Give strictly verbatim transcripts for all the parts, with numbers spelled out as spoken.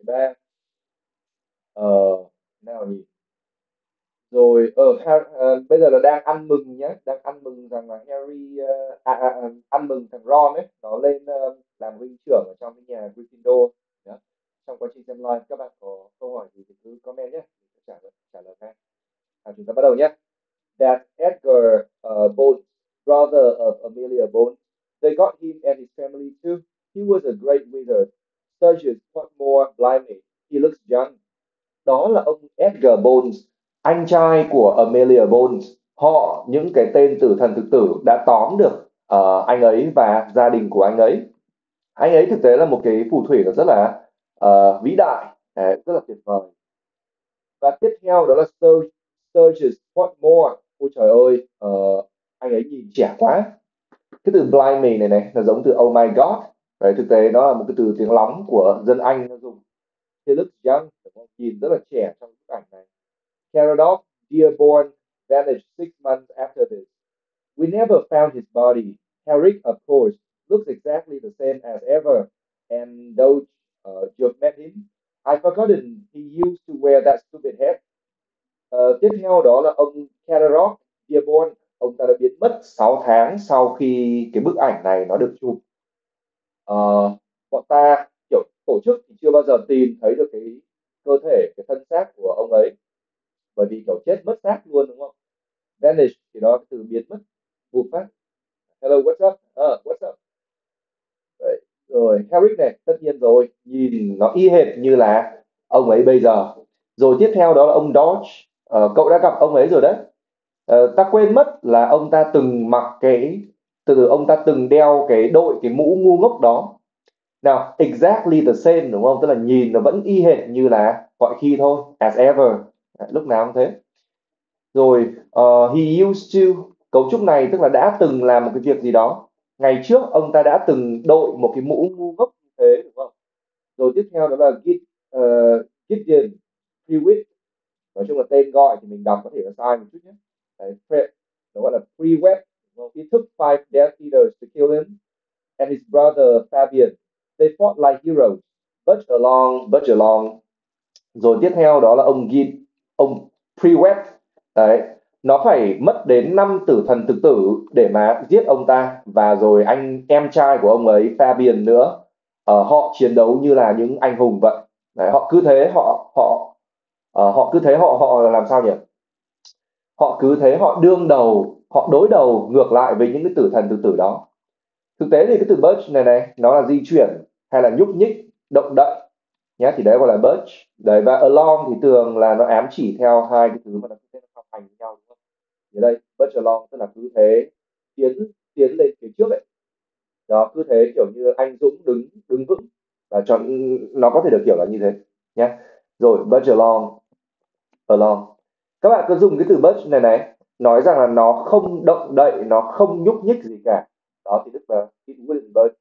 ba. Ờ, nào nhỉ? Rồi ở ha, ờ, bây giờ là đang ăn mừng nhé, đang ăn mừng rằng là Harry ờ, à, à, à, ăn mừng thằng Ron ấy nó lên ờ, làm huynh trưởng ở trong cái nhà Gryffindor đó. Trong quá trình xem live các bạn có câu hỏi gì thì cứ comment nhé, mình sẽ trả lời trả lời ngay. À, chúng ta bắt đầu nhé. That Edgar uh, Bones, brother of Amelia Bones, they got him and his family too. He was a great wizard. Sergius Potmore, blimey, he looks young. Đó là ông Edgar Bones, anh trai của Amelia Bones. Họ, những cái tên tử thần thực tử đã tóm được ờ, anh ấy và gia đình của anh ấy. Anh ấy thực tế là một cái phù thủy rất là ờ, vĩ đại, đấy, rất là tuyệt vời. Và tiếp theo đó là Stur- Sturgis Potmore. Ôi trời ơi, ờ, anh ấy nhìn trẻ quá. Cái từ blimey này này là giống từ oh my god. Đấy, thực tế nó là một cái từ tiếng lóng của dân Anh nó dùng. He looks young, nhìn rất là trẻ trong bức ảnh này. Caradoc Dearborn vanished six months after this. We never found his body. Herrick, of course, looks exactly the same as ever, and though uh, you've met him, I've forgotten he used to wear that stupid hat. Ờ, tiếp theo đó là ông Caradoc Dearborn. Ông ta đã biến mất sáu tháng sau khi cái bức ảnh này nó được chụp. Ờ, bọn ta kiểu tổ chức thì chưa bao giờ tìm thấy được cái cơ thể, cái thân xác của ông ấy, bởi vì kiểu chết mất xác luôn đúng không? Vanish thì đó là cái từ biến mất, vụt phát. Hello, what's up? Ờ, what's up? Đấy. Rồi Herrick này, tất nhiên rồi, nhìn nó y hệt như là ông ấy bây giờ. Rồi tiếp theo đó là ông Dodge. Ờ, cậu đã gặp ông ấy rồi đấy. Ờ, ta quên mất là ông ta từng mặc cái, từ từ ông ta từng đeo cái đội cái mũ ngu ngốc đó. Nào, exactly the same đúng không? Tức là nhìn nó vẫn y hệt như là mọi khi thôi, as ever. Đấy, lúc nào cũng thế. Rồi ờ, he used to, cấu trúc này tức là đã từng làm một cái việc gì đó. Ngày trước ông ta đã từng đội một cái mũ ngu ngốc như thế đúng không? Rồi tiếp theo đó là Gid, uh, Gideon Freewit. Nói chung là tên gọi thì mình đọc có thể là sai một chút nhé. Đấy, Fred, nó gọi là Freewet. It took five Death Eaters to kill him and his brother Fabian. They fought like heroes. Budge along, budge along. Rồi tiếp theo đó là ông Gid, ông Prewet. Đấy, nó phải mất đến năm tử thần thực tử để mà giết ông ta, và rồi anh em trai của ông ấy Fabian nữa. Ờ, họ chiến đấu như là những anh hùng vậy. Đấy, họ cứ thế họ họ ờ, họ cứ thế họ họ làm sao nhỉ? Họ cứ thế họ đương đầu, họ đối đầu ngược lại với những cái tử thần thực tử đó. Thực tế thì cái từ budge này này nó là di chuyển hay là nhúc nhích, động đậy nhé, thì đấy gọi là budge. Đấy, và along thì thường là nó ám chỉ theo hai cái thứ mà nó cứ thế nó song hành với nhau đúng không? Ở đây budge along tức là cứ thế tiến tiến lên phía trước ấy. Đó, cứ thế kiểu như anh Dũng đứng đứng vững, và chọn nó có thể được hiểu là như thế nhé. Rồi budge along, along, các bạn cứ dùng cái từ budge này này nói rằng là nó không động đậy, nó không nhúc nhích gì cả. Đó thì tức là it wouldn't budge.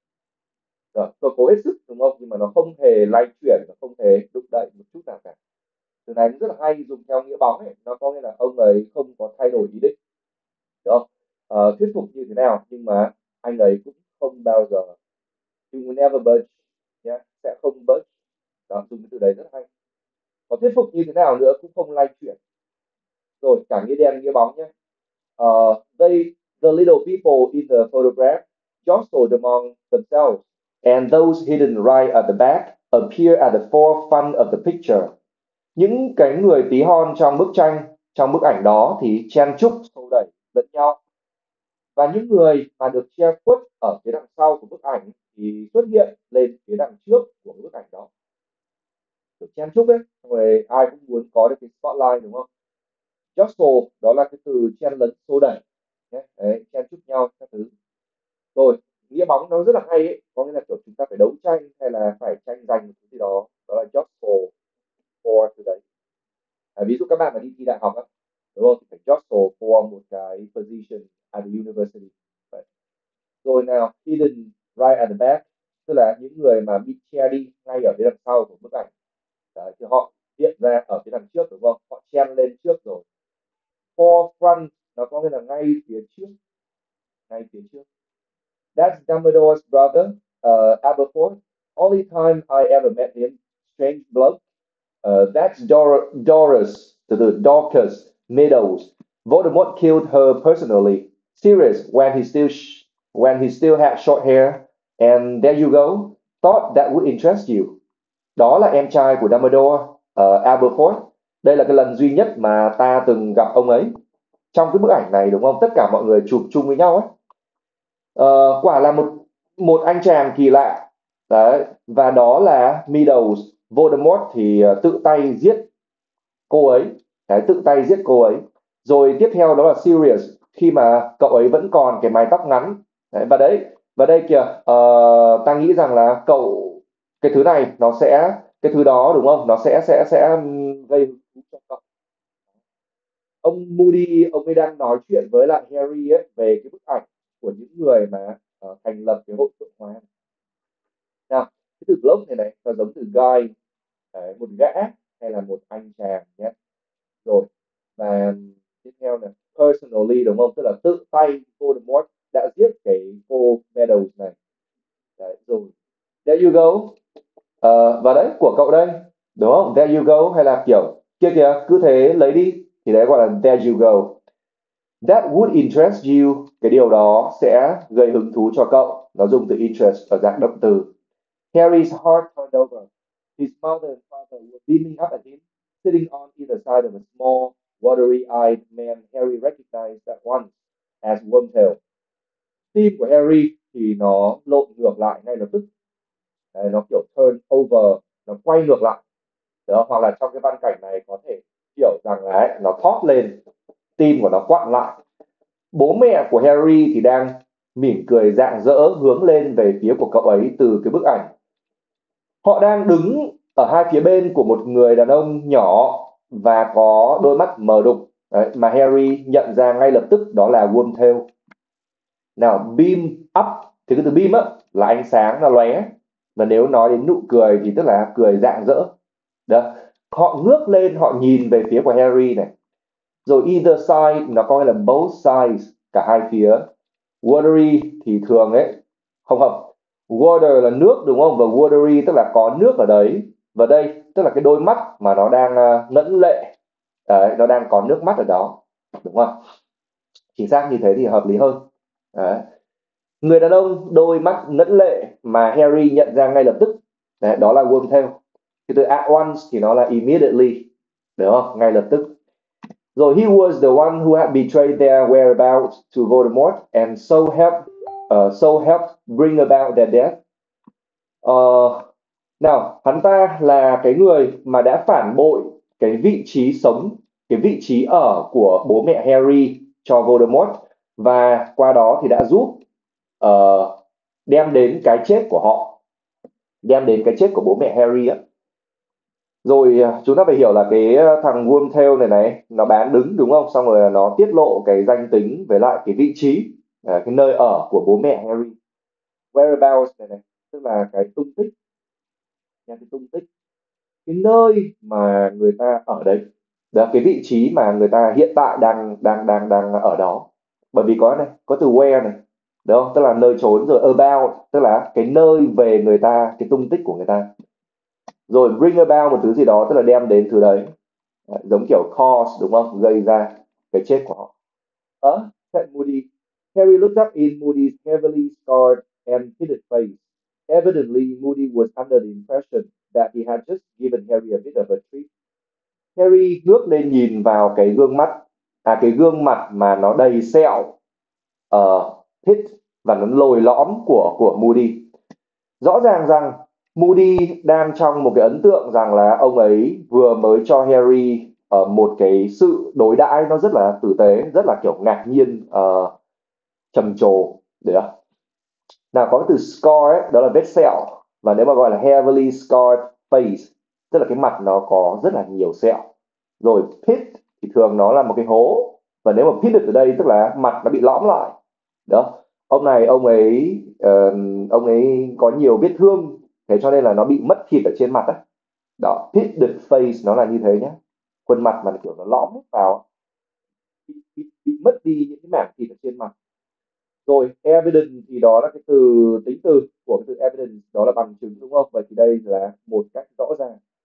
Rồi, tôi cố hết sức đúng không, nhưng mà nó không hề lay chuyển, nó không hề đụng đậy một chút nào cả. Từ này cũng rất là hay, dùng theo nghĩa bóng ấy, nó có nghĩa là ông ấy không có thay đổi ý định, đúng không? Ờ, thuyết phục như thế nào nhưng mà anh ấy cũng không bao giờ, he will never budge nhé, sẽ không budge. Đó, dùng cái từ đấy rất hay. Có thuyết phục như thế nào nữa cũng không lay chuyển. Rồi cả nghĩa đen nghĩa bóng nhé. Uh, they, the little people in the photograph jostled among themselves, and those hidden right at the back appear at the forefront of the picture. Những cái người tí hon trong bức tranh, trong bức ảnh đó thì chen chúc xô đẩy lẫn nhau, và những người mà được che khuất ở phía đằng sau của bức ảnh thì xuất hiện lên phía đằng trước của bức ảnh đó. Được chen chúc ấy, rồi ai cũng muốn có được cái spotlight đúng không? Jostle đó là cái từ chen lấn xô đẩy. Đấy, chen chúc nhau các thứ. Rồi nghĩa bóng nó rất là hay ấy, có nghĩa là kiểu chúng ta phải đấu tranh hay là phải tranh giành một cái gì đó, đó là jostle for từ đấy. À, ví dụ các bạn mà đi thi đại học á, đúng không, thì phải jostle for một cái position at the university. Đấy. Rồi nào, hidden right at the back, tức là những người mà bị che đi ngay ở phía đằng sau của bức ảnh. Đấy, thì họ hiện ra ở phía đằng trước đúng không, họ chen lên trước rồi. Forefront nó có nghĩa là ngay phía trước, ngay phía trước. That's Dumbledore's brother, uh, Aberforth. Only time I ever met him. change blood. Uh, that's Dor- Doris, từ từ Dorcas Meadows. Voldemort killed her personally. Sirius, when he still sh- when he still had short hair. And there you go. Thought that would interest you. Đó là em trai của Dumbledore, uh, Aberforth. Đây là cái lần duy nhất mà ta từng gặp ông ấy. Trong cái bức ảnh này đúng không? Tất cả mọi người chụp chung với nhau ấy. Ờ, quả là một một anh chàng kỳ lạ. Đấy, và đó là Meadows. Voldemort thì uh, tự tay giết cô ấy. Đấy, tự tay giết cô ấy. Rồi tiếp theo đó là Sirius, khi mà cậu ấy vẫn còn cái mái tóc ngắn. Đấy, và đấy, và đây kìa, uh, ta nghĩ rằng là cậu cái thứ này nó sẽ cái thứ đó đúng không? Nó sẽ sẽ sẽ gây hứng thú cho cậu. Ông Moody ông ấy đang nói chuyện với lại Harry ấy về cái bức ảnh của những người mà uh, thành lập cái hội Phượng Hoàng. Nào, cái từ blog này này nó giống từ guy, đấy, một gã hay là một anh chàng nhé. Rồi, và tiếp theo là personally đúng không? Tức là tự tay Voldemort đã giết cái cô Meadows này. Đấy, rồi. There you go. Uh, và đấy, của cậu đây. Đúng không? There you go. Hay là kiểu kia kìa, cứ thế lấy đi. Thì đấy gọi là there you go. That would interest you. Cái điều đó sẽ gây hứng thú cho cậu. Nó dùng từ interest ở dạng động từ. Harry's heart turned over. His mother and father were beaming up at him, sitting on either side of a small, watery-eyed man Harry recognized at once as Wormtail. Tim của Harry thì nó lộn ngược lại ngay lập tức. Đấy, nó kiểu turn over, nó quay ngược lại. Đó, hoặc là trong cái văn cảnh này có thể hiểu rằng là ấy, nó thoát lên, tim của nó quặn lại. Bố mẹ của Harry thì đang mỉm cười rạng rỡ hướng lên về phía của cậu ấy từ cái bức ảnh. Họ đang đứng ở hai phía bên của một người đàn ông nhỏ và có đôi mắt mờ đục. Đấy, mà Harry nhận ra ngay lập tức đó là Wormtail. Nào, beam up thì cái từ beam á là ánh sáng nó lóe, và nếu nói đến nụ cười thì tức là cười rạng rỡ. Đó, họ ngước lên, họ nhìn về phía của Harry này. Rồi either side nó có nghĩa là both sides, cả hai phía. Watery thì thường ấy không hợp. Water là nước đúng không? Và watery tức là có nước ở đấy. Và đây tức là cái đôi mắt mà nó đang uh, ngẫn lệ. Đấy, nó đang có nước mắt ở đó. Đúng không? Chính xác như thế thì hợp lý hơn. Đấy. Người đàn ông đôi mắt ngẫn lệ mà Harry nhận ra ngay lập tức. Đấy, đó là Wormtail. Cái từ at once thì nó là immediately. Đúng không? Ngay lập tức. Rồi he was the one who had betrayed their whereabouts to Voldemort and so helped uh, so helped bring about their death. Uh, nào, hắn ta là cái người mà đã phản bội cái vị trí sống, cái vị trí ở của bố mẹ Harry cho Voldemort, và qua đó thì đã giúp uh, đem đến cái chết của họ, đem đến cái chết của bố mẹ Harry á. Rồi chúng ta phải hiểu là cái thằng Wormtail này này nó bán đứng đúng không? Xong rồi nó tiết lộ cái danh tính với lại cái vị trí, cái nơi ở của bố mẹ Harry. Whereabouts này này tức là cái tung tích, nha, cái tung tích, cái nơi mà người ta ở đấy, đó, cái vị trí mà người ta hiện tại đang đang đang đang ở đó. Bởi vì có này, có từ where này, đúng không? Tức là nơi trốn, rồi about tức là cái nơi về người ta, cái tung tích của người ta. Rồi bring about một thứ gì đó tức là đem đến thứ đấy. Đấy, giống kiểu cause đúng không? Gây ra cái chết của họ. Ờ, said Moody. Harry looked up in Moody's heavily scarred and pitted face. Evidently, Moody was under the impression that he had just given Harry a bit of a treat. Harry ngước lên nhìn vào cái gương mắt, à cái gương mặt mà nó đầy sẹo, uh, pit và nó lồi lõm của của Moody. Rõ ràng rằng Moody đang trong một cái ấn tượng rằng là ông ấy vừa mới cho Harry uh, một cái sự đối đãi nó rất là tử tế, rất là kiểu ngạc nhiên, uh, trầm trồ. Được không? Nào, có cái từ scar ấy, đó là vết sẹo, và nếu mà gọi là heavily scarred face tức là cái mặt nó có rất là nhiều sẹo. Rồi pit thì thường nó là một cái hố, và nếu mà pitted ở đây tức là mặt nó bị lõm lại. Đó, ông này ông ấy uh, ông ấy có nhiều vết thương, thế cho nên là nó bị mất thịt ở trên mặt ấy. Đó, pitted face nó là như thế nhé, khuôn mặt mà kiểu nó lõm hết vào, bị, bị, bị mất đi những cái mảng thịt ở trên mặt. Rồi evidence thì đó là cái từ tính từ của cái từ evidence, đó là bằng chứng đúng không? Vậy thì đây là một cách rõ ràng.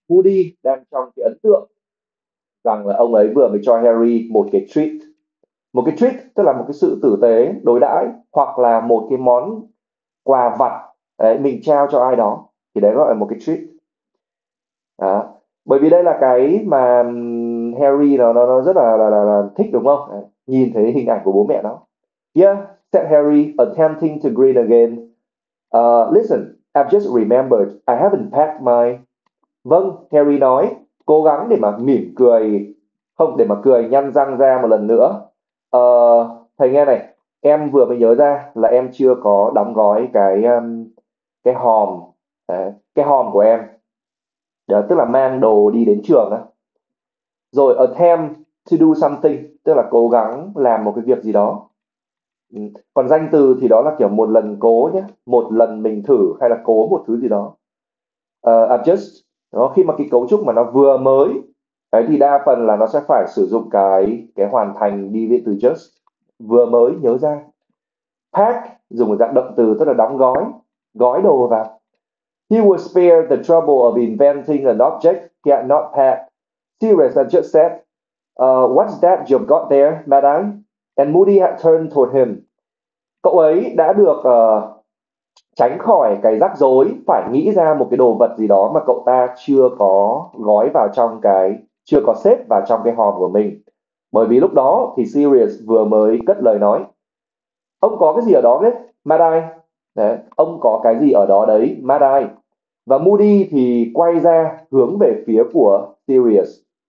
Moody đang trong cái ấn tượng rằng là ông ấy vừa mới cho Harry một cái treat. Một cái treat tức là một cái sự tử tế đối đãi, hoặc là một cái món quà vặt đấy, mình trao cho ai đó, thì đấy gọi là một cái treat. Đó. Bởi vì đây là cái mà ừm, Harry nó nó, nó rất là, là, là, là thích, đúng không? Đấy. Nhìn thấy hình ảnh của bố mẹ nó. Yeah, said Harry, attempting to grin again. Uh, listen, I've just remembered, I haven't packed my... Vâng, Harry nói, cố gắng để mà mỉm cười, không, để mà cười nhăn răng ra một lần nữa. Ờ, thầy nghe này, em vừa mới nhớ ra là em chưa có đóng gói cái um, cái hòm, đấy, cái hòm của em. Đó, tức là mang đồ đi đến trường á. Rồi attempt to do something, tức là cố gắng làm một cái việc gì đó. Ừ. Còn danh từ thì đó là kiểu một lần cố nhé, một lần mình thử hay là cố một thứ gì đó. uh, adjust đó, khi mà cái cấu trúc mà nó vừa mới đấy thì đa phần là nó sẽ phải sử dụng cái cái hoàn thành đi với từ just, vừa mới nhớ ra. Pack dùng dạng động từ tức là đóng gói, gói đồ vào. He was spared the trouble of inventing an object he had not packed. Sirius had just said, uh, what's that you've got there, Mad-Eye? And Moody had turned toward him. Cậu ấy đã được uh, tránh khỏi cái rắc rối phải nghĩ ra một cái đồ vật gì đó mà cậu ta chưa có gói vào trong cái, chưa có xếp vào trong cái hòm của mình. Bởi vì lúc đó thì Sirius vừa mới cất lời nói, ông có cái gì ở đó đấy, Mad-Eye? Đấy, ông có cái gì ở đó đấy, Mad-Eye? Và Moody thì quay ra hướng về phía của Sirius.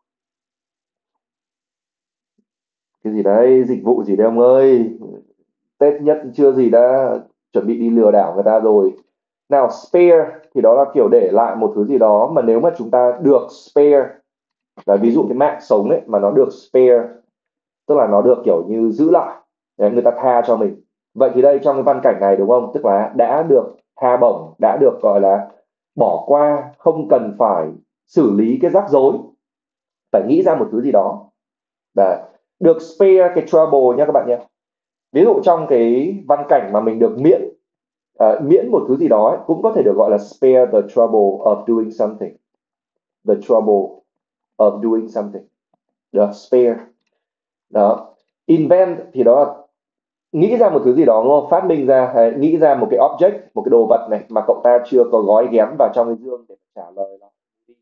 Cái gì đấy, dịch vụ gì đấy ông ơi? Tết nhất chưa gì đã chuẩn bị đi lừa đảo người ta rồi. Nào, spare thì đó là kiểu để lại một thứ gì đó, mà nếu mà chúng ta được spare, là ví dụ cái mạng sống ấy mà nó được spare, tức là nó được kiểu như giữ lại, đấy, người ta tha cho mình. Vậy thì đây trong cái văn cảnh này, đúng không, tức là đã được tha bổng, đã được gọi là bỏ qua, không cần phải xử lý cái rắc rối, phải nghĩ ra một thứ gì đó. Đấy. Được spare cái trouble nha các bạn nhé. Ví dụ trong cái văn cảnh mà mình được miễn uh, miễn một thứ gì đó ấy, cũng có thể được gọi là spare the trouble of doing something. The trouble of doing something. Được, spare. Đó. Invent thì đó là nghĩ ra một thứ gì đó, đúng không? Phát minh ra, hay nghĩ ra một cái object, một cái đồ vật này mà cậu ta chưa có gói ghém vào trong cái dương để trả lời nó.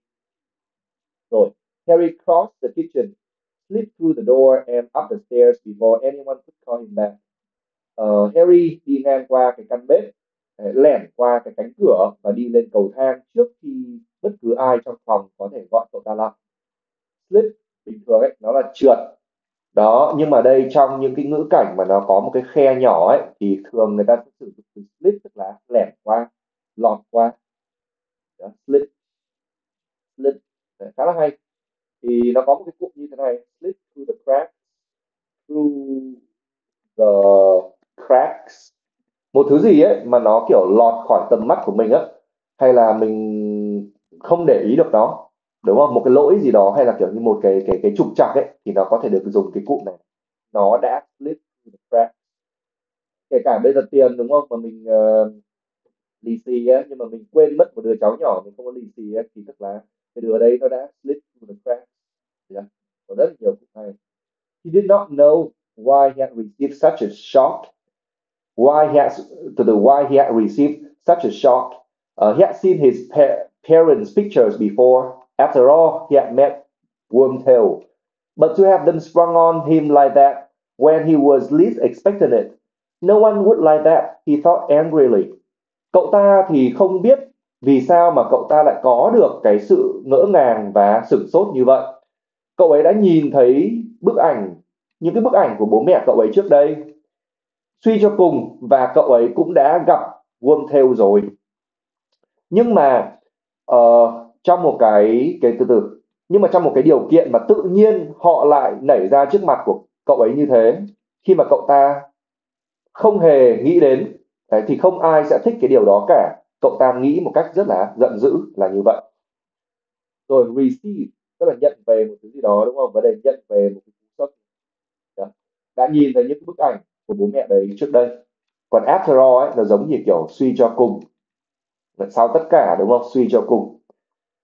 Rồi, Harry crossed the kitchen, slipped through the door and up the stairs before anyone could call him back. Uh, Harry đi ngang qua cái căn bếp, lẻn qua cái cánh cửa và đi lên cầu thang trước khi bất cứ ai trong phòng có thể gọi cậu ta lại. Slip bình thường ấy nó là trượt đó, nhưng mà đây trong những cái ngữ cảnh mà nó có một cái khe nhỏ ấy thì thường người ta sẽ sử dụng từ slip, tức là lẻn qua, lọt qua. Đó, slip, slip. Đấy, khá là hay. Thì nó có một cái cụm như thế này: slip through the cracks, through the cracks. Một thứ gì ấy mà nó kiểu lọt khỏi tầm mắt của mình á, hay là mình không để ý được nó, đúng không, một cái lỗi gì đó hay là kiểu như một cái cái cái trục trặc ấy, thì nó có thể được dùng cái cụm này, nó đã slip through the crack. Kể cả bây giờ tiền, đúng không, mà mình uh, lì xì á, nhưng mà mình quên mất một đứa cháu nhỏ mình không có lì xì á, thì tức là cái đứa đấy nó đã slip through the crack. Yeah. Có rất nhiều cụm này. He did not know why he had received such a shock why he had to the why he had received such a shock. Uh, he had seen his pa- parents' pictures before. After all, he had met Wormtail. But to have them sprung on him like that when he was least expecting it, no one would like that, he thought angrily. Cậu ta thì không biết vì sao mà cậu ta lại có được cái sự ngỡ ngàng và sửng sốt như vậy. Cậu ấy đã nhìn thấy bức ảnh, những cái bức ảnh của bố mẹ cậu ấy trước đây. Suy cho cùng, và cậu ấy cũng đã gặp Wormtail rồi. Nhưng mà uh, trong một cái cái từ từ nhưng mà trong một cái điều kiện mà tự nhiên họ lại nảy ra trước mặt của cậu ấy như thế, khi mà cậu ta không hề nghĩ đến, đấy, thì không ai sẽ thích cái điều đó cả. Cậu ta nghĩ một cách rất là giận dữ là như vậy. Rồi receive tức là nhận về một thứ gì đó, đúng không? Và đây nhận về một cái cú sốc. Đã nhìn thấy những bức ảnh của bố mẹ đấy trước đây. Còn after all ấy, nó giống như kiểu suy cho cùng, sau tất cả, đúng không, suy cho cùng.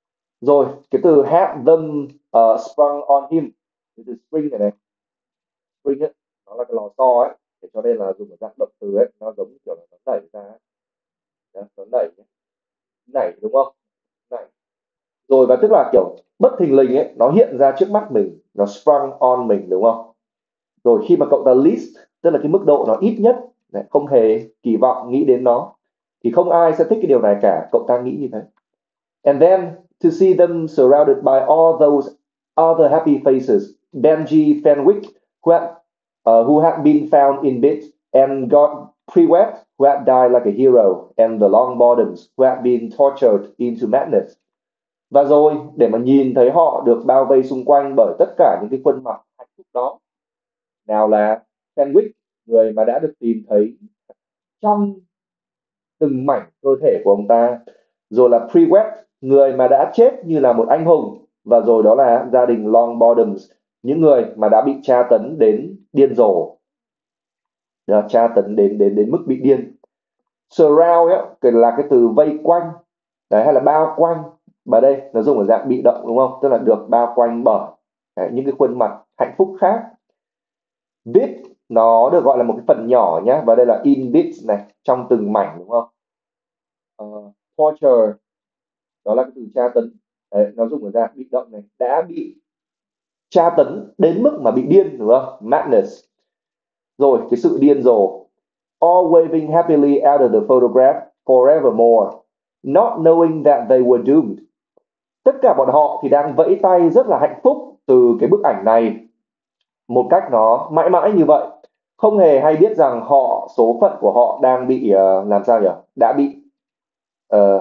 Rồi cái từ had them uh, sprung on him, cái từ spring này này, spring ấy, nó là cái lò xo ấy, thế cho nên là dùng một dạng động từ ấy, nó giống như kiểu là nó đẩy ra ấy. Đó, nó đẩy ấy. Nảy đúng không? Nảy. Rồi và tức là kiểu bất thình lình ấy, nó hiện ra trước mắt mình, nó sprung on mình đúng không? Rồi khi mà cậu ta least, tức là cái mức độ nó ít nhất, đấy, không hề kỳ vọng nghĩ đến nó, thì không ai sẽ thích cái điều này cả, cậu ta nghĩ như thế. And then to see them surrounded by all those other happy faces, Benji Fenwick, who had, uh, who had been found in bits and got pre-wed, who had died like a hero, and the Longbottoms, who had been tortured into madness. Và rồi để mà nhìn thấy họ được bao vây xung quanh bởi tất cả những cái khuôn mặt hạnh phúc đó, nào là Fenwick, người mà đã được tìm thấy trong từng mảnh cơ thể của ông ta, rồi là Pre-Wed, người mà đã chết như là một anh hùng, và rồi đó là gia đình Longbottoms, những người mà đã bị tra tấn đến điên rồ, đó, tra tấn đến đến đến mức bị điên. Surround ấy, cái là cái từ vây quanh, đấy, hay là bao quanh, và đây nó dùng ở dạng bị động đúng không, tức là được bao quanh bởi đấy, những cái khuôn mặt hạnh phúc khác. Bit nó được gọi là một cái phần nhỏ nhé, và đây là in bits này, trong từng mảnh đúng không? uh, Torture, đó là cái từ tra tấn, đấy, nó dùng ở dạng bị động này, đã bị tra tấn đến mức mà bị điên đúng không? Madness. Rồi cái sự điên rồ. All waving happily out of the photograph forevermore, not knowing that they were doomed. Tất cả bọn họ thì đang vẫy tay rất là hạnh phúc từ cái bức ảnh này, một cách nó mãi mãi như vậy, không hề hay biết rằng họ, số phận của họ đang bị uh, làm sao nhỉ, đã bị uh,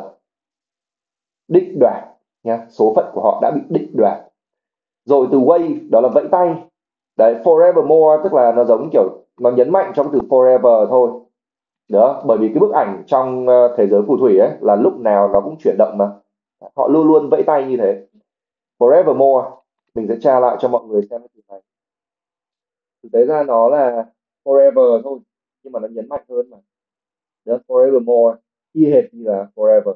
định đoạt nha, số phận của họ đã bị định đoạt. Rồi từ wave đó là vẫy tay, đấy, forevermore tức là nó giống kiểu nó nhấn mạnh trong từ forever thôi đó, bởi vì cái bức ảnh trong uh, thế giới phù thủy ấy là lúc nào nó cũng chuyển động mà, họ luôn luôn vẫy tay như thế. Forevermore, mình sẽ tra lại cho mọi người xem cái từ này, thực tế ra nó là forever thôi, nhưng mà nó nhấn mạnh hơn mà, đó, forevermore, y hệt như là forever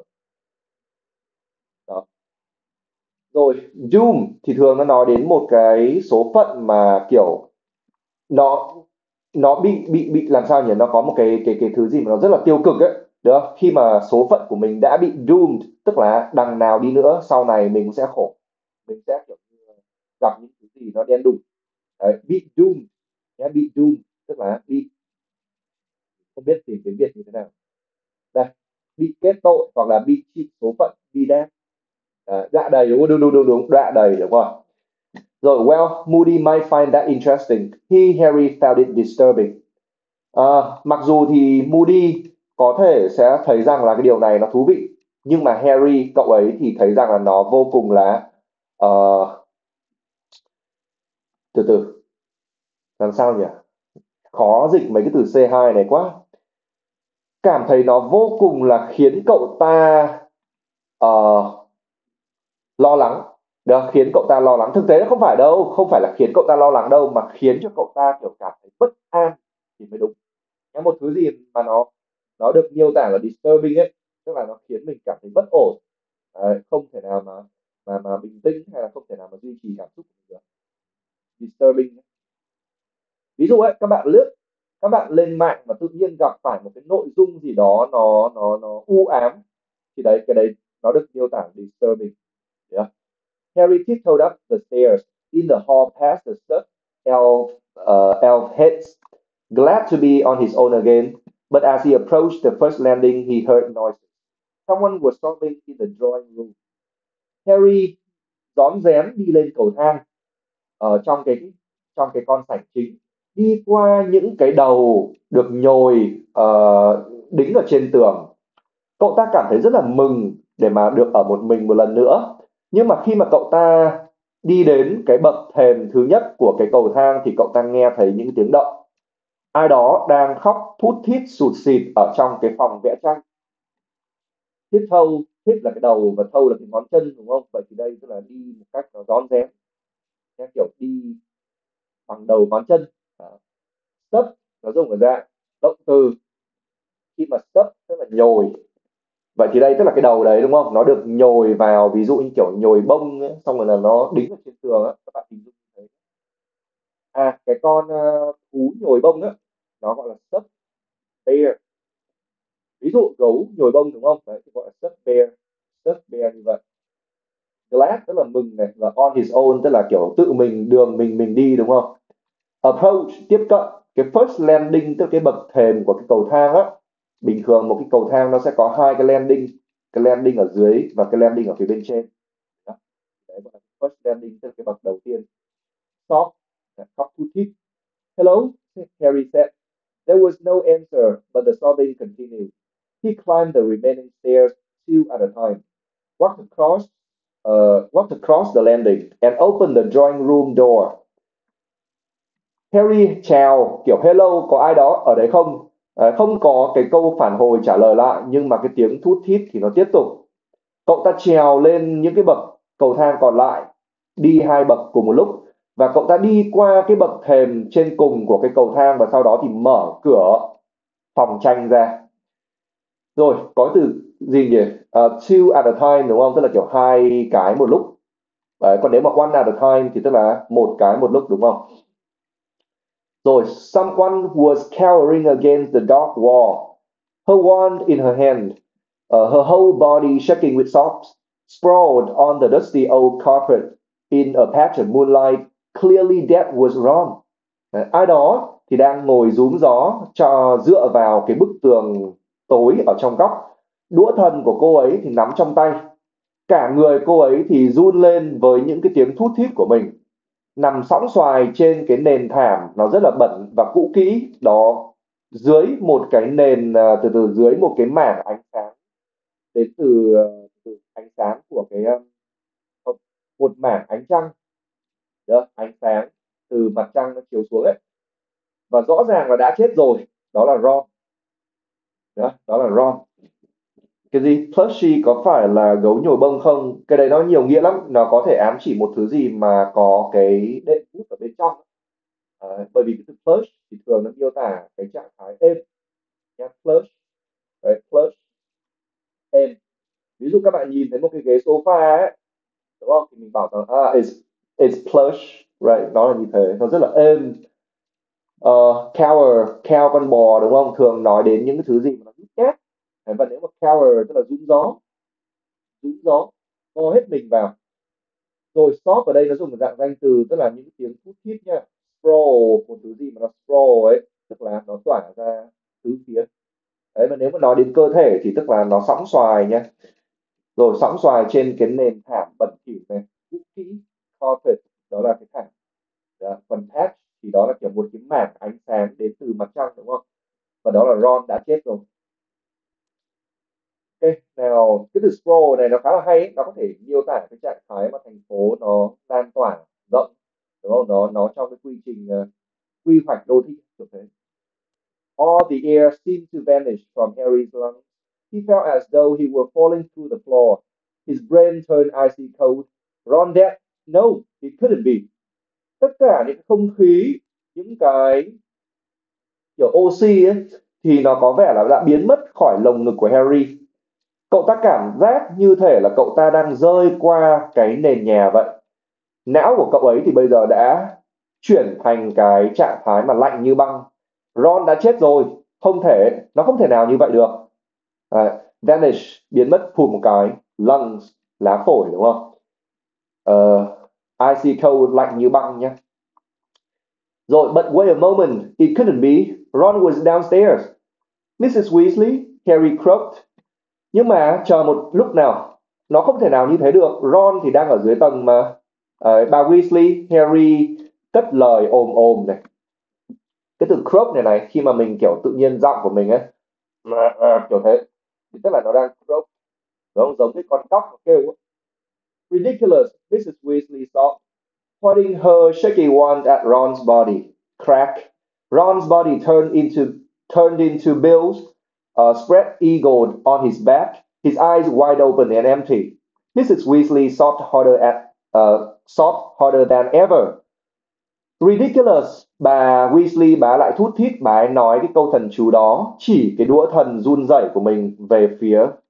đó. Rồi doom thì thường nó nói đến một cái số phận mà kiểu nó nó bị bị bị làm sao nhỉ, nó có một cái cái cái thứ gì mà nó rất là tiêu cực ấy, được không? Khi mà số phận của mình đã bị doomed, tức là đằng nào đi nữa sau này mình cũng sẽ khổ, mình sẽ kiểu như gặp những thứ gì nó đen đủi. Đấy, bị doomed nhé, bị doomed tức là bị, không biết tìm tiếng Việt như thế nào đây, bị kết tội hoặc là bị chịu số phận, bị đen. Đấy, đọa đầy đúng không? Đúng đúng đúng đúng, đọa đầy đúng không? Rồi, well, Moody might find that interesting. He, Harry, found it disturbing. Ờ, mặc dù thì Moody có thể sẽ thấy rằng là cái điều này nó thú vị, nhưng mà Harry, cậu ấy thì thấy rằng là nó vô cùng là ờ, từ từ, làm sao nhỉ? Khó dịch mấy cái từ xê hai này quá. Cảm thấy nó vô cùng là khiến cậu ta ờ, lo lắng. Được, khiến cậu ta lo lắng. Thực tế nó không phải đâu, không phải là khiến cậu ta lo lắng đâu, mà khiến cho cậu ta kiểu cảm thấy bất an thì mới đúng. Có một thứ gì mà nó nó được miêu tả là disturbing ấy, tức là nó khiến mình cảm thấy bất ổn. Đấy, không thể nào mà mà mà bình tĩnh, hay là không thể nào mà duy trì cảm xúc của mình được. Disturbing. Ví dụ ấy, các bạn lướt, các bạn lên mạng mà tự nhiên gặp phải một cái nội dung gì đó nó nó nó u ám, thì đấy, cái đấy nó được miêu tả disturbing. Yeah. Harry tiptoed up the stairs in the hall past the stuffed elf, uh, elf heads, glad to be on his own again. But as he approached the first landing, he heard noises. Someone was sobbing in the drawing room. Harry rón rén đi lên cầu thang ở trong cái trong cái con sảnh chính, đi qua những cái đầu được nhồi uh, đính ở trên tường. Cậu ta cảm thấy rất là mừng để mà được ở một mình một lần nữa. Nhưng mà khi mà cậu ta đi đến cái bậc thềm thứ nhất của cái cầu thang thì cậu ta nghe thấy những tiếng động. Ai đó đang khóc thút thít sụt sịt ở trong cái phòng vẽ tranh. Thít thâu, thít là cái đầu và thâu là cái ngón chân đúng không? Vậy thì đây tức là đi một cách nó rón rén, kiểu đi bằng đầu ngón chân. Step nó dùng ở dạng động từ, khi mà step tức là nhồi, Vậy thì đây tức là cái đầu đấy đúng không? Nó được nhồi vào, ví dụ như kiểu nhồi bông ấy, xong rồi là nó đính ở trên tường á, các bạn hình dung thấy. À, cái con ờ, thú nhồi bông á, nó gọi là stuffed bear. Ví dụ gấu nhồi bông đúng không? Đấy thì gọi là stuffed bear. Stuffed bear như vậy. Glad tức là mừng này, và on his own tức là kiểu tự mình đường mình mình đi đúng không? Approach tiếp cận, cái first landing tức là cái bậc thềm của cái cầu thang á. Bình thường một cái cầu thang nó sẽ có hai cái landing, cái landing ở dưới và cái landing ở phía bên trên. Đó. Đấy gọi là first landing tức là cái bậc đầu tiên. Stop, khóc thút thít. Hello, Harry said. There was no answer, but the sobbing continued. He climbed the remaining stairs two at a time, walked across, uh, walked across the landing, and opened the drawing room door. Harry chào, kiểu hello, có ai đó ở đấy không? À, không có cái câu phản hồi trả lời lại, nhưng mà cái tiếng thút thít thì nó tiếp tục. Cậu ta trèo lên những cái bậc cầu thang còn lại, đi hai bậc cùng một lúc, và cậu ta đi qua cái bậc thềm trên cùng của cái cầu thang, và sau đó thì mở cửa phòng tranh ra. Rồi, có từ gì nhỉ? Uh, two at a time đúng không? Tức là kiểu hai cái một lúc. Đấy, còn nếu mà one at a time thì tức là một cái một lúc đúng không? Rồi, someone was cowering against the dark wall, her wand in her hand, uh, her whole body shaking with sobs, sprawled on the dusty old carpet in a patch of moonlight. Clearly that was Ron. Đấy, ai đó thì đang ngồi rúm gió cho dựa vào cái bức tường tối ở trong góc. Đũa thần của cô ấy thì nắm trong tay. Cả người cô ấy thì run lên với những cái tiếng thút thít của mình. Nằm sõng xoài trên cái nền thảm nó rất là bẩn và cũ kỹ đó, dưới một cái nền à, từ từ dưới một cái mảng ánh sáng đến từ, à, từ ánh sáng của cái à, không, một mảng ánh trăng. Được, ánh sáng từ mặt trăng nó chiếu xuống ấy, và rõ ràng là đã chết rồi. Đó là Ron. Đó, đó là Ron. Cái gì? Plushie có phải là gấu nhồi bông không? Cái đấy nó nhiều nghĩa lắm, nó có thể ám chỉ một thứ gì mà có cái đệm hút ở bên trong. Đấy, bởi vì cái từ plush thì thường nó miêu tả cái trạng thái êm nha. Plush, đấy, plush, êm. Ví dụ các bạn nhìn thấy một cái ghế sofa ấy, đúng không? Thì mình bảo rằng ah, it's it's plush, right? Nó là như thế, nó rất là êm. Uh, cower, cow con bò đúng không? Thường nói đến những cái thứ gì mà nó nhút nhát. Đấy, và nếu mà cower tức là rúm gió, rúm gió, co hết mình vào. Rồi stop ở đây nó dùng một dạng danh từ, tức là những tiếng thút thít nha. Sprawl, một thứ gì mà nó sprawl ấy, tức là nó tỏa ra tứ phía. Đấy, mà nếu mà nói đến cơ thể thì tức là nó sõng xoài nha. Rồi sõng xoài trên cái nền thảm bẩn thỉu này, cũ kỹ, carpet, đó là cái thảm. Đó. Còn patch thì đó là kiểu một cái mảng ánh sáng đến từ mặt trăng đúng không? Và đó là Ron đã chết rồi. Ok, nào cái từ sprawl này nó khá là hay ấy. Nó có thể miêu tả cái trạng thái mà thành phố nó lan tỏa rộng, đúng không? Nó nó trong cái quy trình uh, quy hoạch đô thị kiểu thế. All the air seemed to vanish from Harry's lungs. He felt as though he were falling through the floor. His brain turned icy cold. Ron dead? No, it couldn't be. Tất cả những không khí, những cái kiểu oxy ấy, thì nó có vẻ là đã biến mất khỏi lồng ngực của Harry. Cậu ta cảm giác như thể là cậu ta đang rơi qua cái nền nhà vậy. Não của cậu ấy thì bây giờ đã chuyển thành cái trạng thái mà lạnh như băng. Ron đã chết rồi, không thể, nó không thể nào như vậy được. Đấy, vanish, biến mất phùm một cái. Lungs, lá phổi đúng không? Uh, icy cold, lạnh như băng nhé. Rồi, but wait a moment, it couldn't be. Ron was downstairs. missus Weasley, Harry croaked. Nhưng mà chờ một lúc nào, nó không thể nào như thế được. Ron thì đang ở dưới tầng mà. À, bà Weasley, Harry cất lời ồm ồm này. Cái từ croak này này, khi mà mình kiểu tự nhiên giọng của mình ấy, kiểu thế, thì tức là nó đang croak, đúng không? Giống cái con cóc nó kêu ấy. Ridiculous, missus Weasley thought, pointing her shaky wand at Ron's body. Crack. Ron's body turned into turned into bills, uh, spread eagled on his back, his eyes wide open and empty. missus Weasley sobbed harder at uh, sobbed harder than ever. Ridiculous, bà Weasley bà lại thút thít, bà ấy nói cái câu thần chú đó, chỉ cái đũa thần run rẩy của mình về phía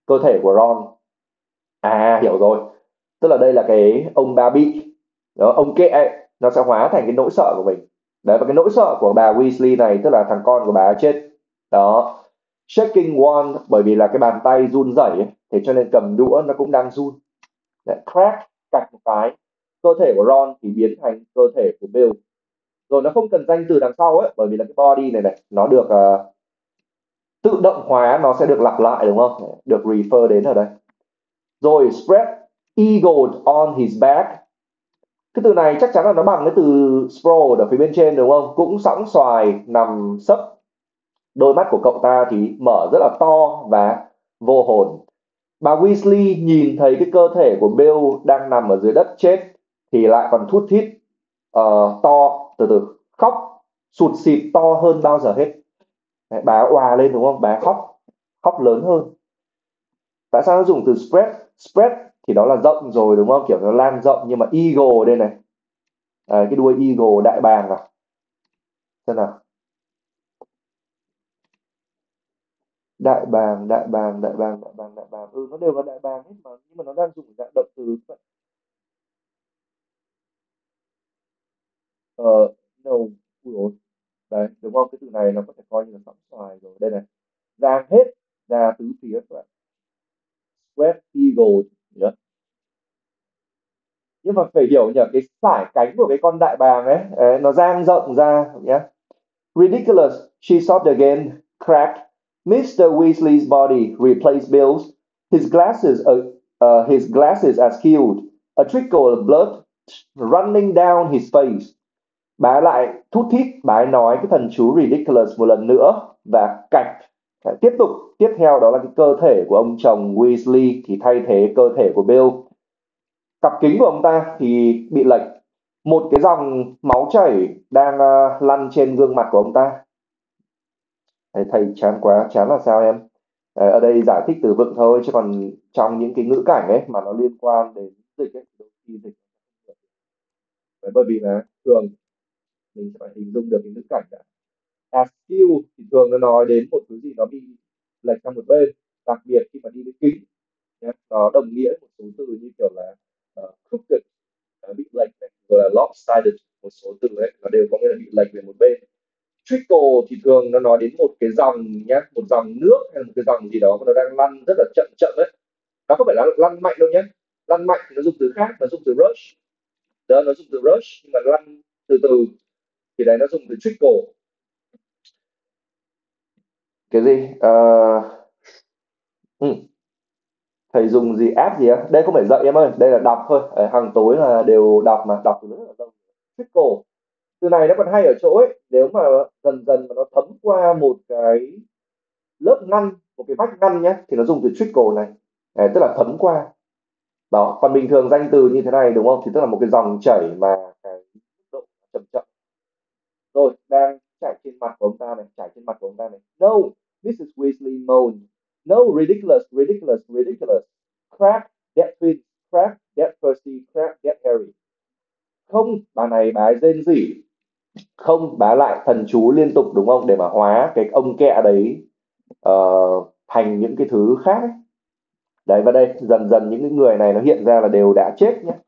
cơ thể của Ron. À, hiểu rồi. Tức là đây là cái ông bà bị đó, ông kệ ấy, nó sẽ hóa thành cái nỗi sợ của mình. Đấy, và cái nỗi sợ của bà Weasley này tức là thằng con của bà ấy chết. Đó. Shaking wand bởi vì là cái bàn tay run rẩy ấy, thế cho nên cầm đũa nó cũng đang run. Đấy, crack cạch một cái, cơ thể của Ron thì biến thành cơ thể của Bill. Rồi nó không cần danh từ đằng sau ấy, bởi vì là cái body này này nó được ờ, tự động hóa, nó sẽ được lặp lại đúng không? Được refer đến ở đây. Rồi spread eagled on his back. Cái từ này chắc chắn là nó bằng cái từ sprawled ở phía bên trên đúng không? Cũng sõng xoài nằm sấp. Đôi mắt của cậu ta thì mở rất là to và vô hồn. Bà Weasley nhìn thấy cái cơ thể của Bill đang nằm ở dưới đất chết thì lại còn thút thít ờ, to, từ từ khóc sụt sịt to hơn bao giờ hết. Đấy, bà òa lên đúng không? Bà khóc khóc lớn hơn. Tại sao nó dùng từ spread? Spread thì đó là rộng rồi đúng không? Kiểu nó lan rộng, nhưng mà eagle đây này. À, cái đuôi eagle đại bàng à? Xem nào. Đại bàng, đại bàng, đại bàng, đại bàng, đại bàng. Ừ, nó đều là đại bàng hết mà, nhưng mà nó đang dùng dạng động từ. Ờ, no, ui dồi. Đấy, đúng không? Cái từ này nó có thể coi như là sóng xoài rồi. Đây này. Giang hết ra tứ phía các bạn. Spread eagle. Nhớ. Nhưng mà phải hiểu nhờ cái sải cánh của cái con đại bàng ấy, ấy nó dang rộng ra nhé. Ridiculous, she sobbed again. Crack. mister Weasley's body replaced Bill's. His glasses, uh, uh, his glasses are skewed. A trickle of blood running down his face. Bà ấy lại thút thít, bà ấy nói cái thần chú ridiculous một lần nữa và cạch. Tiếp tục, tiếp theo đó là cái cơ thể của ông chồng Weasley thì thay thế cơ thể của Bill. Cặp kính của ông ta thì bị lệch. Một cái dòng máu chảy đang uh, lăn trên gương mặt của ông ta. Thầy, thầy chán quá, chán là sao em? Ờ, ở đây giải thích từ vựng thôi, chứ còn trong những cái ngữ cảnh ấy mà nó liên quan đến dịch ấy, đôi khi dịch. Đấy, bởi vì là thường mình sẽ phải hình dung được cái ngữ cảnh đã. Askew thì thường nó nói đến một thứ gì nó bị lệch sang một bên, đặc biệt khi mà đi với kính nhé. Nó đồng nghĩa một số từ như kiểu là uh, crooked, uh, bị lệch này, rồi là lopsided, một số từ ấy nó đều có nghĩa là bị lệch về một bên. Trickle thì thường nó nói đến một cái dòng nhé, một dòng nước hay một cái dòng gì đó mà nó đang lăn rất là chậm chậm ấy. Nó không phải là lăn mạnh đâu nhé. Lăn mạnh thì nó dùng từ khác, nó dùng từ rush. Đó, nó dùng từ rush, nhưng mà lăn từ từ thì đấy nó dùng từ trickle. Cái gì? Ờ, ừ. Thầy dùng gì, app gì á? Đây không phải dạy em ơi, đây là đọc thôi. Ở hàng tối là đều đọc mà, đọc từ rất là lâu. Trickle. Từ này nó còn hay ở chỗ ấy, nếu mà dần dần mà nó thấm qua một cái lớp ngăn, một cái vách ngăn nhé, thì nó dùng từ trickle này. Đấy, tức là thấm qua. Đó, còn bình thường danh từ như thế này đúng không? Thì tức là một cái dòng chảy mà cái mức độ chậm chậm. Rồi, đang chảy trên mặt của ông ta này, chảy trên mặt của ông ta này. No, missus Weasley moaned. No, ridiculous, ridiculous, ridiculous. Crack, that twin, crack, that Percy, crack, that Harry. Không, bà này bà ấy rên rỉ. Không, bà lại thần chú liên tục đúng không? Để mà hóa cái ông kẹ đấy uh, thành những cái thứ khác ấy. Đấy, và đây dần dần những cái người này nó hiện ra là đều đã chết nhé.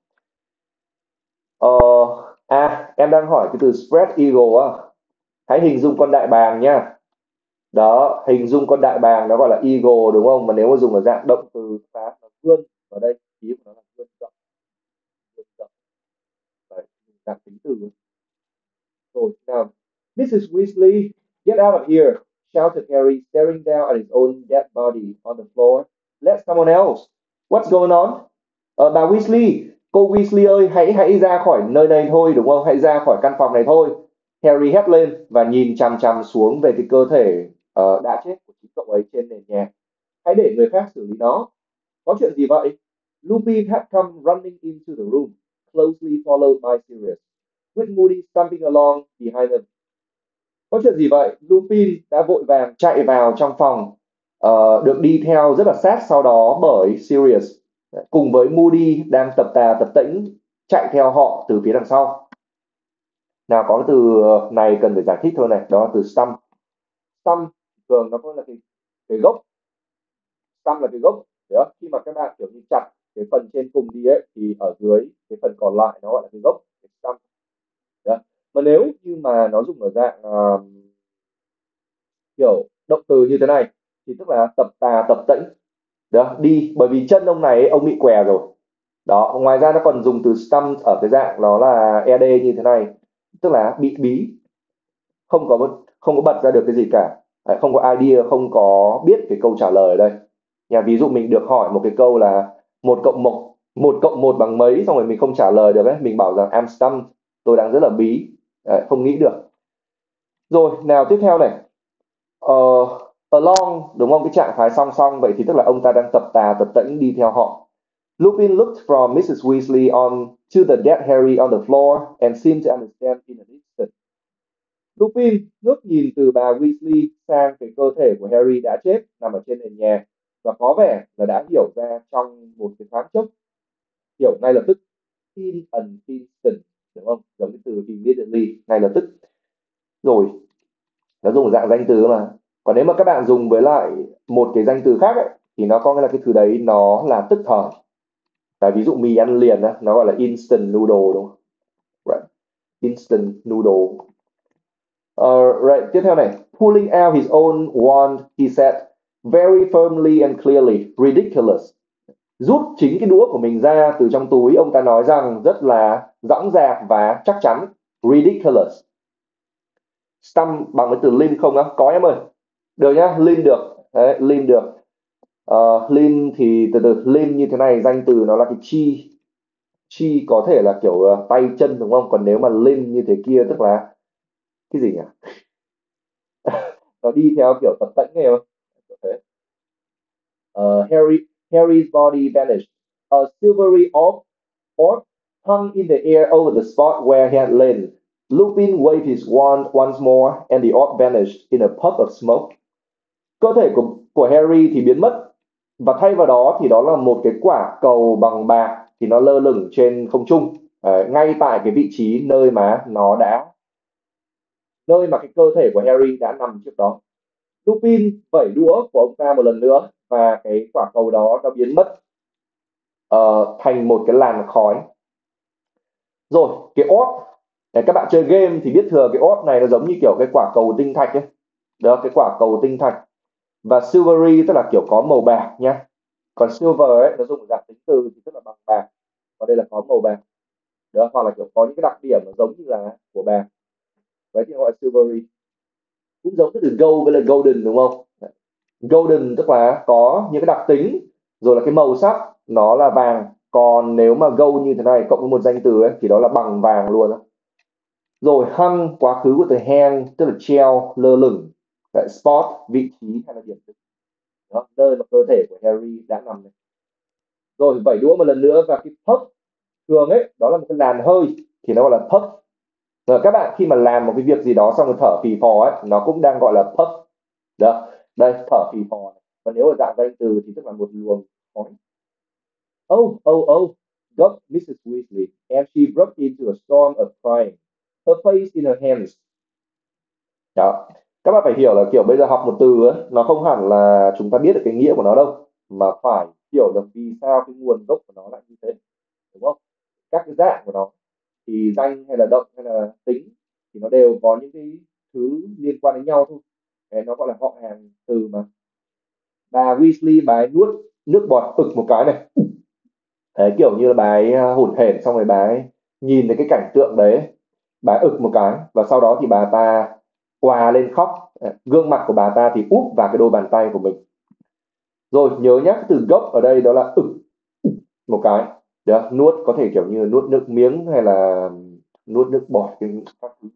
Ờ, à, em đang hỏi cái từ spread eagle á. Hãy hình dung con đại bàng nhá. Đó, hình dung con đại bàng nó gọi là eagle đúng không? Mà nếu mà dùng ở dạng động từ phá nó vươn, ở đây ý của nó là vươn rộng, vươn rộng. Đấy, dạng tính từ. Rồi, now, missus Weasley, get out of here, shouted Harry, staring down at his own dead body on the floor. Let someone else. What's going on? Ờ, bà Weasley, cô Weasley ơi, hãy hãy ra khỏi nơi này thôi, đúng không? Hãy ra khỏi căn phòng này thôi. Harry hét lên và nhìn chằm chằm xuống về cái cơ thể uh, đã chết của chính cậu ấy trên nền nhà. Hãy để người khác xử lý nó. Có chuyện gì vậy? Lupin had come running into the room, closely followed by Sirius, with Moody stumping along behind them. Có chuyện gì vậy? Lupin đã vội vàng chạy vào trong phòng, uh, được đi theo rất là sát sau đó bởi Sirius, cùng với Moody đang tập tà tập tễnh chạy theo họ từ phía đằng sau. Nào, có cái từ này cần phải giải thích thôi này, đó là từ stump. Stump thường nó có là cái, cái gốc. Stump là cái gốc, Đó, khi mà các bạn kiểu như chặt cái phần trên cùng đi ấy thì ở dưới cái phần còn lại nó gọi là cái gốc, cái stump. Đó. Mà nếu như mà nó dùng ở dạng ờ, kiểu động từ như thế này thì tức là tập tà tập tễnh. Đó, đi bởi vì chân ông này ấy, ông bị què rồi. Đó, ngoài ra nó còn dùng từ stump ở cái dạng nó là ed như thế này, tức là bị bí, không có không có bật ra được cái gì cả. Đấy, không có idea, không có biết cái câu trả lời ở đây. Nhà ví dụ mình được hỏi một cái câu là một cộng một một cộng một bằng mấy, xong rồi mình không trả lời được ấy, mình bảo rằng I'm stumped, tôi đang rất là bí. Đấy, không nghĩ được. Rồi nào tiếp theo này, ờ, along đúng không, cái trạng thái song song, vậy thì tức là ông ta đang tập tà tập tễnh đi theo họ. Lupin looked from missus Weasley on to the dead Harry on the floor and seemed to understand in an instant. Lupin ngước nhìn từ bà Weasley sang cái cơ thể của Harry đã chết nằm ở trên nền nhà và có vẻ là đã hiểu ra trong một cái thoáng chốc, hiểu ngay lập tức. In an instant, đúng không, giống cái từ immediately, ngay lập tức. Rồi nó dùng dạng danh từ mà, còn nếu mà các bạn dùng với lại một cái danh từ khác ấy, thì nó có nghĩa là cái thứ đấy nó là tức thời. Tại ví dụ mì ăn liền á, nó gọi là instant noodle đúng không? Right. Instant noodle. Uh, right, tiếp theo này. Pulling out his own wand, he said, very firmly and clearly, ridiculous. Rút chính cái đũa của mình ra từ trong túi, ông ta nói rằng rất là dõng dạc và chắc chắn. Ridiculous. Stump bằng cái từ lean không á? Có em ơi. Được nhá, lean được. Đấy, lean được. Uh, lean thì từ từ lean như thế này, danh từ nó là cái chi. Chi có thể là kiểu uh, tay chân đúng không? Còn nếu mà lean như thế kia tức là cái gì nhỉ? Nó đi theo kiểu tập tễnh nghe không? Okay. Uh, Harry Harry's body vanished. A silvery orb, orb hung in the air over the spot where he had lain. Lupin waved his wand once more, and the orb vanished in a puff of smoke. Cơ thể của của Harry thì biến mất, và thay vào đó thì đó là một cái quả cầu bằng bạc thì nó lơ lửng trên không trung, à, ngay tại cái vị trí nơi mà nó đã nơi mà cái cơ thể của Harry đã nằm trước đó. Lupin vẩy đũa của ông ta một lần nữa và cái quả cầu đó nó biến mất uh, thành một cái làn khói. Rồi cái orb, để các bạn chơi game thì biết thừa cái orb này nó giống như kiểu cái quả cầu tinh thạch ấy. Đó, cái quả cầu tinh thạch. Và silvery tức là kiểu có màu bạc nhá. Còn silver ấy nó dùng dạng tính từ thì tức là bằng bạc, còn đây là có màu bạc. Đó, hoặc là kiểu có những cái đặc điểm nó giống như là của bạc, vậy thì gọi là silvery. Cũng giống cái từ gold với là golden đúng không? Golden tức là có những cái đặc tính rồi là cái màu sắc nó là vàng, còn nếu mà gold như thế này cộng với một danh từ ấy thì đó là bằng vàng luôn đó. Rồi hung, quá khứ của từ hang tức là treo, lơ lửng. Tại spot, vị trí hay là điểm dừng. Đó, nơi mà cơ thể của Harry đã nằm này. Rồi vẩy đũa một lần nữa và cái puff thường ấy đó là một cái làn hơi thì nó gọi là puff. Rồi các bạn khi mà làm một cái việc gì đó xong rồi thở phì phò ấy, nó cũng đang gọi là puff. Đó, đây thở phì phò. Và nếu ở dạng danh từ thì tức là một luồng khói. Oh, oh, oh, gulped missus Weasley, and she broke into a storm of crying, her face in her hands. Đó, các bạn phải hiểu là kiểu bây giờ học một từ ấy, nó không hẳn là chúng ta biết được cái nghĩa của nó đâu, mà phải hiểu được vì sao cái nguồn gốc của nó lại như thế, đúng không? Các cái dạng của nó thì danh hay là động hay là tính thì nó đều có những cái thứ liên quan đến nhau thôi. Đấy, nó gọi là họ hàng từ mà. Bà Weasley bà ấy nuốt nước bọt ực một cái này. Đấy, kiểu như là bà ấy à, hổn hển, xong rồi bà ấy nhìn thấy cái cảnh tượng đấy, bà ấy ực một cái và sau đó thì bà ta òa lên khóc. Đấy, gương mặt của bà ta thì úp vào cái đôi bàn tay của mình. Rồi nhớ nhắc từ gốc ở đây đó là ực một cái. Được, nuốt có thể kiểu như nuốt nước miếng hay là nuốt nước bọt cái các thứ.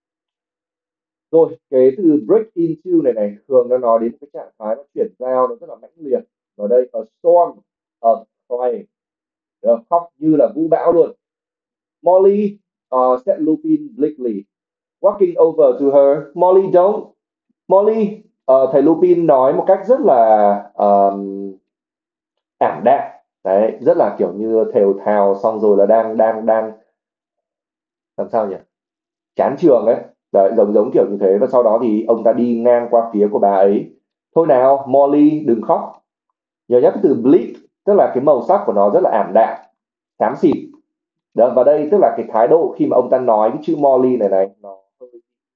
Rồi cái từ break into này này thường nó nói đến cái trạng thái nó chuyển giao nó rất là mãnh liệt. Ở đây a storm of crying, được, khóc như là vũ bão luôn. Molly, uh, said Lupin bleakly, walking over to her. Molly don't. Molly, uh, thầy Lupin nói một cách rất là um, ảm đạm. Đấy, rất là kiểu như thều thào, xong rồi là đang đang đang làm sao nhỉ? Chán trường ấy. Đấy, giống giống kiểu như thế, và sau đó thì ông ta đi ngang qua phía của bà ấy. Thôi nào Molly đừng khóc. Nhớ nhắc cái từ bleak, tức là cái màu sắc của nó rất là ảm đạm, xám xịt. Đó, và đây tức là cái thái độ khi mà ông ta nói cái chữ Molly này này, nó hơi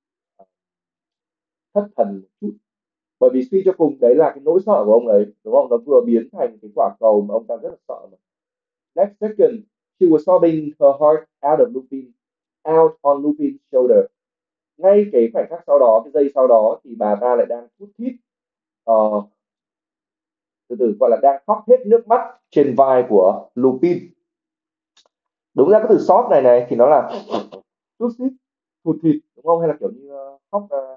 thất thần một chút. Bởi vì suy cho cùng đấy là cái nỗi sợ của ông ấy, đúng không? Nó vừa biến thành cái quả cầu mà ông ta rất là sợ mà. Next second, she was sobbing her heart out of Lupin, out on Lupin's shoulder. Ngay cái khoảnh khắc sau đó, cái giây sau đó thì bà ta lại đang thút thít, ờ, từ từ gọi là đang khóc hết nước mắt trên vai của Lupin. Đúng ra cái từ sob này này thì nó là thút thít, thụt thịt, đúng không? Hay là kiểu như ờ, khóc uh,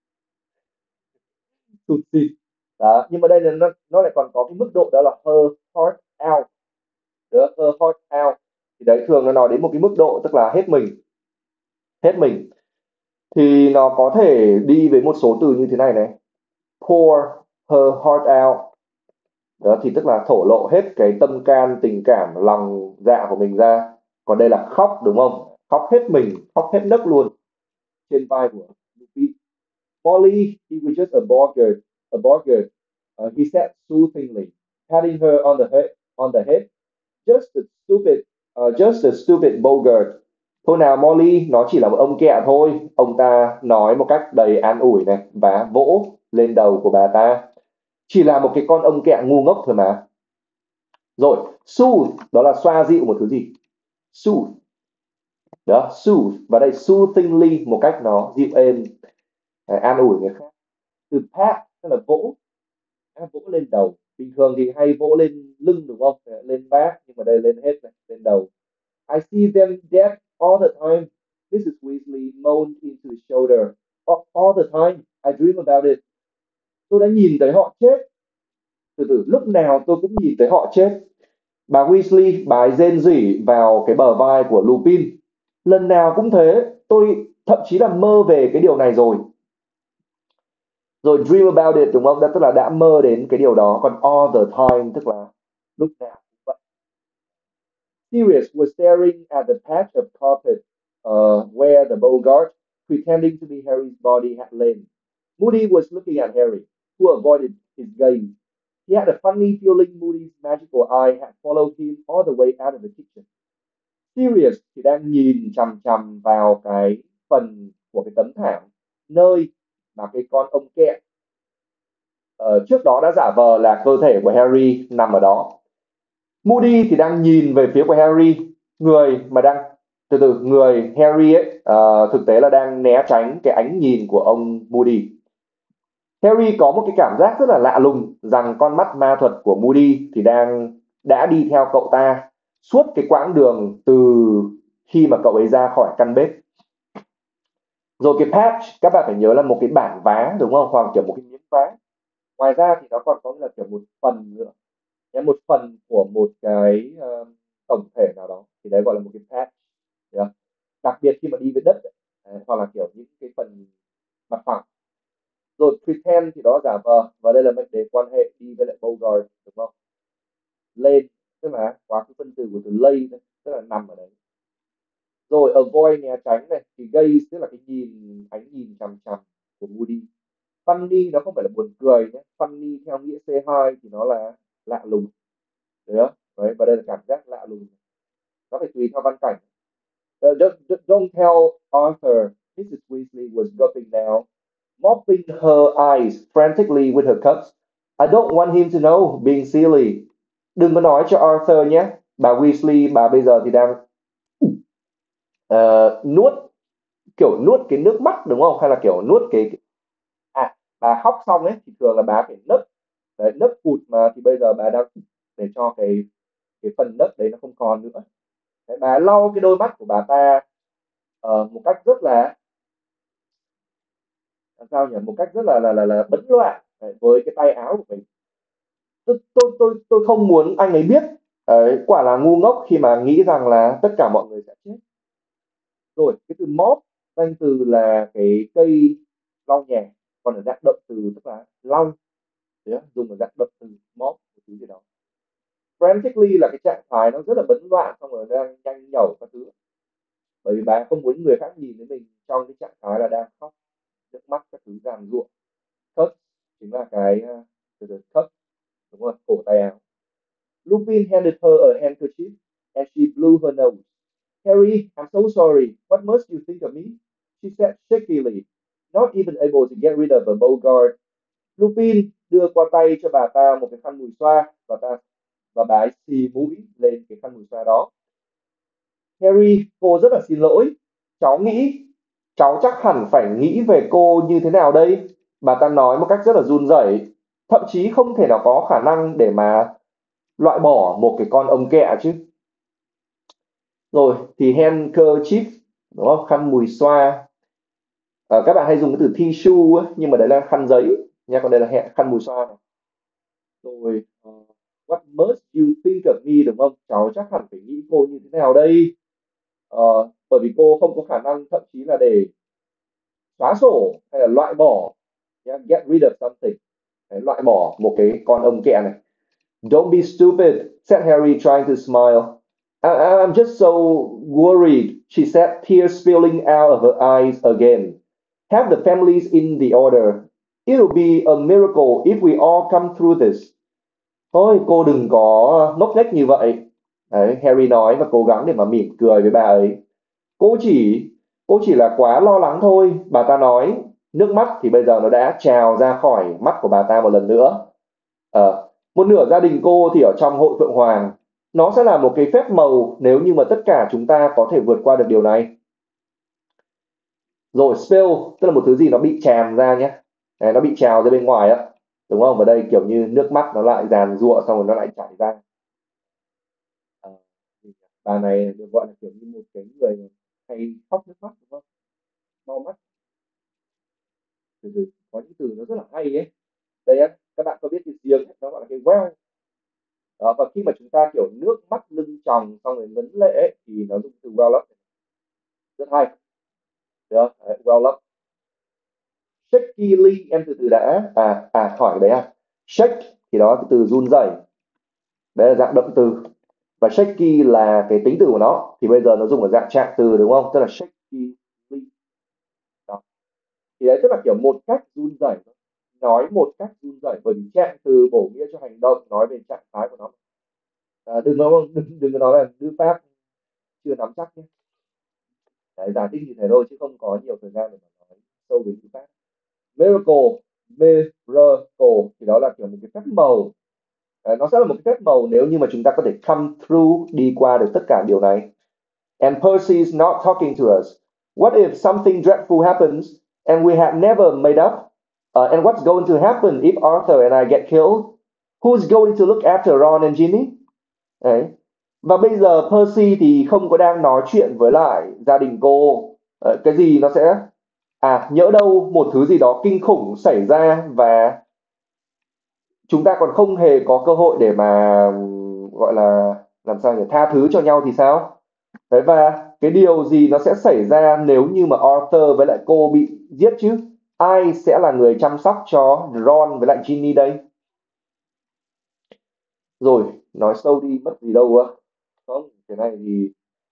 thụt thịt. Đó, nhưng mà đây là nó, nó lại còn có cái mức độ đó là her heart out. Được, her heart out. Thì đấy thường nó nói đến một cái mức độ tức là hết mình, hết mình. Thì nó có thể đi với một số từ như thế này này. Pour her heart out. Đó thì tức là thổ lộ hết cái tâm can, tình cảm, lòng dạ của mình ra. Còn đây là khóc, đúng không? Khóc hết mình, khóc hết nấc luôn trên vai của Luffy. Molly, he was just a boggart, a boggart. Uh, he said soothingly, patting her on the head, on the head. Just a stupid, uh, just a stupid Bogart. Thôi nào Molly, nó chỉ là một ông kẹ thôi. Ông ta nói một cách đầy an ủi này và vỗ lên đầu của bà ta. Chỉ là một cái con ông kẹ ngu ngốc thôi mà. Rồi, soothe, đó là xoa dịu một thứ gì. Soothe, đó, soothe. Và đây soothingly, một cách nó dịu êm, an ủi người khác. Từ pat, tức là vỗ, vỗ lên đầu. Bình thường thì hay vỗ lên lưng đúng không? Lên back, nhưng mà đây lên hết này, lên đầu. I see them dead all the time. missus Weasley moaned into his shoulder. All, all the time. I dream about it. Tôi đã nhìn thấy họ chết. Từ từ, lúc nào tôi cũng nhìn thấy họ chết. Bà Weasley, bà ấy rên rỉ vào cái bờ vai của Lupin. Lần nào cũng thế, tôi thậm chí là mơ về cái điều này rồi. Rồi dream about it đúng không? Đó tức là đã mơ đến cái điều đó. Còn all the time tức là lúc nào cũng vậy. Sirius was staring at the patch of carpet uh, where the Bogart, pretending to be Harry's body, had lain. Moody was looking at Harry, who avoided his gaze. He had a funny feeling Moody's magical eye had followed him all the way out of the kitchen. Sirius thì đang nhìn chằm chằm vào cái phần của cái tấm thảm nơi mà cái con ông kẹ uh, trước đó đã giả vờ là cơ thể của Harry nằm ở đó. Moody thì đang nhìn về phía của Harry, người mà đang từ từ người Harry ấy uh, thực tế là đang né tránh cái ánh nhìn của ông Moody. Harry có một cái cảm giác rất là lạ lùng rằng con mắt ma thuật của Moody thì đang đã đi theo cậu ta suốt cái quãng đường từ khi mà cậu ấy ra khỏi căn bếp. Rồi cái patch các bạn phải nhớ là một cái bản vá đúng không, hoặc kiểu một cái miếng vá. Ngoài ra thì nó còn có là kiểu một phần nữa, nhé, một phần của một cái uh, tổng thể nào đó thì đấy gọi là một cái patch. Yeah. Đặc biệt khi mà đi với đất ấy, hoặc là kiểu những cái phần mặt phẳng. Rồi pretend thì đó giả vờ, và đây là mệnh đề quan hệ đi với lại Bogart đúng không? Lên tức là quá khứ phân từ của từ lay, tức là nằm ở đấy. Rồi avoid né tránh này, thì gaze tức là cái nhìn, ánh nhìn chằm chằm của Moody. Funny nó không phải là buồn cười nhé, funny theo nghĩa xê hai thì nó là lạ lùng, đấy không? Đấy, và đây là cảm giác lạ lùng, nó phải tùy theo văn cảnh. Uh, don't, don't tell Arthur. missus Weasley was gulping now, mopping her eyes frantically with her cups. I don't want him to know, being silly. Đừng có nói cho Arthur nhé. Bà Weasley, bà bây giờ thì đang uh, nuốt, kiểu nuốt cái nước mắt đúng không? Hay là kiểu nuốt cái... À, bà khóc xong ấy thì thường là bà phải nấc. Đấy, nấc cụt mà thì bây giờ bà đang để cho cái cái phần nấc đấy nó không còn nữa. Đấy, bà lau cái đôi mắt của bà ta uh, một cách rất là sao nhỉ, một cách rất là là là, là bấn loạn đấy, với cái tay áo của mình. Tôi tôi tôi tôi không muốn anh ấy biết. Đấy, quả là ngu ngốc khi mà nghĩ rằng là tất cả mọi người sẽ chết. Rồi cái từ mop, danh từ là cái cây lau nhà, còn ở dạng động từ tức là lau, đấy, dùng ở dạng động từ mop một thứ gì đó. Frantically là cái trạng thái nó rất là bấn loạn, xong rồi đang nhanh nhẩu các thứ, bởi vì bà không muốn người khác nhìn thấy mình trong cái trạng thái là đang khóc, nước mắt các thứ giàn giụa. Cut chính là cái uh, từ từ cut đúng rồi, cổ tay áo. Lupin handed her a handkerchief and she blew her nose. Harry, I'm so sorry. What must you think of me? She said shakily, not even able to get rid of a Bogart. Lupin đưa qua tay cho bà ta một cái khăn mùi xoa và ta và bà ấy xì mũi lên cái khăn mùi xoa đó. Harry, cô rất là xin lỗi. Cháu nghĩ, cháu chắc hẳn phải nghĩ về cô như thế nào đây? Bà ta nói một cách rất là run rẩy. Thậm chí không thể nào có khả năng để mà loại bỏ một cái con ong kẹ chứ. Rồi, thì handkerchief, đúng không? Khăn mùi xoa. Ờ, các bạn hay dùng cái từ tissue ấy, nhưng mà đấy là khăn giấy nha, còn đây là he- khăn mùi xoa này. Rồi, ờ, what must you think of me, đúng không? Cháu chắc hẳn phải nghĩ cô như thế nào đây? Ờ, bởi vì cô không có khả năng thậm chí là để xóa sổ hay là loại bỏ, nhá, get rid of something, đấy, loại bỏ một cái con ong kẹ này. Don't be stupid, said Harry, trying to smile. I, I'm just so worried, she said, tears spilling out of her eyes again. Have the families in the order. It'll be a miracle if we all come through this. Thôi, cô đừng có ngốc nghếch như vậy. Đấy, Harry nói và cố gắng để mà mỉm cười với bà ấy. Cô chỉ, cô chỉ là quá lo lắng thôi, bà ta nói. Nước mắt thì bây giờ nó đã trào ra khỏi mắt của bà ta một lần nữa. Ờ, một nửa gia đình cô thì ở trong hội Phượng Hoàng. Nó sẽ là một cái phép màu nếu như mà tất cả chúng ta có thể vượt qua được điều này. Rồi spill, tức là một thứ gì nó bị tràn ra nhé. Đấy, nó bị trào ra bên ngoài á. Đúng không? Ở đây kiểu như nước mắt nó lại giàn giụa xong rồi nó lại chảy ra. Ờ, bà này được gọi là kiểu như một cái người hay khóc nước mắt, đúng không? Mau mắt. Từ từ, có những từ nó rất là hay ấy. Đây á, các bạn có biết cái giếng ấy, nó gọi là cái well. Đó, và khi mà chúng ta kiểu nước mắt lưng tròng xong rồi ngấn lệ ấy, thì nó dùng từ well up. Rất hay. Được không? Đấy, well up. Shakily, em từ từ đã. À, à hỏi đấy à. Shake thì đó là cái từ run rẩy. Đấy là dạng động từ. Và shaky là cái tính từ của nó. Thì bây giờ nó dùng ở dạng trạng từ, đúng không? Tức là shakily. Đó. Thì đấy tức là kiểu một cách run rẩy, nói một cách run rẩy, bởi vì trạng từ bổ nghĩa cho hành động, nói về trạng thái của nó. À, đừng nói đừng đừng có nói là ngữ pháp chưa nắm chắc nhé. Đấy, giải thích như thế thôi chứ không có nhiều thời gian để mà nói sâu về ngữ pháp. Miracle, miracle thì đó là kiểu một cái phép màu. Đấy, nó sẽ là một cái phép màu nếu như mà chúng ta có thể come through, đi qua được tất cả điều này. And Percy's not talking to us. What if something dreadful happens and we had never made up? Uh, and what's going to happen if Arthur and I get killed? Who's going to look after Ron and Ginny? Đấy. Và bây giờ Percy thì không có đang nói chuyện với lại gia đình cô. Ờ, cái gì nó sẽ à nhỡ đâu một thứ gì đó kinh khủng xảy ra và chúng ta còn không hề có cơ hội để mà gọi là làm sao nhỉ, tha thứ cho nhau thì sao? Đấy, và cái điều gì nó sẽ xảy ra nếu như mà Arthur với lại cô bị giết chứ? Ai sẽ là người chăm sóc cho Ron với lại Ginny đây? Rồi, nói sâu đi mất gì đâu á. Không, cái này thì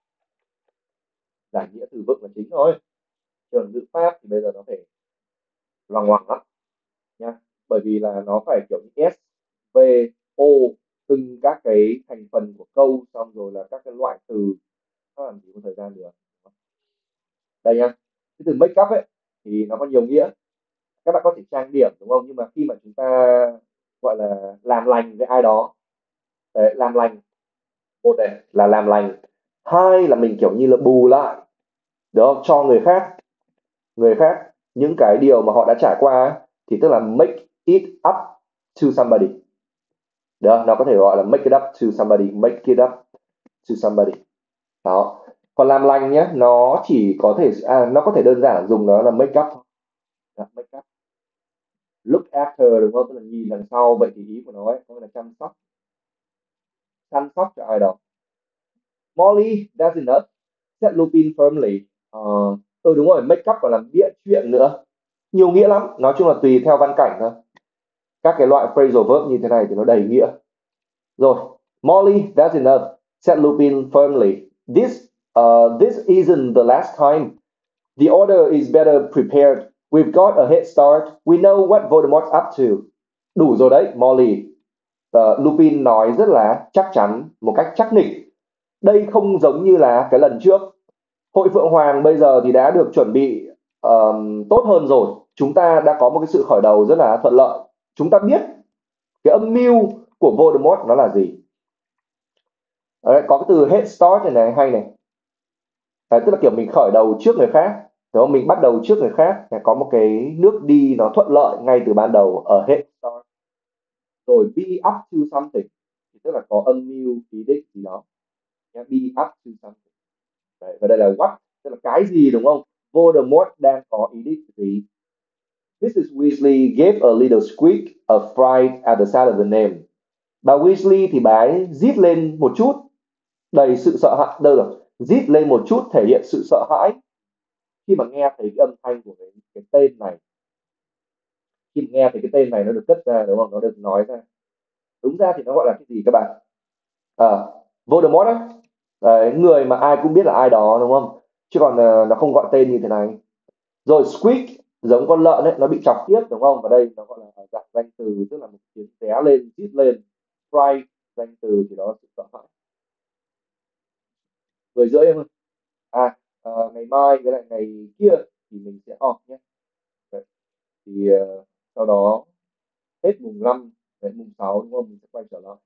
giải nghĩa từ vựng là chính thôi. Trường ngữ pháp thì bây giờ nó phải loằng ngoằng lắm nha. Bởi vì là nó phải kiểu như S, V, O, từng các cái thành phần của câu, xong rồi là các cái loại từ. Nó làm gì có thời gian được. Đây nha, cái từ make up ấy thì nó có nhiều nghĩa. Các bạn có thể trang điểm, đúng không? Nhưng mà khi mà chúng ta gọi là làm lành với ai đó, đấy, làm lành, một này là làm lành, hai là mình kiểu như là bù lại, được không, cho người khác người khác những cái điều mà họ đã trải qua ấy, thì tức là make it up to somebody. Được không? Nó có thể gọi là make it up to somebody, make it up to somebody. Đó. Còn làm lành nhé, nó chỉ có thể à, nó có thể đơn giản dùng nó là make up thôi. Đó, make up. Look after, đúng không? Tức là nhìn đằng sau. Vậy thì ý của nó ấy, nó là chăm sóc, chăm sóc cho ai đó. Molly, that's enough, said Lupin firmly. Ờ, ừ đúng rồi, make up còn làm bịa chuyện nữa. Nhiều nghĩa lắm, nói chung là tùy theo văn cảnh thôi. Các cái loại phrasal verb như thế này thì nó đầy nghĩa. Rồi, Molly, that's enough, said Lupin firmly. This, uh, this isn't the last time. The order is better prepared. We've got a head start. We know what Voldemort's up to. Đủ rồi đấy, Molly. uh, Lupin nói rất là chắc chắn, một cách chắc nịch. Đây không giống như là cái lần trước. Hội Phượng Hoàng bây giờ thì đã được chuẩn bị um, tốt hơn rồi. Chúng ta đã có một cái sự khởi đầu rất là thuận lợi. Chúng ta biết cái âm mưu của Voldemort nó là gì. Đấy, có cái từ head start này này hay này. Đấy, tức là kiểu mình khởi đầu trước người khác, đúng không? Mình bắt đầu trước người khác, có một cái nước đi nó thuận lợi ngay từ ban đầu ở head start. Rồi be up to something thì tức là có âm mưu ý định gì đó. Be up to something. Đấy, và đây là what, tức là cái gì, đúng không? Voldemort đang có ý định gì? missus Weasley gave a little squeak of fright at the sound of the name. Bà Weasley thì bà ấy rít lên một chút, đầy sự sợ hãi, đâu rồi, rít lên một chút thể hiện sự sợ hãi khi mà nghe thấy cái âm thanh của cái, cái tên này. Khi mà nghe thấy cái tên này nó được cất ra, đúng không? Nó được nói ra. Đúng ra thì nó gọi là cái gì các bạn? À, Voldemort á. Đấy, người mà ai cũng biết là ai đó, đúng không? Chứ còn uh, nó không gọi tên như thế này. Rồi squeak giống con lợn ấy, nó bị chọc tiết, đúng không? Và đây nó gọi là dạng danh từ, tức là một tiếng té lên, rít lên. Fright, danh từ thì đó là sự sợ hãi. Mười rưỡi em ơi. À, à, ngày mai với lại ngày kia thì mình sẽ off nhé. Đấy. Thì uh, sau đó hết mùng năm đến mùng sáu, đúng không? Mình sẽ quay trở lại.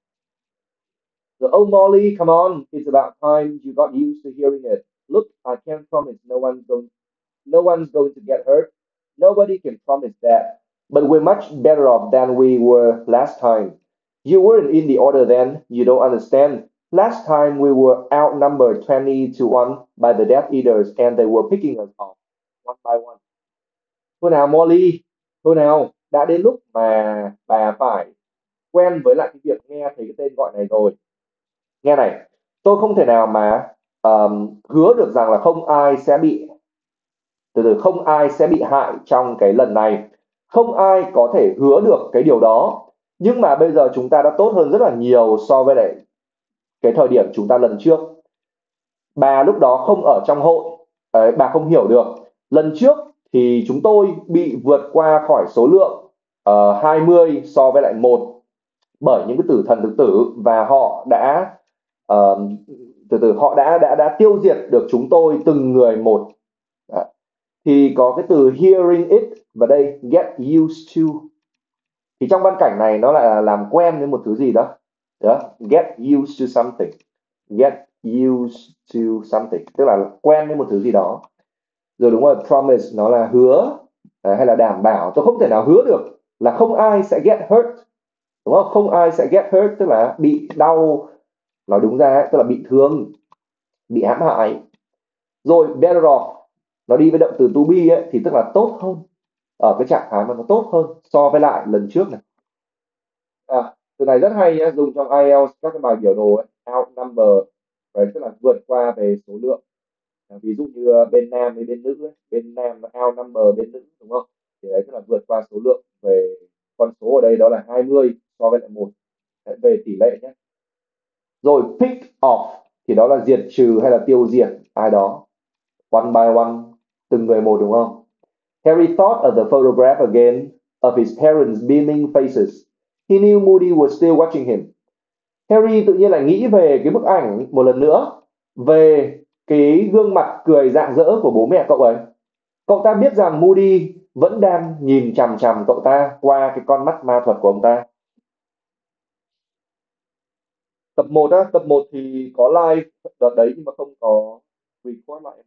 So, oh Molly, come on! It's about time you got used to hearing it. Look, I can't promise no one's going, no one's going to get hurt. Nobody can promise that. But we're much better off than we were last time. You weren't in the order then. You don't understand. Last time we were outnumbered twenty to one by the Death Eaters, and they were picking us off one by one. Thôi nào Molly, thôi nào, đã đến lúc mà bà phải quen với lại cái việc nghe thấy cái tên gọi này rồi. Nghe này, tôi không thể nào mà um, hứa được rằng là không ai sẽ bị từ từ không ai sẽ bị hại trong cái lần này. Không ai có thể hứa được cái điều đó. Nhưng mà bây giờ chúng ta đã tốt hơn rất là nhiều so với lại cái thời điểm chúng ta lần trước. Bà lúc đó không ở trong hội, đấy, bà không hiểu được. Lần trước thì chúng tôi bị vượt qua khỏi số lượng uh, hai mươi so với lại một bởi những cái tử thần thực tử, và họ đã uh, từ từ họ đã đã đã tiêu diệt được chúng tôi từng người một. Đó. Thì có cái từ hearing it và đây get used to, thì trong văn cảnh này nó lại là làm quen với một thứ gì đó. Đó, get used to something, get used to something tức là quen với một thứ gì đó. Rồi đúng rồi, promise nó là hứa, à, hay là đảm bảo. Tôi không thể nào hứa được là không ai sẽ get hurt, đúng không? Không ai sẽ get hurt tức là bị đau, nói đúng ra tức là bị thương, bị hãm hại. Rồi better off nó đi với động từ to be ấy, thì tức là tốt hơn, ở cái trạng thái mà nó tốt hơn so với lại lần trước này. À, từ này rất hay nhé, dùng trong ai eo các cái bài biểu đồ ấy, outnumber, đấy, tức là vượt qua về số lượng. À, ví dụ như bên nam với bên nữ ấy, bên nam nó outnumber bên nữ, đúng không? Thì đấy tức là vượt qua số lượng về con số ở đây đó là hai mươi so với lại một, về tỷ lệ nhé. Rồi pick off thì đó là diệt trừ hay là tiêu diệt ai đó, one by one, từng người một, đúng không? Harry thought of the photograph again, of his parents' beaming faces. He knew Moody was still watching him. Harry tự nhiên lại nghĩ về cái bức ảnh một lần nữa, về cái gương mặt cười rạng rỡ của bố mẹ cậu ấy. Cậu ta biết rằng Moody vẫn đang nhìn chằm chằm cậu ta qua cái con mắt ma thuật của ông ta. Tập một á, tập một thì có live đợt đấy nhưng mà không có record lại.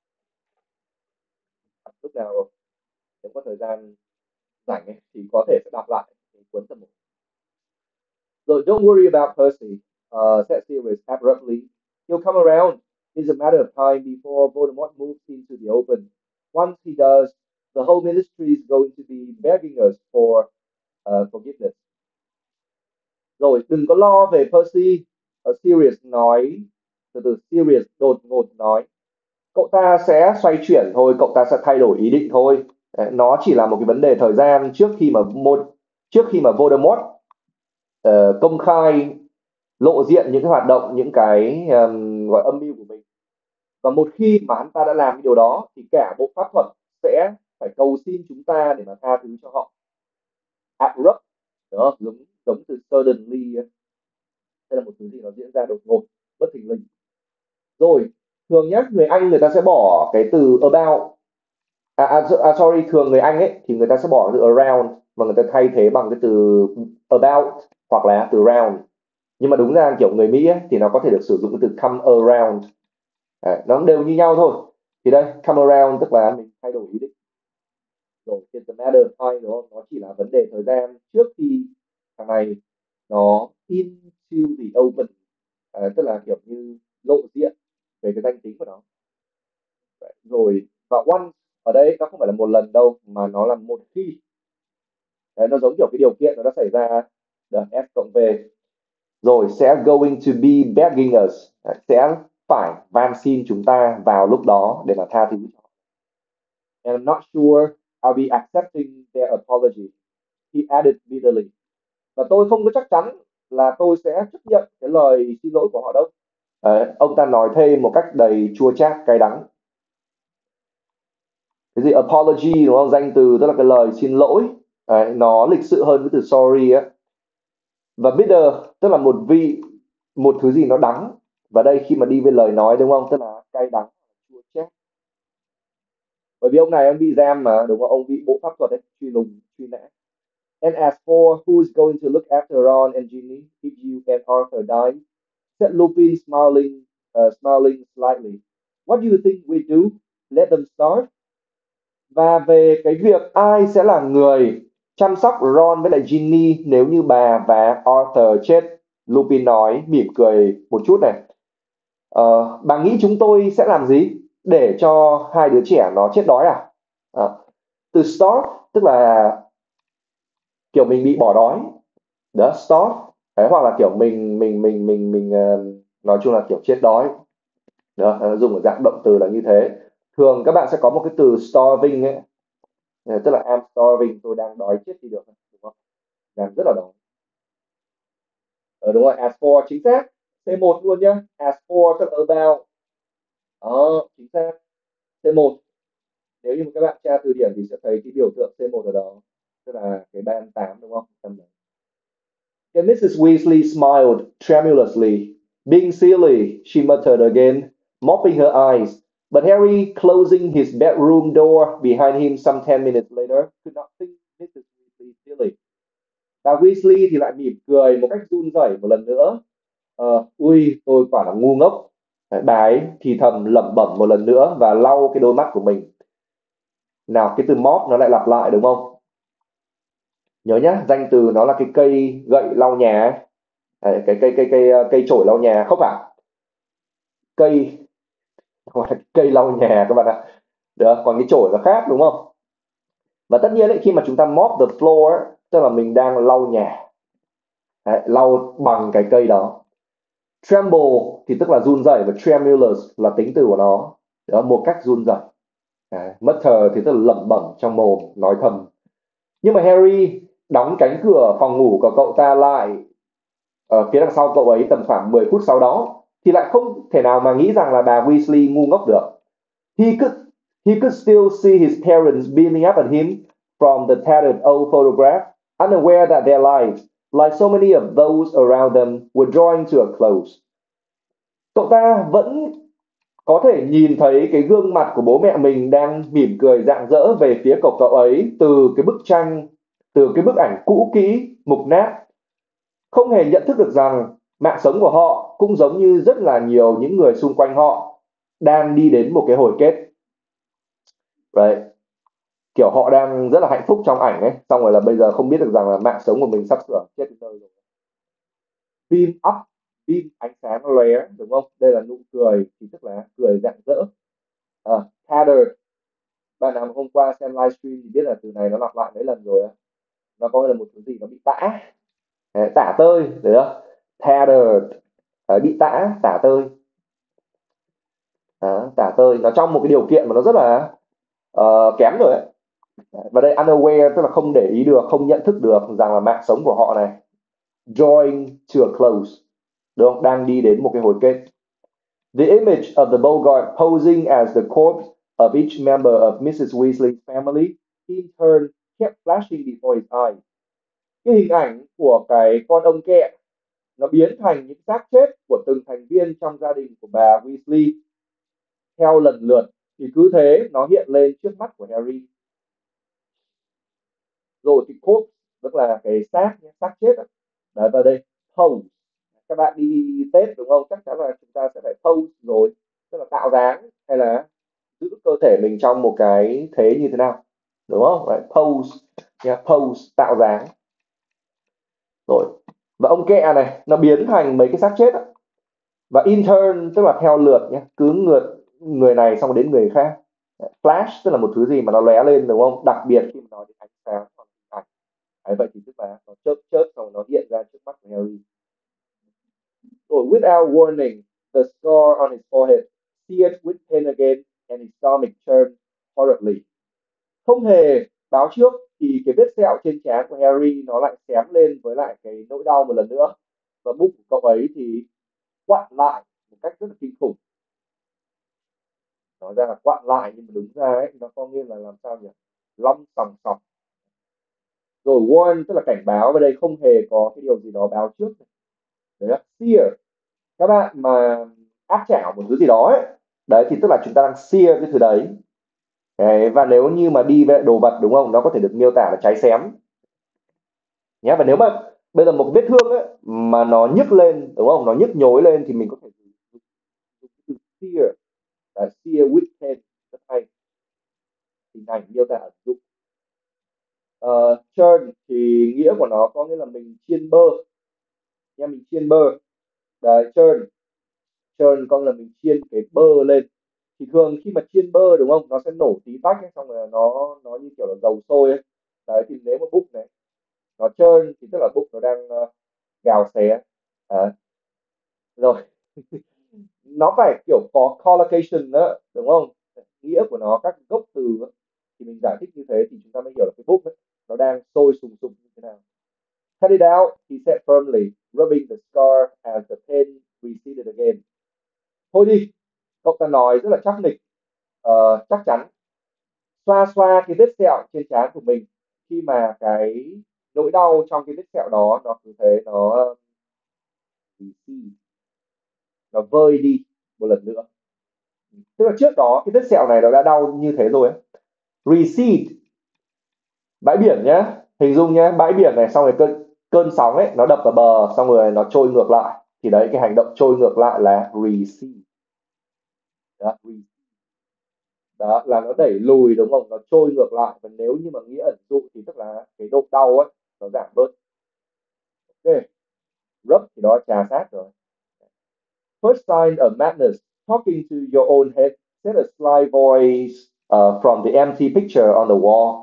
Lúc nào nếu có thời gian rảnh ấy, thì có thể sẽ đọc lại cuốn tập một. So don't worry about Percy, uh, said Sirius abruptly. He'll come around. It's a matter of time before Voldemort moves into the open. Once he does, the whole ministry is going to be begging us for uh, forgiveness. Rồi, đừng có lo về Percy. Uh, Sirius nói, từ từ Sirius đột ngột nói, cậu ta sẽ xoay chuyển thôi, cậu ta sẽ thay đổi ý định thôi. Đấy, nó chỉ là một cái vấn đề thời gian trước khi mà một trước khi mà Voldemort uh, công khai lộ diện những cái hoạt động, những cái um, gọi âm mưu của mình. Và một khi mà hắn ta đã làm cái điều đó thì cả bộ pháp thuật sẽ phải cầu xin chúng ta để mà tha thứ cho họ. Abrupt, đúng không? Giống giống từ suddenly, đây là một thứ gì nó diễn ra đột ngột, bất thình lình. Rồi, thường nhá, người Anh người ta sẽ bỏ cái từ about, à, à, à sorry, thường người Anh ấy thì người ta sẽ bỏ từ around và người ta thay thế bằng cái từ about hoặc là từ round. Nhưng mà đúng ra kiểu người Mỹ ấy, thì nó có thể được sử dụng cái từ come around. Đấy, nó đều như nhau thôi. Thì đây, come around tức là mình thay đổi ý định. Rồi, it's a matter of time, đúng không? Nó chỉ là vấn đề thời gian trước khi thằng này nó into the open. À, tức là kiểu như lộ diện về cái danh tính của nó. Đấy, rồi, và once ở đây nó không phải là một lần đâu mà nó là một khi. Đấy, nó giống kiểu cái điều kiện nó đã xảy ra, được S cộng V. Rồi sẽ going to be begging us, sẽ phải van xin chúng ta vào lúc đó để mà tha thứ. And I'm not sure I'll be accepting their apology, he added bitterly. Và tôi không có chắc chắn là tôi sẽ chấp nhận cái lời xin lỗi của họ đâu. Đấy, ông ta nói thêm một cách đầy chua chát cay đắng. Cái gì apology đúng không? Danh từ tức là cái lời xin lỗi. Đấy, nó lịch sự hơn cái từ sorry á. Và bitter tức là một vị, một thứ gì nó đắng. Và đây khi mà đi với lời nói đúng không? Tức là cay đắng, chua chát. Bởi vì ông này ông bị giam mà, đúng không? Ông bị bộ pháp thuật ấy, truy lùng, truy nã. And as for who's going to look after Ron and Ginny if you and Arthur die, said Lupin, smiling, uh, smiling slightly. What do you think we do? Let them start. Và về cái việc ai sẽ là người chăm sóc Ron với lại Ginny nếu như bà và Arthur chết, Lupin nói mỉm cười một chút này. Ờ, bà nghĩ chúng tôi sẽ làm gì để cho hai đứa trẻ nó chết đói à? À, từ starve tức là kiểu mình bị bỏ đói, đó starve. Đấy, hoặc là kiểu mình mình mình mình mình uh, nói chung là kiểu chết đói. Đó, nó dùng ở dạng động từ là như thế. Thường các bạn sẽ có một cái từ starving ấy, tức là I'm starving, tôi đang đói chết đi được, đúng không? Đang rất là đói. Ờ, đúng rồi, as for chính xác. C một luôn nhá. As for tức là about. Đó, chính xác. C một. Nếu như mà các bạn tra từ điển thì sẽ thấy cái biểu tượng C một ở đó, tức là cái ban tám, đúng không? Tầm đấy. And missus Weasley smiled tremulously. Being silly, she muttered again, mopping her eyes. But Harry, closing his bedroom door behind him some ten minutes later, could not think missus Weasley silly. Bà Weasley thì lại mỉm cười một cách run rẩy một lần nữa. Ờ, ui, tôi quả là ngu ngốc. Đấy, bà ấy thì thầm lẩm bẩm một lần nữa và lau cái đôi mắt của mình. Nào, cái từ mop nó lại lặp lại đúng không? Nhớ nhá, danh từ nó là cái cây gậy lau nhà ấy. Đấy, cái cây cây cây cây chổi lau nhà không phải. Cây gọi là cây lau nhà các bạn ạ. Được, còn cái chổi là khác đúng không? Và tất nhiên ấy, khi mà chúng ta mop the floor ấy, tức là mình đang lau nhà. Đấy, lau bằng cái cây đó. Tremble thì tức là run rẩy và tremulous là tính từ của nó. Đó, một cách run rẩy. Đấy, mutter thì tức là lẩm bẩm trong mồm, nói thầm. Nhưng mà Harry đóng cánh cửa phòng ngủ của cậu ta lại ở phía đằng sau cậu ấy tầm khoảng mười phút sau đó thì lại không thể nào mà nghĩ rằng là bà Weasley ngu ngốc được. He could, he could still see his parents beaming up at him from the tattered old photograph, unaware that their lives, like so many of those around them, were drawing to a close. Cậu ta vẫn có thể nhìn thấy cái gương mặt của bố mẹ mình đang mỉm cười rạng rỡ về phía cậu cậu ấy từ cái bức tranh, từ cái bức ảnh cũ kỹ, mục nát. Không hề nhận thức được rằng mạng sống của họ cũng giống như rất là nhiều những người xung quanh họ đang đi đến một cái hồi kết. Đấy. Kiểu họ đang rất là hạnh phúc trong ảnh ấy, xong rồi là bây giờ không biết được rằng là mạng sống của mình sắp sửa chết đến nơi rồi. Beam up, beam ánh sáng lóe, đúng không? Đây là nụ cười thì tức là cười rạng rỡ. À, tattered, bạn nào hôm qua xem livestream thì biết là từ này nó lặp lại mấy lần rồi. Nó có là một thứ gì nó bị tả. Đấy, tả tơi, được không? Tattered, đấy, bị tả, tả tơi. Đó, tả tơi, nó trong một cái điều kiện mà nó rất là uh, kém rồi ấy. Và đây unaware tức là không để ý được, không nhận thức được rằng là mạng sống của họ này drawing to a close, được không? Đang đi đến một cái hồi kết. The image of the Bogart posing as the corpse of each member of missus Weasley's family in turn kept flashing before his eyes. cái hình ảnh của cái con ong kẹ nó biến thành những xác chết của từng thành viên trong gia đình của bà Weasley theo lần lượt, thì cứ thế nó hiện lên trước mắt của Harry. Rồi cái corpse tức là cái xác xác chết đó. Đấy, vào đây pose, các bạn đi Tết đúng không, chắc chắn là chúng ta sẽ phải pose rồi, tức là tạo dáng hay là giữ cơ thể mình trong một cái thế như thế nào, đúng không? Đấy, pose nha, pose tạo dáng. Rồi, và ông kẹ này nó biến thành mấy cái xác chết á, và in turn tức là theo lượt nhé, cứ ngượt người này xong rồi đến người khác. Flash tức là một thứ gì mà nó lóe lên đúng không, đặc biệt khi mà nói đến ánh sáng hoặc hình ảnh. Đấy, vậy thì tức là nó chớp chớp xong rồi nó hiện ra trước mắt của Harry. Rồi, without warning, the scar on his forehead seared with pain again and his stomach turned horribly. Không hề báo trước thì cái vết sẹo trên trán của Harry nó lại xém lên với lại cái nỗi đau một lần nữa, và bụng của cậu ấy thì quặn lại một cách rất là kinh khủng. Nói ra là quặn lại nhưng mà đúng ra ấy nó có nghĩa là làm sao nhỉ, long sòng sọc. Rồi warn tức là cảnh báo, và đây không hề có cái điều gì đó báo trước. Đấy là sear, các bạn mà áp chảo một thứ gì đó ấy, đấy thì tức là chúng ta đang sear cái thứ đấy. Đấy, và nếu như mà đi với đồ vật đúng không, nó có thể được miêu tả là cháy xém nhé. Và nếu mà bây giờ một vết thương ấy mà nó nhức lên đúng không, nó nhức nhối lên thì mình có thể dùng dùng cái từ sear, là sear with pain, rất hay, hình ảnh miêu tả ứng dụng. uh, churn thì nghĩa của nó có nghĩa là mình chiên bơ nha, mình chiên bơ. Đấy, churn churn có nghĩa là mình chiên cái bơ lên. Thì thường khi mà chiên bơ đúng không, nó sẽ nổ tí tách ấy, xong rồi nó nó như kiểu là dầu sôi ấy. Đấy, thì nếu mà bụng này nó trơn thì tức là bụng nó đang uh, gào xé. Đấy. Rồi, nó phải kiểu có collocation đó đúng không, nghĩa của nó, các gốc từ đó. Thì mình giải thích như thế thì chúng ta mới hiểu là cái bụng ấy, nó đang sôi sùng sục như thế nào. Cut it out, he said firmly, rubbing the scar as the pain receded again. Thôi đi, cậu ta nói rất là chắc nịch, ờ, chắc chắn. Xoa xoa cái vết sẹo trên trán của mình khi mà cái nỗi đau trong cái vết sẹo đó nó cứ thế nó nó vơi đi một lần nữa. Tức là trước đó cái vết sẹo này nó đã đau như thế rồi ấy. Recede, bãi biển nhá, hình dung nhá, bãi biển này xong rồi cơn cơn sóng ấy nó đập vào bờ xong rồi nó trôi ngược lại, thì đấy cái hành động trôi ngược lại là recede. Đó, đó là nó đẩy lùi đúng không, nó trôi ngược lại. Và nếu như mà nghĩa ẩn dụ thì tức là cái độ đau ấy nó giảm bớt. Ok, rub thì đó trà sát rồi. First sign of madness, talking to your own head, said a sly voice uh, from the empty picture on the wall.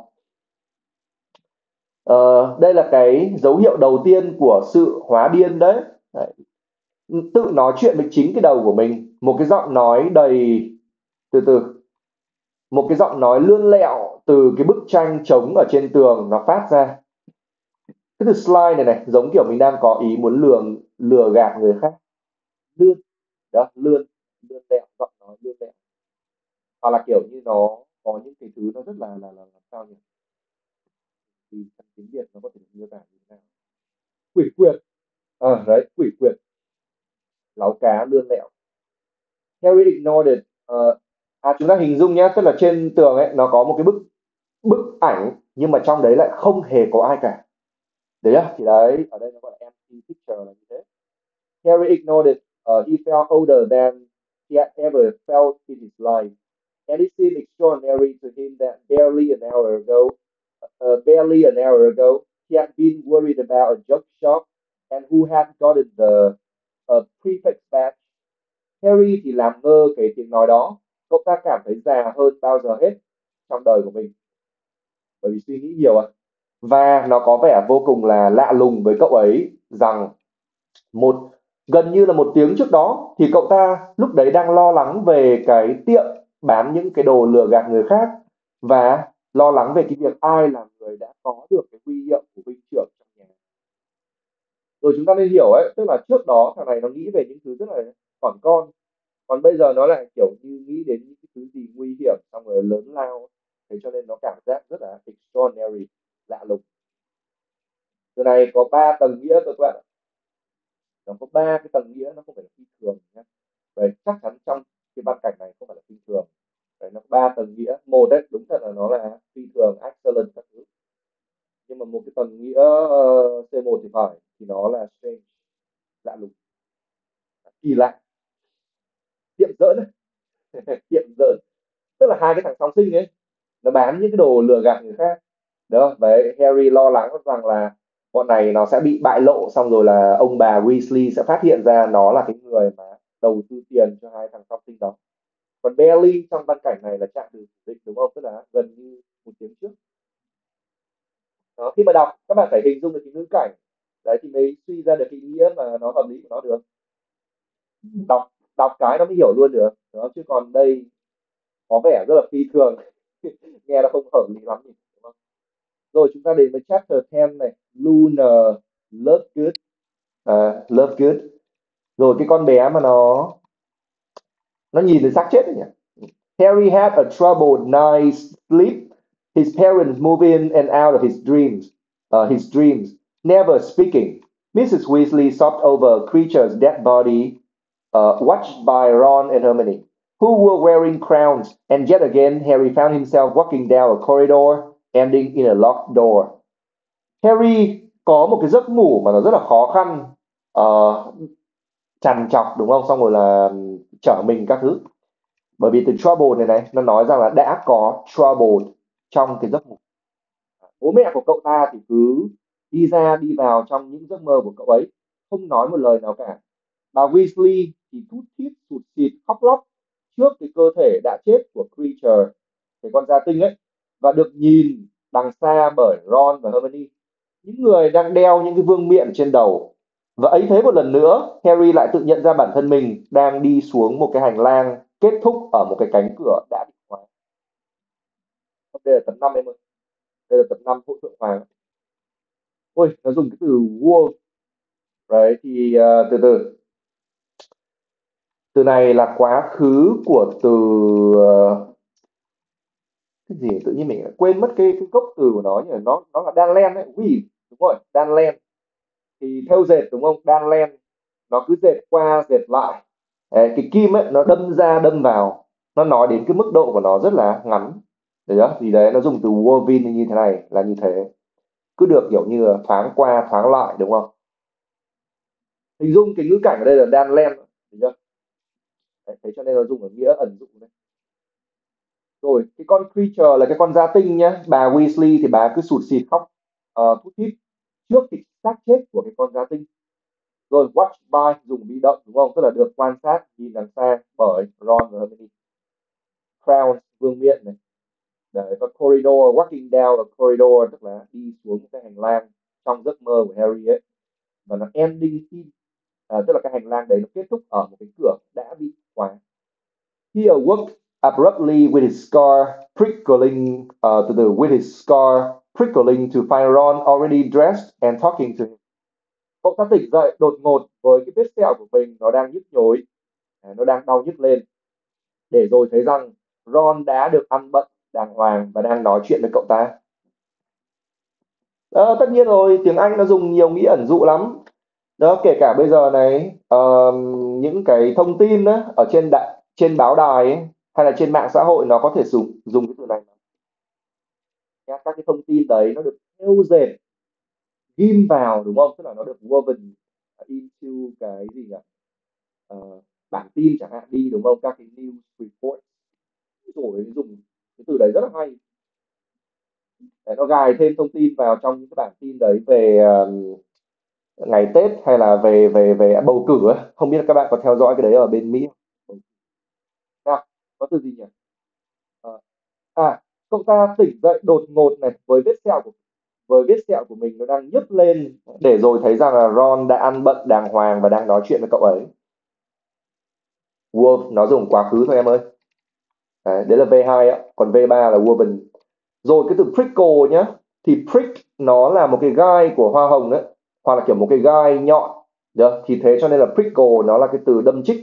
Ờ, đây là cái dấu hiệu đầu tiên của sự hóa điên đấy. Đấy. Tự nói chuyện với chính cái đầu của mình, một cái giọng nói đầy, từ từ, một cái giọng nói lươn lẹo từ cái bức tranh trống ở trên tường nó phát ra. Cái từ slide này này giống kiểu mình đang có ý muốn lừa lừa gạt người khác. Lươn, đó, lươn, lươn lẹo, giọng nói lươn lẹo, hoặc là kiểu như nó có những cái thứ nó rất là là là làm sao nhỉ, thì trong tiếng Việt nó có thể được miêu tả như thế nào, quỷ quyệt. À, đấy, quỷ quyệt, láu cá, lươn lẹo. Harry ignored it. Ờ, à, chúng ta hình dung nhé, tức là trên tường ấy nó có một cái bức bức ảnh nhưng mà trong đấy lại không hề có ai cả. Đấy á, thì đấy ở đây nó gọi là empty picture là như thế. Harry ignored it. Uh, he felt older than he had ever felt in his life, and it seemed extraordinary to him that barely an hour ago, uh, barely an hour ago, he had been worried about a junk shop and who had gotten the uh, prefect badge. Harry thì làm ngơ cái tiếng nói đó. Cậu ta cảm thấy già hơn bao giờ hết trong đời của mình, bởi vì suy nghĩ nhiều à. Và nó có vẻ vô cùng là lạ lùng với cậu ấy rằng một gần như là một tiếng trước đó thì cậu ta lúc đấy đang lo lắng về cái tiệm bán những cái đồ lừa gạt người khác, và lo lắng về cái việc ai là người đã có được cái huy hiệu của binh trưởng trong nhà. Rồi chúng ta nên hiểu ấy, tức là trước đó thằng này nó nghĩ về những thứ rất là còn con, còn bây giờ nó lại kiểu như nghĩ đến những cái thứ gì nguy hiểm xong rồi lớn lao, thế cho nên nó cảm giác rất là extraordinary, lạ lùng. Từ này có ba tầng nghĩa thôi các bạn ạ. Nó có ba cái tầng nghĩa, nó không phải là phi thường nhé. Đấy, chắc chắn trong cái văn cảnh này không phải là phi thường. Đấy, nó có ba tầng nghĩa. Một đấy, đúng thật là nó là phi thường, excellent các thứ. Nhưng mà một cái tầng nghĩa uh, xê một thì phải, thì nó là strange, lạ lùng, kỳ lạ, tiệm giỡn ấy. Tiệm giỡn, tức là hai cái thằng song sinh ấy, nó bán những cái đồ lừa gạt người khác. Đó, đấy, Harry lo lắng rằng là bọn này nó sẽ bị bại lộ, xong rồi là ông bà Weasley sẽ phát hiện ra nó là cái người mà đầu tư tiền cho hai thằng song sinh đó. Còn Belly trong văn cảnh này là chạm từ định, đúng không, tức là gần như một tiếng trước. Đó, khi mà đọc các bạn phải hình dung được cái ngữ cảnh đấy thì mới suy ra được cái nghĩa mà nó hợp lý của nó được. Đọc đọc cái nó mới hiểu luôn được đó, chứ còn đây có vẻ rất là phi thường. Nghe nó không hợp lý lắm nhỉ, đúng không? Rồi chúng ta đến với chapter mười này, Luna Lovegood. À, Lovegood. Rồi cái con bé mà nó nó nhìn thấy xác chết đấy nhỉ. Harry had a troubled night's sleep. His parents move in and out of his dreams. Uh, his dreams, never speaking. missus Weasley sobbed over Creature's dead body, uh, watched by Ron and Hermione, who were wearing crowns. And yet again, Harry found himself walking down a corridor, ending in a locked door. Harry có một cái giấc ngủ mà nó rất là khó khăn, uh, trằn trọc, đúng không? Xong rồi là trở mình các thứ. Bởi vì từ trouble này này, nó nói rằng là đã có trouble trong cái giấc ngủ. Bố mẹ của cậu ta thì cứ đi ra đi vào trong những giấc mơ của cậu ấy, không nói một lời nào cả. Bà Weasley thì thút thít sụt sịt khóc lóc trước cái cơ thể đã chết của Creature, cái con gia tinh ấy, và được nhìn đằng xa bởi Ron và Hermione, những người đang đeo những cái vương miện trên đầu. Và ấy thế một lần nữa, Harry lại tự nhận ra bản thân mình đang đi xuống một cái hành lang kết thúc ở một cái cánh cửa đã bị khóa. Đây là tập năm em ơi. Đây là tập năm Hội Thượng Hoàng. Ôi, nó dùng cái từ wolf. Đấy, thì uh, từ từ. Từ này là quá khứ của từ... Uh, cái gì? Tự nhiên mình lại quên mất cái, cái gốc từ của nó. Nhưng nó nó là đan len đấy. Weave, đúng rồi, đan len. Thì theo dệt, đúng không? Đan len. Nó cứ dệt qua, dệt lại. Đấy, cái kim ấy, nó đâm ra, đâm vào. Nó nói đến cái mức độ của nó rất là ngắn. Đấy đó, thì đấy, nó dùng từ woven như thế này là như thế. Cứ được kiểu như là thoáng qua, thoáng lại, đúng không? Hình dung cái ngữ cảnh ở đây là đan len, thấy chưa? Đấy, thế cho nên nó dùng ở nghĩa ẩn dụ đấy. Rồi cái con Creature là cái con gia tinh nhá. Bà Weasley thì bà cứ sụt sịt khóc uh, thút thít trước cái xác chết của cái con gia tinh. Rồi watch by dùng bị động, đúng không, tức là được quan sát, nhìn đằng xa bởi Ron và Hermione. Crown, vương miện này. Đấy, và corridor, walking down a corridor, tức là đi xuống cái hành lang trong giấc mơ của Harry ấy. Và nó ending in, à, tức là cái hành lang đấy nó kết thúc ở một cái cửa đã bị khóa. He awoke abruptly with his scar prickling uh, to the with his scar prickling to find Ron already dressed and talking to him. Cậu ta tỉnh dậy đột ngột với cái vết sẹo của mình nó đang nhức nhối, à, nó đang đau nhức lên, để rồi thấy rằng Ron đã được ăn bận đàng hoàng và đang nói chuyện với cậu ta. Ờ, tất nhiên rồi, tiếng Anh nó dùng nhiều nghĩa ẩn dụ lắm. Đó, kể cả bây giờ này, ờ, những cái thông tin đó, ở trên đại, trên báo đài ấy, hay là trên mạng xã hội nó có thể dùng dùng cái từ này. Các cái thông tin đấy nó được thêu dệt, ghim vào, đúng không? Tức là nó được woven into cái gì nhỉ? Ờ, bản tin chẳng hạn đi, đúng không? Các cái news report. Rồi dùng cái từ đấy rất là hay. Đấy, nó gài thêm thông tin vào trong những cái bản tin đấy về uh, ngày Tết hay là về về về bầu cử ấy. Không biết các bạn có theo dõi cái đấy ở bên Mỹ không? Nào, có từ gì nhỉ? Ờ, à, cậu ta tỉnh dậy đột ngột này với vết sẹo của với vết sẹo của mình nó đang nhức lên, để rồi thấy rằng là Ron đã ăn bận đàng hoàng và đang nói chuyện với cậu ấy. Wolf nó dùng quá khứ thôi em ơi. Đấy, đấy là vê hai ạ, còn vê ba là woven. Rồi cái từ prickle nhá, thì prick nó là một cái gai của hoa hồng đấy, hoặc là kiểu một cái gai nhọn. Được, thì thế cho nên là prickle nó là cái từ đâm chích.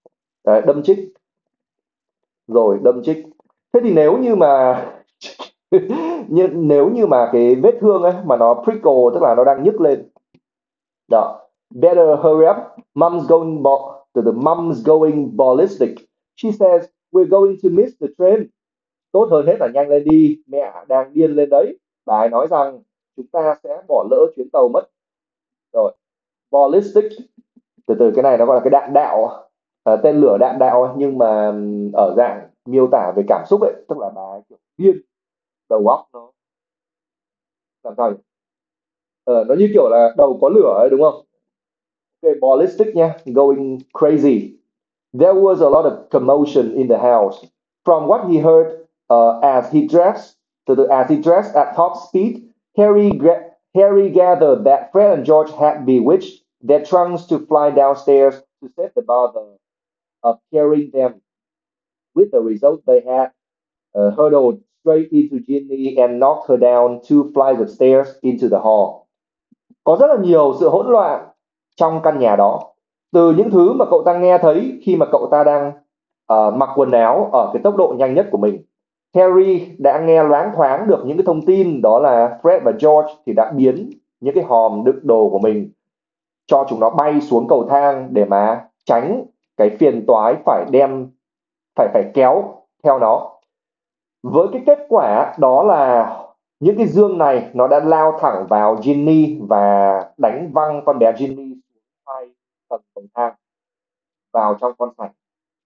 Đấy, đâm chích. Rồi, đâm chích. Thế thì nếu như mà Nhưng nếu như mà cái vết thương ấy mà nó prickle tức là nó đang nhức lên. Đó. Better hurry up. Mom's going bo- the, the mom's going ballistic. She says we're going to miss the train. Tốt hơn hết là nhanh lên đi, mẹ đang điên lên đấy. Bà ấy nói rằng chúng ta sẽ bỏ lỡ chuyến tàu mất. Rồi, ballistic, từ từ cái này nó gọi là cái đạn đạo, à, tên lửa đạn đạo ấy, nhưng mà ở dạng miêu tả về cảm xúc ấy, tức là bà ấy kiểu điên, đầu óc nó làm sao nhỉ? Ờ, nó như kiểu là đầu có lửa ấy đúng không? Okay, ballistic nha, going crazy. There was a lot of commotion in the house. From what he heard uh, as he dressed to the, as he dressed at top speed, Harry gra- Harry gathered that Fred and George had bewitched their trunks to fly downstairs to save the bother of carrying them. With the result, they had uh, hurtled straight into Ginny and knocked her down two flights of stairs into the hall. Có rất là nhiều sự hỗn loạn trong căn nhà đó. Từ những thứ mà cậu ta nghe thấy khi mà cậu ta đang uh, mặc quần áo ở cái tốc độ nhanh nhất của mình. Harry đã nghe loáng thoáng được những cái thông tin đó là Fred và George thì đã biến những cái hòm đựng đồ của mình cho chúng nó bay xuống cầu thang để mà tránh cái phiền toái phải đem phải phải kéo theo nó. Với cái kết quả đó là những cái dương này nó đã lao thẳng vào Ginny và đánh văng con bé Ginny xuống hai tầng cầu thang vào trong con sảnh.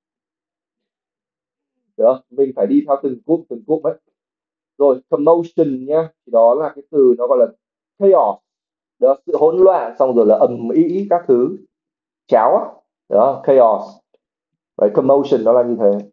Được không? Mình phải đi theo từng cụm từng cụm ấy. Rồi commotion nhá, thì đó là cái từ nó gọi là chaos, đó sự hỗn loạn, xong rồi là ầm ĩ các thứ, cháo á, đó chaos. Vậy commotion nó là như thế.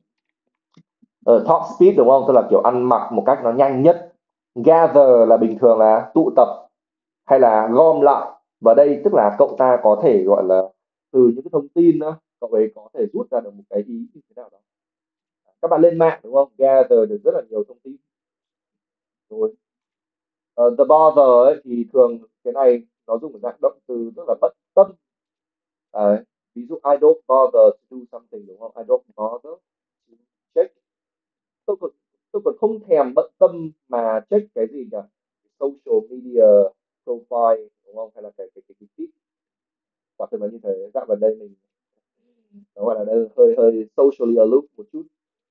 Ở top speed đúng không, tức là kiểu ăn mặc một cách nó nhanh nhất. Gather là bình thường là tụ tập hay là gom lại, và đây tức là cậu ta có thể gọi là từ những cái thông tin đó cậu ấy có thể rút ra được một cái ý như thế nào đó. Các bạn lên mạng đúng không, gather được rất là nhiều thông tin. Rồi uh, the bother ấy, thì thường cái này nó dùng dạng động từ tức là bận tâm. Đấy. Ví dụ I don't bother to do something đúng không, I don't bother to check. tôi còn tôi còn không thèm bận tâm mà check cái gì nhỉ, social media profile đúng không, hay là cái cái cái, cái feed. Quả thực là như thế, dạo gần đây mình nó gọi là hơi hơi hơi socially aloof một chút.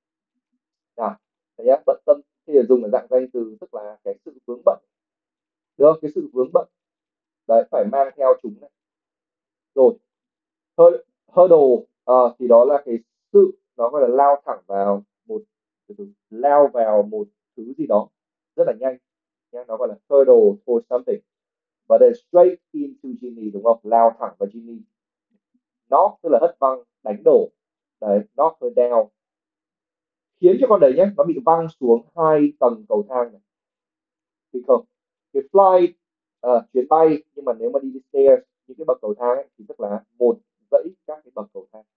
À, thấy nhá, bận tâm thì dùng ở dạng danh từ tức là cái sự vướng bận, được không? Cái sự vướng bận đấy phải mang theo chúng này. Rồi hơ- hurdle ờ, thì đó là cái sự nó gọi là lao thẳng vào một từ từ, lao vào một thứ gì đó rất là nhanh nhá, nó gọi là hurdle for something. Và đây straight into Ginny đúng không, lao thẳng vào Ginny. Knock tức là hất văng, đánh đổ, đấy, knock her down, khiến cho con đấy nhé nó bị văng xuống hai tầng cầu thang này. Thì không, cái flight ờ, chuyến bay, nhưng mà nếu mà đi stairs những cái bậc cầu thang ấy, thì tức là một dãy các cái bậc cầu thang.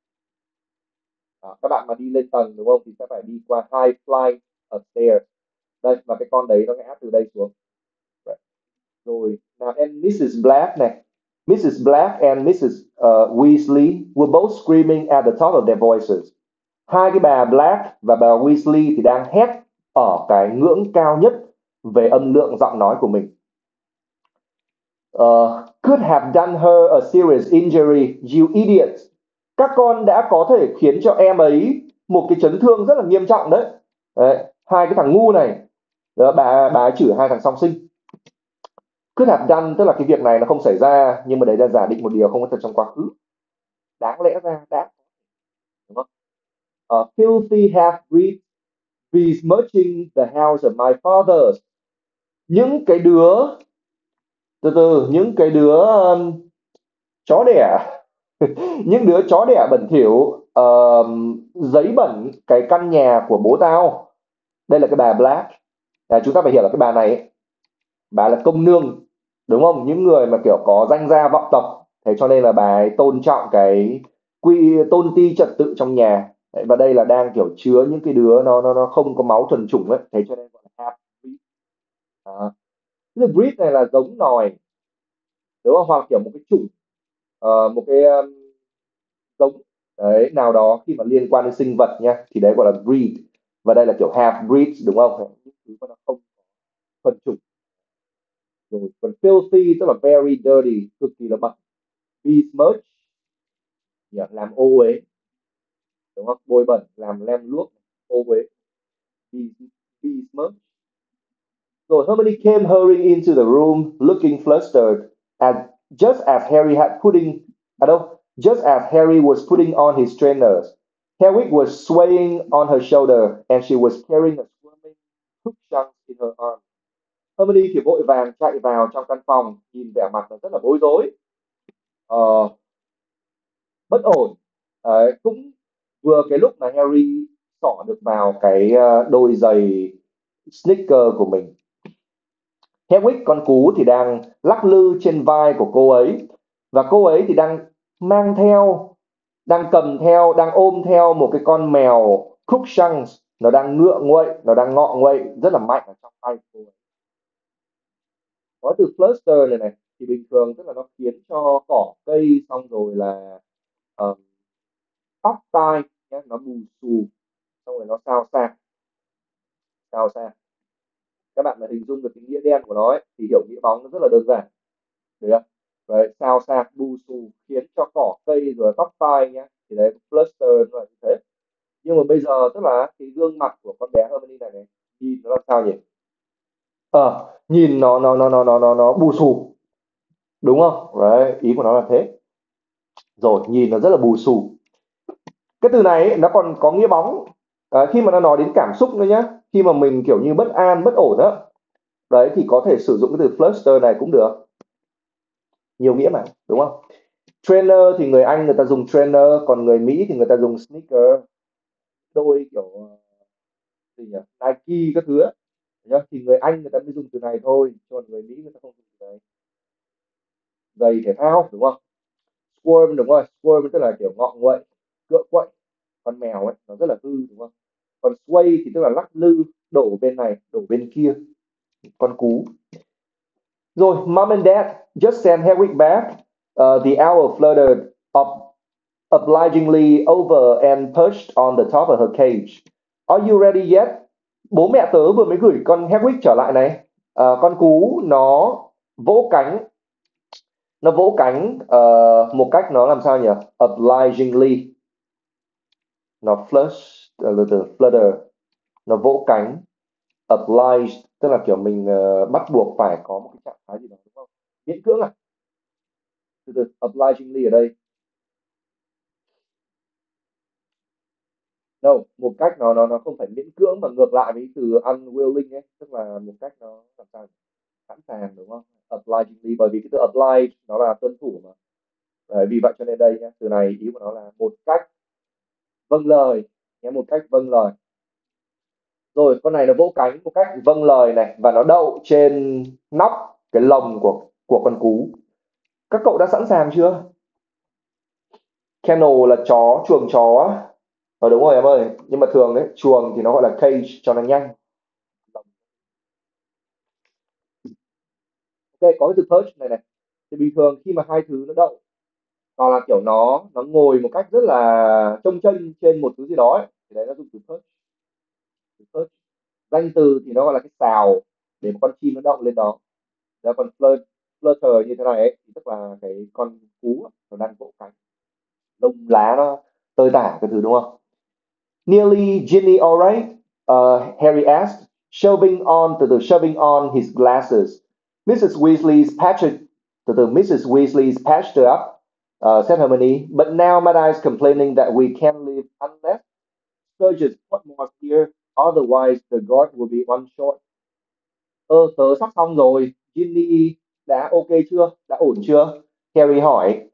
Đó, các bạn mà đi lên tầng đúng không thì sẽ phải đi qua hai flight of stairs. Đây, và cái con đấy nó ngã từ đây xuống. Right. Rồi nào and missus Black này, missus Black and missus uh, Weasley were both screaming at the top of their voices. Hai cái bà Black và bà Weasley thì đang hét ở cái ngưỡng cao nhất về âm lượng giọng nói của mình. Uh, could have done her a serious injury, you idiot. Các con đã có thể khiến cho em ấy một cái chấn thương rất là nghiêm trọng đấy. Đấy, hai cái thằng ngu này. Đó, bà bà ấy chửi hai thằng song sinh. Could have done tức là cái việc này nó không xảy ra, nhưng mà đấy là giả định một điều không có thật trong quá khứ. Đáng lẽ ra đã, đúng không? Uh, filthy half-breed besmirching the house of my fathers. Những cái đứa từ từ những cái đứa um, chó đẻ những đứa chó đẻ bẩn thỉu uh, giấy bẩn cái căn nhà của bố tao. Đây là cái bà Black. À, chúng ta phải hiểu là cái bà này ấy, bà là công nương đúng không, những người mà kiểu có danh gia vọng tộc, thế cho nên là bà ấy tôn trọng cái quy tôn ti trật tự trong nhà. Đấy, và đây là đang kiểu chứa những cái đứa nó nó nó không có máu thuần chủng ấy, thế cho nên gọi là half breed. Đó. Cái breed này là giống nòi đúng không, hoặc kiểu một cái chủng, ờ, một cái um, giống đấy nào đó khi mà liên quan đến sinh vật nha, thì đấy gọi là breed. Và đây là kiểu half breed đúng không, những thứ mà nó không thuần chủng. Rồi còn filthy tức là very dirty, cực kỳ là bẩn. Besmirch, yeah, làm ô uế, đúng không? Bôi bẩn, làm lem luốc, ô uế. Be- Besmirch. So Hermione came hurrying into the room, looking flustered, and just as Harry had putting, I don't, just as Harry was putting on his trainers, Hedwig was swaying on her shoulder, and she was carrying a swimming Crookshanks in her arms. Hermione thì vội vàng chạy vào trong căn phòng, nhìn vẻ mặt nó rất là bối rối, ờ, bất ổn. Đấy, cũng vừa cái lúc mà Harry xỏ được vào cái ờ, đôi giày sneaker của mình. Hedwig con cú thì đang lắc lư trên vai của cô ấy, và cô ấy thì đang mang theo, đang cầm theo, đang ôm theo một cái con mèo Crookshanks, nó đang ngựa nguậy, nó đang ngọ nguậy rất là mạnh ở trong tay cô ấy. Có từ fluster này này thì bình thường tức là nó khiến cho cỏ cây, xong rồi là ờ, tóc tai nhé, nó bù xù, xong rồi nó xao xạc, xao xạc. Các bạn mà hình dung được cái nghĩa đen của nó ấy, thì hiểu nghĩa bóng nó rất là đơn giản, được không? Đấy, xao xạc, bù xù, khiến cho cỏ cây rồi tóc tai nhé, thì đấy fluster nó là như thế. Nhưng mà bây giờ tức là cái gương mặt của con bé Hermione này này, nhìn nó là sao nhỉ? Ờ, nhìn nó nó nó nó nó nó nó bù xù, đúng không? Đấy, ý của nó là thế. Rồi, nhìn nó rất là bù xù. Cái từ này ấy, nó còn có nghĩa bóng à, khi mà nó nói đến cảm xúc nữa nhá. Khi mà mình kiểu như bất an, bất ổn á, đấy thì có thể sử dụng cái từ fluster này cũng được, nhiều nghĩa mà, đúng không? Trainer thì người Anh người ta dùng trainer, còn người Mỹ thì người ta dùng sneaker, đôi kiểu ờ, gì nhỉ, Nike các thứ á. Nhá, thì người Anh người ta mới dùng từ này thôi, còn người Mỹ người ta không dùng từ này. Giày thể thao, đúng không? Squirm, đúng rồi, squirm tức là kiểu ngọ nguậy, cựa quậy, con mèo ấy nó rất là hư, đúng không? Còn sway thì tức là lắc lư, đổ bên này đổ bên kia, con cú. Rồi, mom and dad just sent Hedwig back. Uh, the owl fluttered up obligingly over and perched on the top of her cage. Are you ready yet? Bố mẹ tớ vừa mới gửi con Hedwig trở lại này. Ờ, con cú nó vỗ cánh, nó vỗ cánh ờ, một cách nó làm sao nhỉ? Obligingly, nó flush, uh, từ flutter, nó vỗ cánh. Oblige tức là kiểu mình ờ, bắt buộc phải có một cái trạng thái gì đó, đúng không? Miễn cưỡng à? Từ từ, obligingly ở đây, đâu, một cách nó nó nó không phải miễn cưỡng mà ngược lại với từ unwilling ấy, tức là một cách nó làm sao nhỉ? Sẵn sàng, đúng không? Obligingly, bởi vì cái từ oblige nó là tuân thủ mà. Đấy, vì vậy cho nên đây nhé, từ này ý của nó là một cách vâng lời nhé, một cách vâng lời. Rồi con này nó vỗ cánh một cách vâng lời này, và nó đậu trên nóc cái lồng của của con cú. Các cậu đã sẵn sàng chưa? Kennel là chó, chuồng chó. Ờ đúng rồi em ơi, nhưng mà thường đấy chuồng thì nó gọi là cage cho nó nhanh. Ok, có cái từ perch này này, thì bình thường khi mà hai thứ nó đậu, hoặc là kiểu nó nó ngồi một cách rất là chông chênh trên một thứ gì đó ấy, thì đấy nó dùng từ perch. Từ perch. Danh từ thì nó gọi là cái sào để một con chim nó đậu lên đó. Đó, còn flirt, flutter như thế này ấy, thì tức là cái con cú á, nó đang vỗ cánh, lông lá nó tơi tả cái thứ, đúng không? Nearly Ginny all right? Uh, Harry asked, shoving on to the shoving on his glasses. Missus Weasley's patched to the Missus Weasley's patched up, uh, said Hermione. But now Mad-Eye's complaining that we can't leave unless Sturgis put more here. Otherwise, the guard will be one short. Ơ, tớ sắp xong rồi. Ginny đã ok chưa? Đã ổn chưa? Harry hỏi.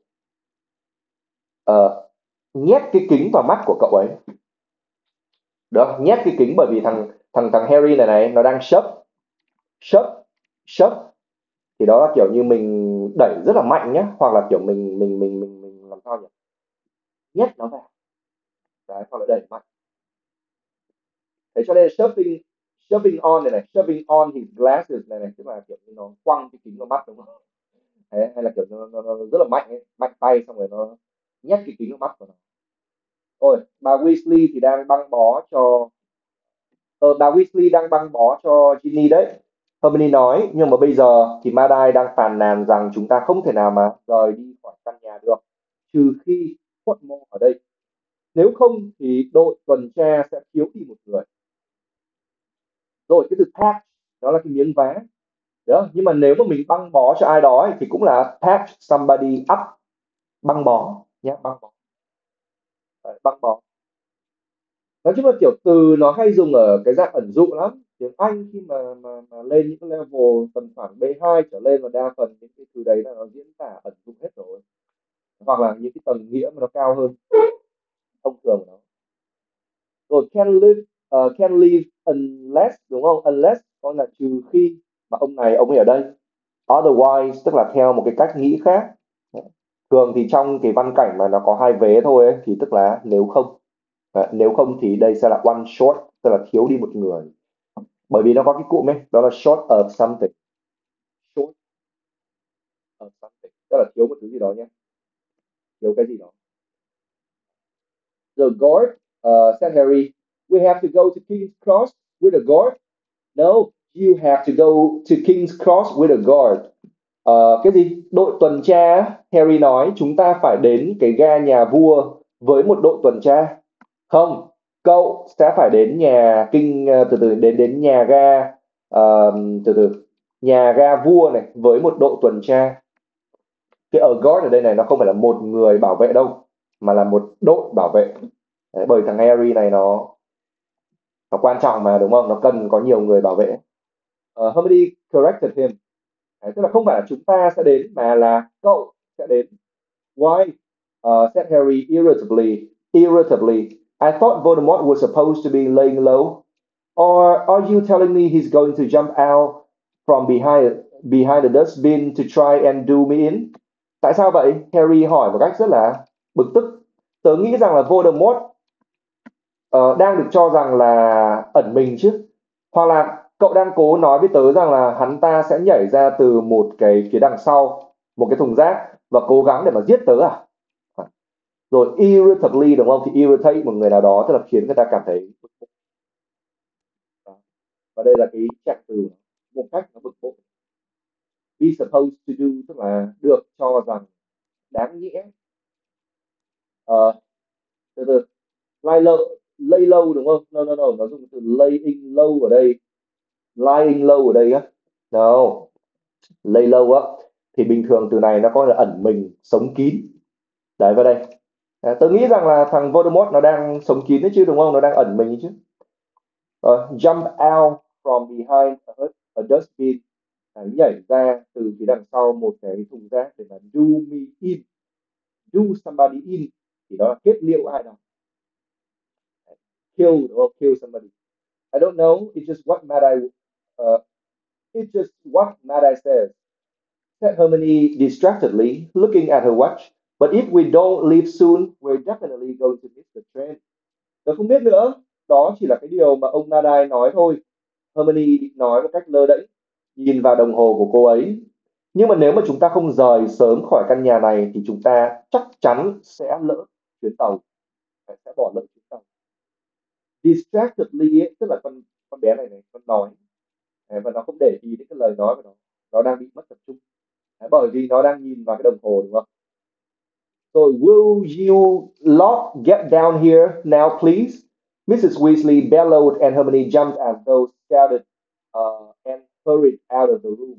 Ờ, nhét cái kính vào mắt của cậu ấy. Được, nhét cái kính bởi vì thằng thằng thằng Harry này này nó đang shove, shove, shove thì đó là kiểu như mình đẩy rất là mạnh nhé, hoặc là kiểu mình mình mình mình mình làm sao nhỉ? Nhét nó vào. Đấy, hoặc là đẩy mạnh. Thế cho nên shoving shoving on này này, shoving on his glasses này này, tức là kiểu như nó quăng cái kính vào mắt, đúng không? Đấy, hay là kiểu nó, nó, nó rất là mạnh ấy, mạnh tay, xong rồi nó nhét cái kính vào mắt của nó. Ôi, bà Weasley thì đang băng bó cho ờ, bà Weasley đang băng bó cho Ginny đấy. Hermione nói, nhưng mà bây giờ thì Madai đang phàn nàn rằng chúng ta không thể nào mà rời đi khỏi căn nhà được, trừ khi Potmore ở đây. Nếu không thì đội tuần tra sẽ thiếu đi một người. Rồi cái từ patch, đó là cái miếng vá. Đó, nhưng mà nếu mà mình băng bó cho ai đó ấy, thì cũng là patch somebody up, băng bó nhé, băng bó. Đấy, băng bó. Nói chung là kiểu từ nó hay dùng ở cái dạng ẩn dụ lắm. Tiếng Anh khi mà mà, mà lên những cái level tầm khoảng B hai trở lên, và đa phần những cái từ đấy là nó diễn tả ẩn dụ hết rồi, hoặc là những cái tầng nghĩa mà nó cao hơn thông thường của nó. Rồi can live, uh, can live unless, đúng không? Unless có là trừ khi mà ông này ông ấy ở đây. Otherwise tức là theo một cái cách nghĩ khác. Thường thì trong cái văn cảnh mà nó có hai vế thôi ấy, thì tức là nếu không. Đấy, nếu không thì đây sẽ là one short, tức là thiếu đi một người. Bởi vì nó có cái cụm ấy, đó là short of something. Short of something, tức là thiếu một thứ gì đó nhé, thiếu cái gì đó. The guard, uh, said Harry, we have to go to King's Cross with a guard. No, you have to go to King's Cross with a guard. Ờ, cái gì? Đội tuần tra á? Harry nói chúng ta phải đến cái ga nhà vua với một đội tuần tra. Không, cậu sẽ phải đến nhà kinh, ờ, từ từ đến đến nhà ga, ờ, từ từ nhà ga vua này với một đội tuần tra. Cái ở guard ở đây này nó không phải là một người bảo vệ đâu, mà là một đội bảo vệ. Đấy, bởi thằng Harry này nó nó quan trọng mà, đúng không? Nó cần có nhiều người bảo vệ. Uh, Hermione corrected him. Đấy, tức là không phải là chúng ta sẽ đến, mà là cậu sẽ đến. Why? Uh, said Harry irritably. Irritably. I thought Voldemort was supposed to be laying low. Or are you telling me he's going to jump out from behind behind the dustbin to try and do me in? Tại sao vậy? Harry hỏi một cách rất là bực tức. Tớ nghĩ rằng là Voldemort uh, đang được cho rằng là ẩn mình chứ. Hoặc là cậu đang cố nói với tớ rằng là hắn ta sẽ nhảy ra từ một cái phía đằng sau, một cái thùng rác, và cố gắng để mà giết tớ à? Rồi irritably, đúng không? Thì irritate một người nào đó tức là khiến người ta cảm thấy bực bội. Và đây là cái trạng từ một cách nó bực bội. Be supposed to do tức là được cho rằng, đáng nghĩa. Ờ, từ từ lay lâu, lay lâu đúng không? No no no, nó dùng từ laying low ở đây. Lying low ở đây á. No, lay low á thì bình thường từ này nó có là ẩn mình, sống kín. Đấy vào đây. À, tôi nghĩ rằng là thằng Voldemort nó đang sống kín đấy chứ, đúng không? Nó đang ẩn mình ấy chứ. Rồi, jump out from behind a, a dustbin. À, nhảy ra từ phía đằng sau một cái thùng rác để mà do me in. Do somebody in thì đó là kết liễu ai đó. Kill, đúng không? Kill somebody. I don't know, it's just what Mad Eye uh, it's just what Mad Eye says, said Hermione distractedly, looking at her watch. But if we don't leave soon, we're definitely going to miss the train. Tôi không biết nữa. Đó chỉ là cái điều mà ông Nadai nói thôi. Hermione nói một cách lơ đễnh, nhìn vào đồng hồ của cô ấy. Nhưng mà nếu mà chúng ta không rời sớm khỏi căn nhà này thì chúng ta chắc chắn sẽ lỡ chuyến tàu. Sẽ bỏ lỡ chuyến tàu. Distractedly ấy, tức là con con bé này này, con nói. Và nó không để ý đến cái lời nói của nó. Nó đang bị mất tập trung. Bởi vì nó đang nhìn vào cái đồng hồ, đúng không? So will you lot get down here now, please? Missus Weasley bellowed, and Hermione jumped as though scalded, uh, and hurried out of the room.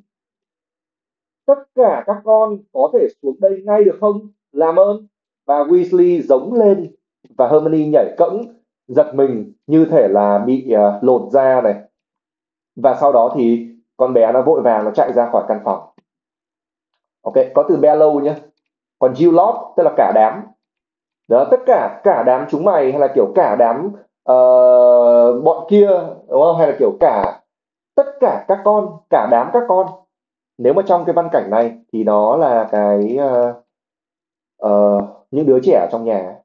Tất cả các con có thể xuống đây ngay được không? Làm ơn. Bà Weasley giống lên, và Hermione nhảy cẫng, giật mình như thể là bị uh, lột da này. Và sau đó thì con bé nó vội vàng nó chạy ra khỏi căn phòng. Ok, có từ bellow nhé. Còn you lot tức là cả đám. Đó, tất cả cả đám chúng mày, hay là kiểu cả đám uh, bọn kia, đúng không? Hay là kiểu cả tất cả các con, cả đám các con. Nếu mà trong cái văn cảnh này thì nó là cái uh, uh, những đứa trẻ trong nhà.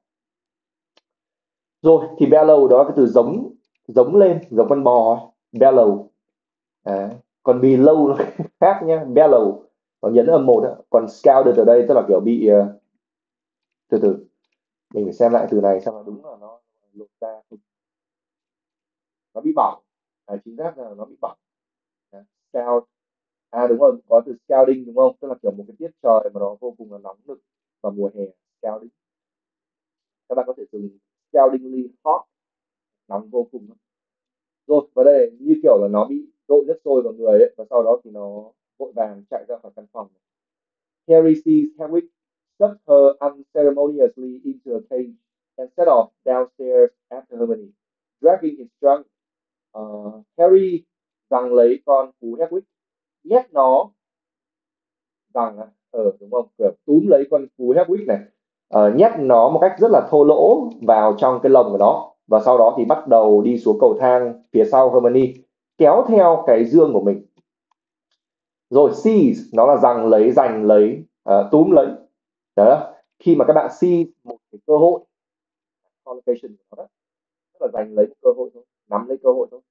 Rồi thì bellow đó là cái từ giống, giống lên, giống con bò. Bellow. Đấy. Còn below nó khác nhá. Bellow nó nhấn âm một đó. Còn scalded ở đây tức là kiểu bị uh, từ từ mình phải xem lại từ này xem là đúng là nó lột ra, nó bị bỏng. À, chính xác là nó bị bỏng. scout. À đúng rồi, có từ scouting đúng không? Tức là kiểu một cái tiết trời mà nó vô cùng là nóng nực vào mùa hè. Scouting. Các bạn có thể dùng scoutingly hot, nóng vô cùng. Rồi, và đây như kiểu là nó bị dội nước sôi vào người ấy, và sau đó thì nó vội vàng chạy ra khỏi căn phòng. Harry sees Hedwig stuff her unceremoniously into a cage and set off downstairs after Hermione, dragging his trunk. Ờ, Harry giằng lấy con cú Hedwig, nhét nó giằng à, ờ đúng không? Kiểu túm lấy con cú Hedwig này, ờ, nhét nó một cách rất là thô lỗ vào trong cái lồng của nó, và sau đó thì bắt đầu đi xuống cầu thang phía sau Hermione, kéo theo cái dương của mình. Rồi seize nó là giằng lấy, giành lấy, ờ, túm lấy. Đó, khi mà các bạn seize một cái cơ hội, collocation của nó đó, tức là giành lấy một cơ hội thôi, nắm lấy cơ hội thôi.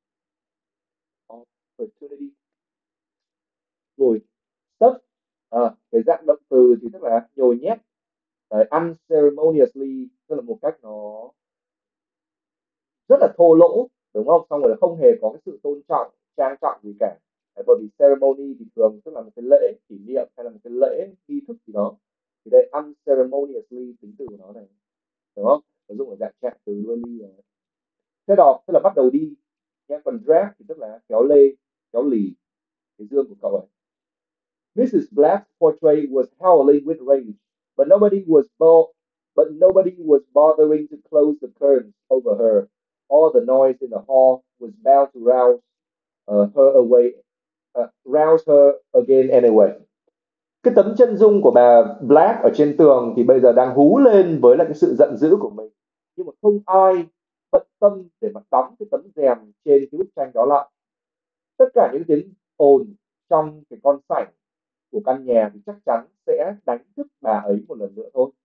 Opportunity. Rồi stuff, à, cái dạng động từ thì tức là nhồi nhét. Đấy, unceremoniously tức là một cách nó rất là thô lỗ, đúng không? Xong rồi là không hề có cái sự tôn trọng, trang trọng gì cả. Đấy, bởi vì ceremony thì thường tức là một cái lễ kỷ niệm hay là một cái lễ nghi thức gì đó. Thì đây unceremoniously, tính từ của nó này, đúng không? Nó dùng ở dạng trạng từ luôn đi. Thế đó tức là bắt đầu đi. Nha, còn drag thì tức là kéo lê, kéo lì cái dương của cậu ấy. missus Black's portrait was howling with rage, but nobody was bo- but nobody was bothering to close the curtains over her. All the noise in the hall was bound to rouse uh, her away, uh, rouse her again anyway. Cái tấm chân dung của bà Black ở trên tường thì bây giờ đang hú lên với lại cái sự giận dữ của mình, nhưng mà không ai bận tâm để mà đóng cái tấm rèm trên cái bức tranh đó lại. Tất cả những tiếng ồn trong cái con sảnh của căn nhà thì chắc chắn sẽ đánh thức bà ấy một lần nữa thôi.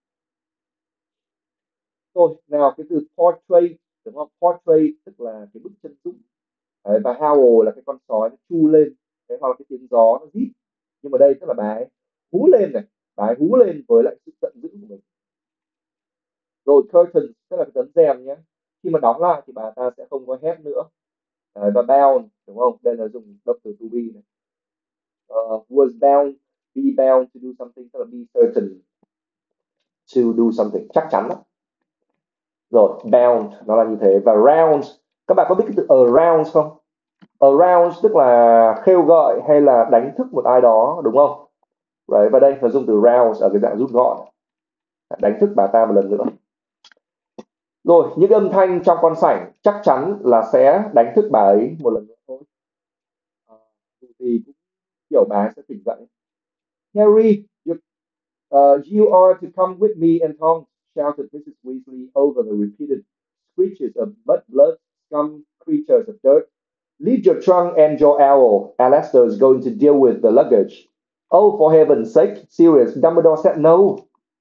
Rồi, nào cái từ portrait, đúng không? Portrait tức là cái bức chân dung. Đấy, và howl là cái con sói nó chu lên. Đấy, hoặc là cái tiếng gió nó rít. Nhưng mà đây tức là bà ấy hú lên này. Bà ấy hú lên với lại sự giận dữ của mình. Rồi curtain tức là cái tấm rèm nhé. Khi mà đóng lại thì bà ta sẽ không có hét nữa. Đấy, và bound, đúng không? Đây là dùng động từ to be này. Uh, was bound, be bound to do something, tức là be certain to do something, chắc chắn đó. Rồi bound nó là như thế. Và round, các bạn có biết cái từ around không? Around tức là khêu gợi hay là đánh thức một ai đó, đúng không? Đấy, và đây nó dùng từ rouse ở cái dạng rút gọn, đánh thức bà ta một lần nữa. Rồi những âm thanh trong con sảnh chắc chắn là sẽ đánh thức bà ấy một lần nữa thôi. À, thì cũng kiểu bà ấy sẽ tỉnh dậy. Harry, you, uh, you are to come with me and Tom, shouted missus Weasley over the repeated screeches of mud blood, scum, creatures of dirt. Leave your trunk and your owl. Alastor's going to deal with the luggage. Oh, for heaven's sake, Sirius, Dumbledore said no.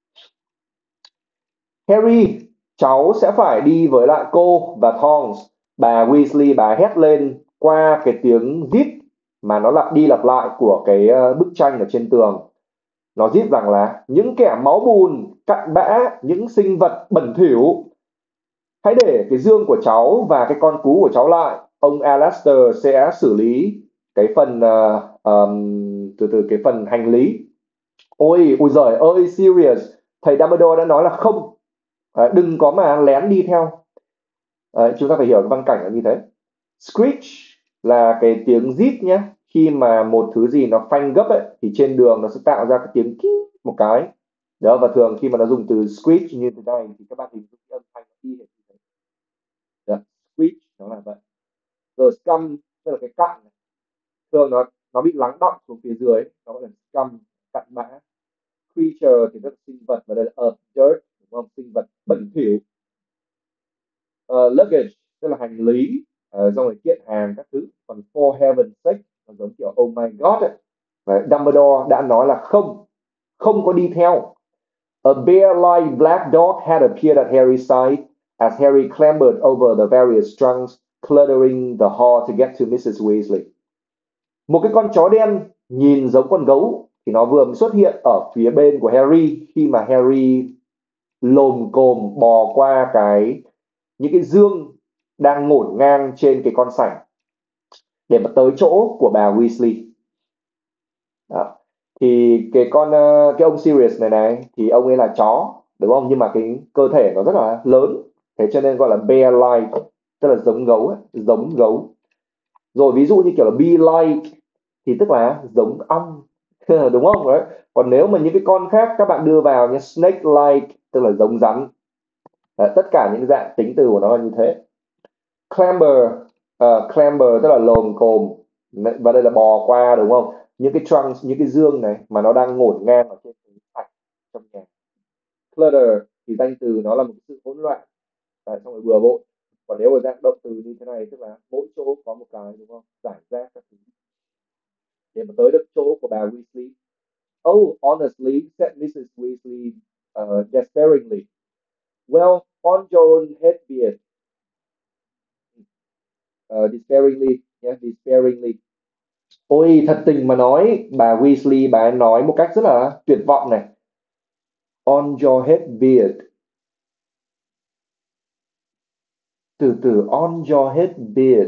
Harry, cháu sẽ phải đi với lại cô và Tonks. Bà Weasley bà hét lên qua cái tiếng rít mà nó lặp đi lặp lại của cái uh, bức tranh ở trên tường. Nó rít rằng là những kẻ máu bùn, cặn bã, những sinh vật bẩn thỉu. Hãy để cái dương của cháu và cái con cú của cháu lại. Ông Alastor sẽ xử lý cái phần uh, um, từ từ cái phần hành lý. Ôi, ôi giời ơi, Sirius, thầy Dumbledore đã nói là không, à, đừng có mà lén đi theo. À, chúng ta phải hiểu cái văn cảnh là như thế. Screech là cái tiếng rít nhé. Khi mà một thứ gì nó phanh gấp ấy, thì trên đường nó sẽ tạo ra cái tiếng kít một cái. Đó, và thường khi mà nó dùng từ screech như thế này thì các bạn hình dung âm thanh nó y hệt như thế. Đó, screech nó là vậy. Rồi scum tức là cái cặn này. Thường nó nó bị lắng đọng xuống phía dưới, nó gọi là scum, cặn bã. Creature thì rất sinh vật, và đây là earth, dirt, đúng không? Sinh vật bẩn thỉu. Uh, luggage tức là hành lý, uh, xong rồi kiện hàng các thứ. Còn for heaven's sake nó giống kiểu oh my god ấy. Và Dumbledore đã nói là không, không có đi theo. A bear-like black dog had appeared at Harry's side as Harry clambered over the various trunks, cluttering the hall to get to missus Weasley. Một cái con chó đen nhìn giống con gấu thì nó vừa mới xuất hiện ở phía bên của Harry khi mà Harry lồm cồm bò qua cái những cái dương đang ngổn ngang trên cái con sảnh. để mà tới chỗ của bà Weasley. Đó. Thì cái con ờ, cái ông Sirius này này thì ông ấy là chó đúng không, nhưng mà cái cơ thể nó rất là lớn, thế cho nên gọi là bear-like, tức là giống gấu ấy, giống gấu. Rồi ví dụ như kiểu là bee-like thì tức là giống ong đúng không đấy. Còn nếu mà những cái con khác các bạn đưa vào như snake-like tức là giống rắn. Đấy, tất cả những dạng tính từ của nó là như thế. Clamber, ờ, clamber tức là lồm cồm, và đây là bò qua đúng không, những cái trunk, những cái dương này mà nó đang ngổn ngang ở trên cái sạch trong nhà. Clutter thì danh từ nó là một sự hỗn loạn, à, xong rồi bừa bộn. Còn nếu mà dạng động từ như thế này tức là mỗi chỗ có một cái đúng không, giải rác các thứ. Để mà tới được chỗ của bà Weasley. Oh, honestly, said missus Weasley uh, despairingly. Well, on your own head be it. Uh, despairingly, yeah, despairingly. Ôi, thật tình mà nói, bà Weasley bà ấy nói một cách rất là tuyệt vọng này. On your head be it. Từ từ on your head be it.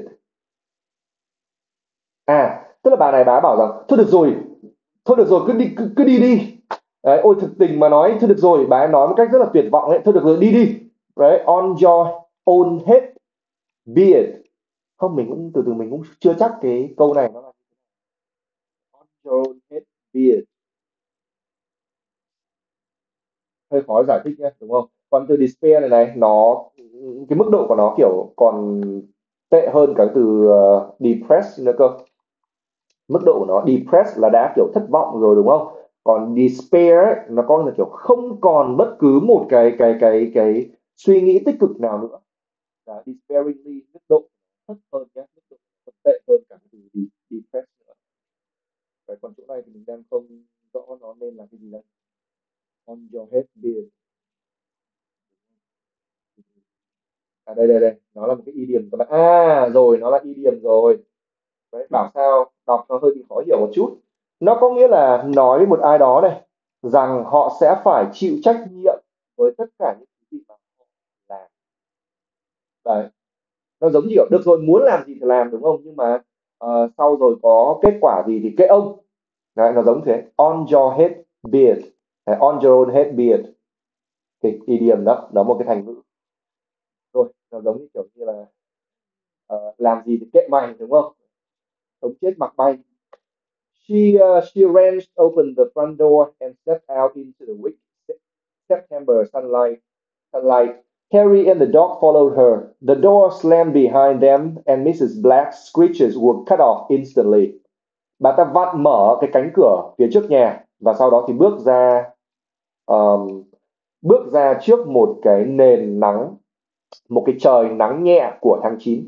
À, tức là bà này bà ấy bảo rằng thôi được rồi, thôi được rồi cứ đi cứ, cứ đi đi. Đấy, ôi thực tình mà nói thôi được rồi, bà ấy nói một cách rất là tuyệt vọng ấy, thôi được rồi đi đi. Đấy, on your own head be it. Không, mình cũng từ từ mình cũng chưa chắc cái câu này nó là on your own head be it. Hơi khó giải thích nhé đúng không. Còn từ despair này này nó, cái mức độ của nó kiểu còn tệ hơn cả từ uh, depressed nữa cơ. Mức độ của nó depressed là đã kiểu thất vọng rồi đúng không, còn despair ấy, nó có là kiểu không còn bất cứ một cái cái cái cái suy nghĩ tích cực nào nữa. Là despairingly mức độ thấp hơn nhé, mức độ còn tệ hơn cả từ de- depressed nữa. Vậy còn chỗ này thì mình đang không rõ nó nên là cái gì đây. On your head beard. À đây đây đây, nó là một cái idiom các bạn. À rồi, nó là idiom rồi. Đấy, bảo sao đọc nó hơi bị khó hiểu một chút. Nó có nghĩa là nói với một ai đó này rằng họ sẽ phải chịu trách nhiệm với tất cả những gì mà họ làm. Đấy, nó giống như kiểu được rồi muốn làm gì thì làm đúng không, nhưng mà ờ, sau rồi có kết quả gì thì kệ ông. Đấy, nó giống thế. On your head be it. Đấy, on your own head be it. Cái idiom đó, đó một cái thành ngữ. Rồi, nó giống như kiểu như là ờ, làm gì thì kệ mày đúng không? Sống chết mặc bay. She uh, she wrenched open the front door and stepped out into the weak September sunlight. Sunlight. Harry and the dog followed her. The door slammed behind them, and missus Black's screeches were cut off instantly. Bà ta vặn mở cái cánh cửa phía trước nhà và sau đó thì bước ra, um, bước ra trước một cái nền nắng, một cái trời nắng nhẹ của tháng chín.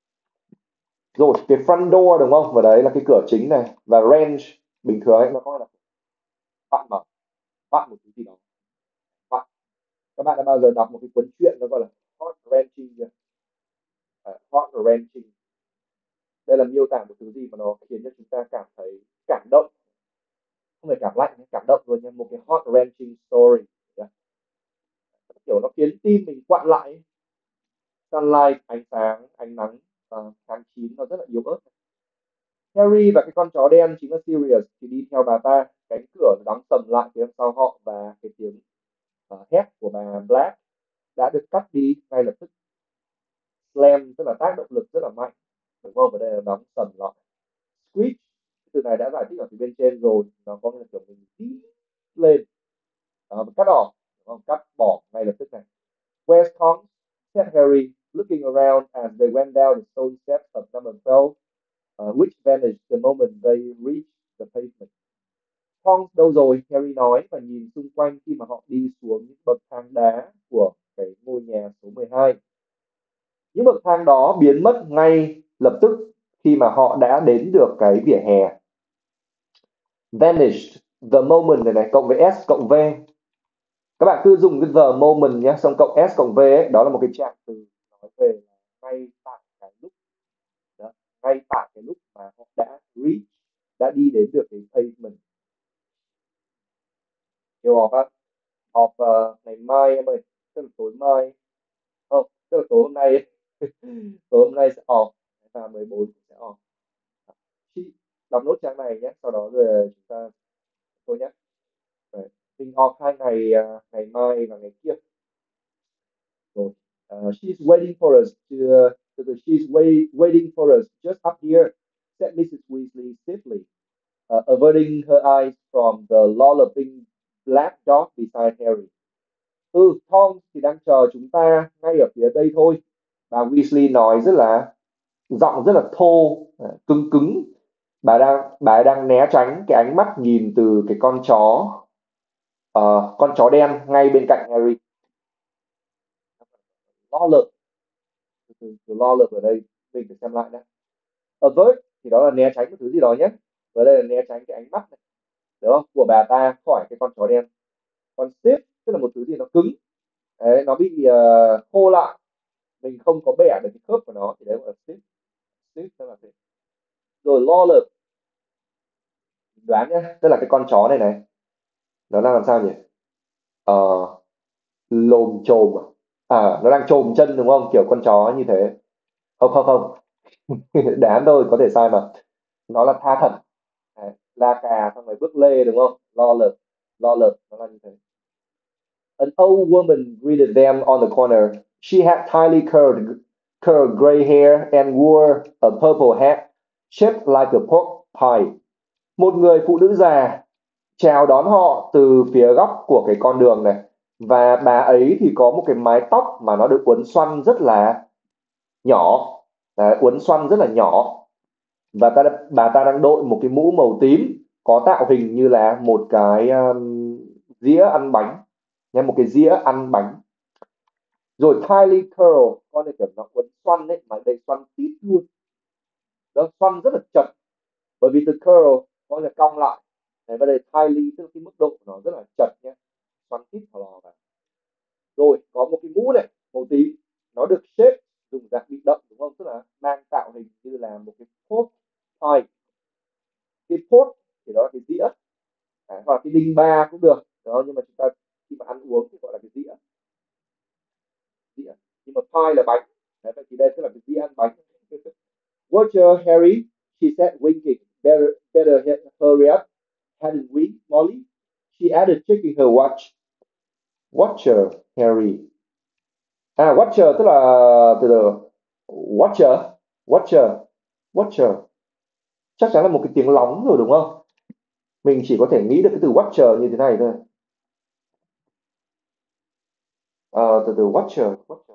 Rồi cái front door đúng không, và đấy là cái cửa chính này, và wrench bình thường ấy nó có là vặn mở, vặn một cái gì đó, vặn. Các bạn đã bao giờ đọc một cái cuốn truyện nó gọi là heart wrenching chưa? À, heart wrenching, đây là miêu tả một thứ gì mà nó khiến cho chúng ta cảm thấy cảm động, không phải cảm lạnh, cảm động rồi, nhưng một cái heart wrenching story. Yeah. Kiểu nó khiến tim mình quặn lại. Sunlight, ánh sáng ánh nắng, uh, tháng chín nó rất là yếu ớt. Harry và cái con chó đen chính là Sirius thì đi theo bà ta, cánh cửa nó đóng sầm lại phía sau họ và cái tiếng uh, hét của bà Black đã được cắt đi ngay lập tức. Slam tức là tác động lực rất là mạnh đúng không, và đây là đóng sầm lại. Squeak, từ này đã giải thích ở phía bên trên rồi, nó có nghĩa là kiểu mình tí lên. Đó, cắt off đúng không? Cắt bỏ ngay lập tức này. Where's Tom? Said Harry, looking around as they went down the stone steps of number twelve, uh, which vanished the moment they reached the pavement. Tom đâu rồi? Harry nói và nhìn xung quanh khi mà họ đi xuống những bậc thang đá của cái ngôi nhà số mười hai. Những bậc thang đó biến mất ngay lập tức khi mà họ đã đến được cái vỉa hè. Vanished, the moment này này cộng với s cộng v. Các bạn cứ dùng cái the moment nhé, xong cộng s cộng v ấy, đó là một cái trạng từ nói về ngay tại cái lúc đó, ngay tại cái lúc mà họ đã reach, đã đi đến được cái pavement. Hiểu không ạ? Họp uh, ngày mai em ơi, tức là tối mai, không, tức là tối hôm nay ấy. Tối hôm nay sẽ off và mười bốn sẽ off. đọc nốt trang này nhé, sau đó rồi chúng ta thôi nhé. Đấy. Mình họp hai ngày, à, ngày mai và ngày kia. Rồi. Uh, she's waiting for us to, uh, to the, she's wait, waiting for us just up here, said missus Weasley stiffly, uh, averting her eyes from the lolloping black dog beside Harry. Ừ, Tom thì đang chờ chúng ta ngay ở phía đây thôi. Bà Weasley nói rất là giọng rất là thô, à, cứng cứng. Bà đang bà ấy đang né tránh cái ánh mắt nhìn từ cái con chó, ờ, con chó đen ngay bên cạnh Harry. Lo lợn, từ, từ, từ lo lợn ở đây mình phải xem lại đã. Avert thì đó là né tránh một thứ gì đó nhé. Và đây là né tránh cái ánh mắt này, đúng không? Của bà ta khỏi cái con chó đen. Còn stiff tức là một thứ gì nó cứng. Đấy, nó bị uh, khô lại, mình không có bẻ được cái khớp của nó thì đấy gọi là stiff. Stiff tức là thế. Rồi lawless, đoán nhé, tức là cái con chó này này nó đang làm sao nhỉ? ờ, Lồm chồm à? À, nó đang chồm chân đúng không, kiểu con chó như thế. Không không không. Đoán thôi, có thể sai mà. Nó là tha thẩn. Đấy, la cà xong rồi bước lê đúng không, lawless. Lawless nó là như thế. An old woman greeted them on the corner. She had tightly curled, curled gray hair and wore a purple hat shaped like a pork pie. Một người phụ nữ già chào đón họ từ phía góc của cái con đường này, và bà ấy thì có một cái mái tóc mà nó được uốn xoăn rất là nhỏ. Đấy, uốn xoăn rất là nhỏ, và ta bà ta đang đội một cái mũ màu tím có tạo hình như là một cái um, dĩa ăn bánh nha, một cái dĩa ăn bánh. Rồi tightly curl, con này kiểu nó uốn xoăn đấy, mà đây xoăn tít luôn, nó xoăn rất là chặt, bởi vì từ curl có là cong lại. Đấy, và đây tightly tức là cái mức độ của nó rất là chặt nhé, xoăn tít thò lò vào. Rồi có một cái mũ này màu tím, nó được shape dùng dạng bị động đúng không, tức là mang tạo hình như là một cái pork pie. Cái pork thì đó là cái dĩa. Đấy, hoặc là cái đinh ba cũng được đó, nhưng mà chúng ta khi mà ăn uống thì gọi là cái dĩa. Dĩa, nhưng mà pie là bánh. Đấy, vậy thì đây tức là cái dĩa ăn bánh. Watcher Harry, she said winking. Better, better hurry up, hadn't we, Molly? She added, checking her watch. Watcher Harry. À, Watcher tức là từ từ Watcher, Watcher, Watcher chắc chắn là một cái tiếng lóng rồi đúng không? Mình chỉ có thể nghĩ được cái từ Watcher như thế này thôi. À, từ từ Watcher, Watcher.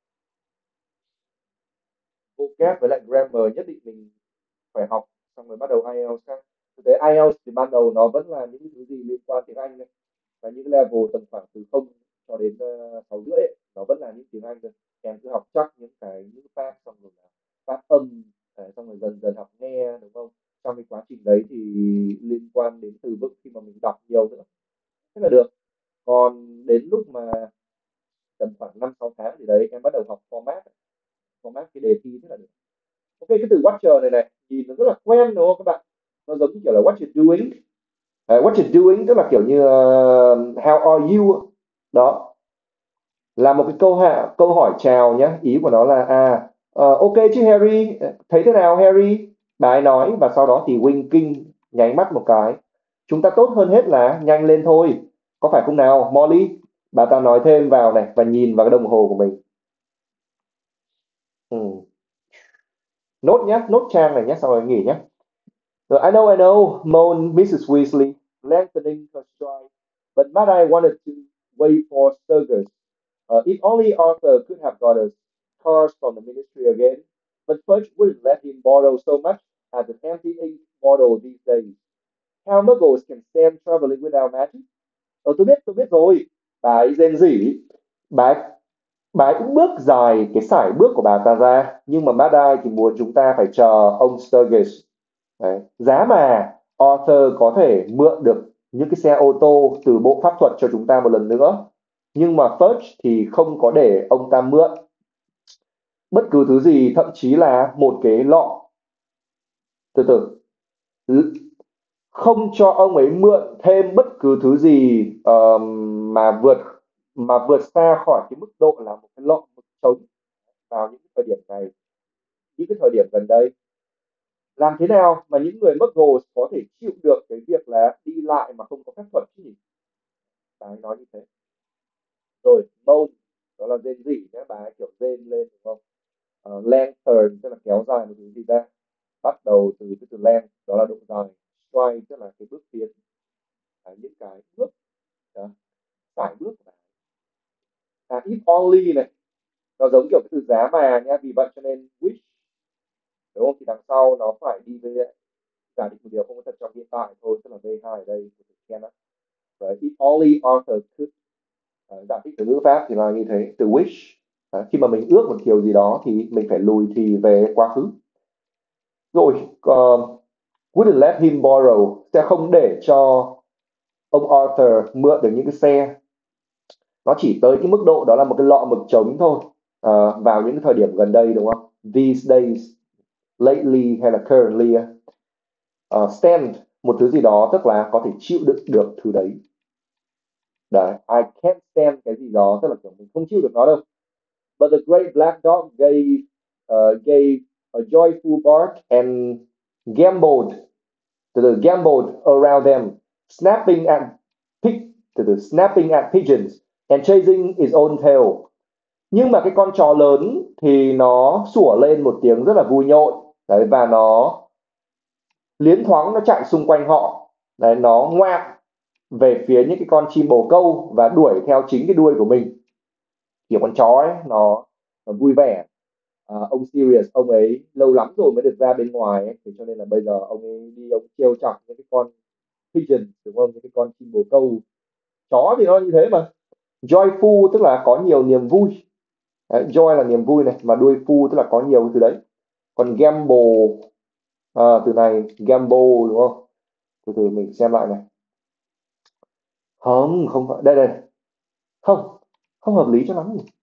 Vocab với lại grammar nhất định mình phải học, xong rồi bắt đầu ai eo khác. Thực tế ai eo thì ban đầu nó vẫn là những thứ gì liên quan tiếng Anh này, và những level tầm khoảng từ không cho đến uh, sáu rưỡi ấy, nó vẫn là những tiếng Anh thôi. Em cứ học chắc những cái ngữ pháp, xong rồi là phát âm, đấy, xong rồi dần dần học nghe đúng không. Trong cái quá trình đấy thì liên quan đến từ vựng khi mà mình đọc nhiều nữa, thế là được. Còn đến lúc mà tầm khoảng năm sáu tháng thì đấy em bắt đầu học format, format cái đề thi, thế là được. Ok, cái từ watcher này này thì nó rất là quen đúng không các bạn, nó giống như kiểu là what you doing. Đấy, what you doing tức là kiểu như uh, how are you đó, là một cái câu hạ câu hỏi chào nhé. Ý của nó là à ờ, ok chứ Harry, thấy thế nào Harry, bà ấy nói, và sau đó thì winking, nháy mắt một cái. Chúng ta tốt hơn hết là nhanh lên thôi, có phải không nào Molly, bà ta nói thêm vào này, và nhìn vào cái đồng hồ của mình. Ừ. Nốt nhé, nốt trang này nhé, sau rồi nghỉ nhé. So, I know, I know, moaned missus Weasley, lengthening her stride. But Mad Eye wanted to wait for Sturgis. Uh, if only Arthur could have got us cars from the ministry again. But Fudge wouldn't let him borrow so much as an empty ink bottle these days. How muggles can stand traveling without magic? Ờ, tôi biết, tôi biết rồi. Bà ấy rên rỉ. Bà ấy, bà ấy cũng bước dài cái sải bước của bà ta ra. Nhưng mà Mad Eye thì muốn chúng ta phải chờ ông Sturgis. Đấy. Giá mà Arthur có thể mượn được những cái xe ô tô từ bộ pháp thuật cho chúng ta một lần nữa, nhưng mà Fudge thì không có để ông ta mượn bất cứ thứ gì, thậm chí là một cái lọ. Từ từ, không cho ông ấy mượn thêm bất cứ thứ gì ờm, mà vượt mà vượt xa khỏi cái mức độ là một cái lọ mực trống vào những cái thời điểm này, những cái thời điểm gần đây. làm thế nào mà những người Muggles có thể chịu được cái việc là đi lại mà không có phép thuật chứ nhỉ? Bà ấy nói như thế. Rồi moan, đó là rên rỉ nhé, bà ấy kiểu rên lên đúng không? Uh, lantern tức là kéo dài một thứ gì ra, bắt đầu từ cái từ length đó là độ dài, stride tức là cái bước tiến, à, những cái bước đó, phải bước của bà. À, if only này, nó giống kiểu cái từ giá mà nhá, vì vậy cho nên wish đúng không, thì đằng sau nó phải đi với lại giả định một điều không có thật trong hiện tại thôi, tức là v hai ở đây của từ cannot. Right. If only Arthur could. Uh, giải thích từ ngữ pháp thì là như thế, từ wish. Đấy, khi mà mình ước một điều gì đó thì mình phải lùi thì về quá khứ. Rồi uh, wouldn't let him borrow, sẽ không để cho ông Arthur mượn được những cái xe. Nó chỉ tới cái mức độ đó là một cái lọ mực trống thôi, uh, vào những cái thời điểm gần đây đúng không, these days, lately hay là currently. Uh, stand một thứ gì đó tức là có thể chịu đựng được thứ đấy. Đấy, I can't stand cái gì đó tức là kiểu mình không chịu được nó đâu. But the great black dog gave uh, gave a joyful bark and gamboled to the gamboled around them, snapping at pig to the snapping at pigeons and chasing its own tail. Nhưng mà cái con chó lớn thì nó sủa lên một tiếng rất là vui nhộn. Đấy, và nó liến thoáng nó chạy xung quanh họ. Đấy, nó ngoạm về phía những cái con chim bồ câu và đuổi theo chính cái đuôi của mình. Kiểu con chó ấy nó, nó vui vẻ. À, ông Sirius ông ấy lâu lắm rồi mới được ra bên ngoài ấy, thì cho nên là bây giờ ông ấy đi ông trêu chọc những cái con pigeon đúng không, những cái con chim bồ câu. Chó thì nó như thế mà. Joyful tức là có nhiều niềm vui. Đấy, joy là niềm vui này, mà đuôi full tức là có nhiều thứ đấy. Còn gamble, à, từ này gamble đúng không, từ từ mình xem lại này. Không, không phải, đây đây, không, không hợp lý cho lắm nhỉ.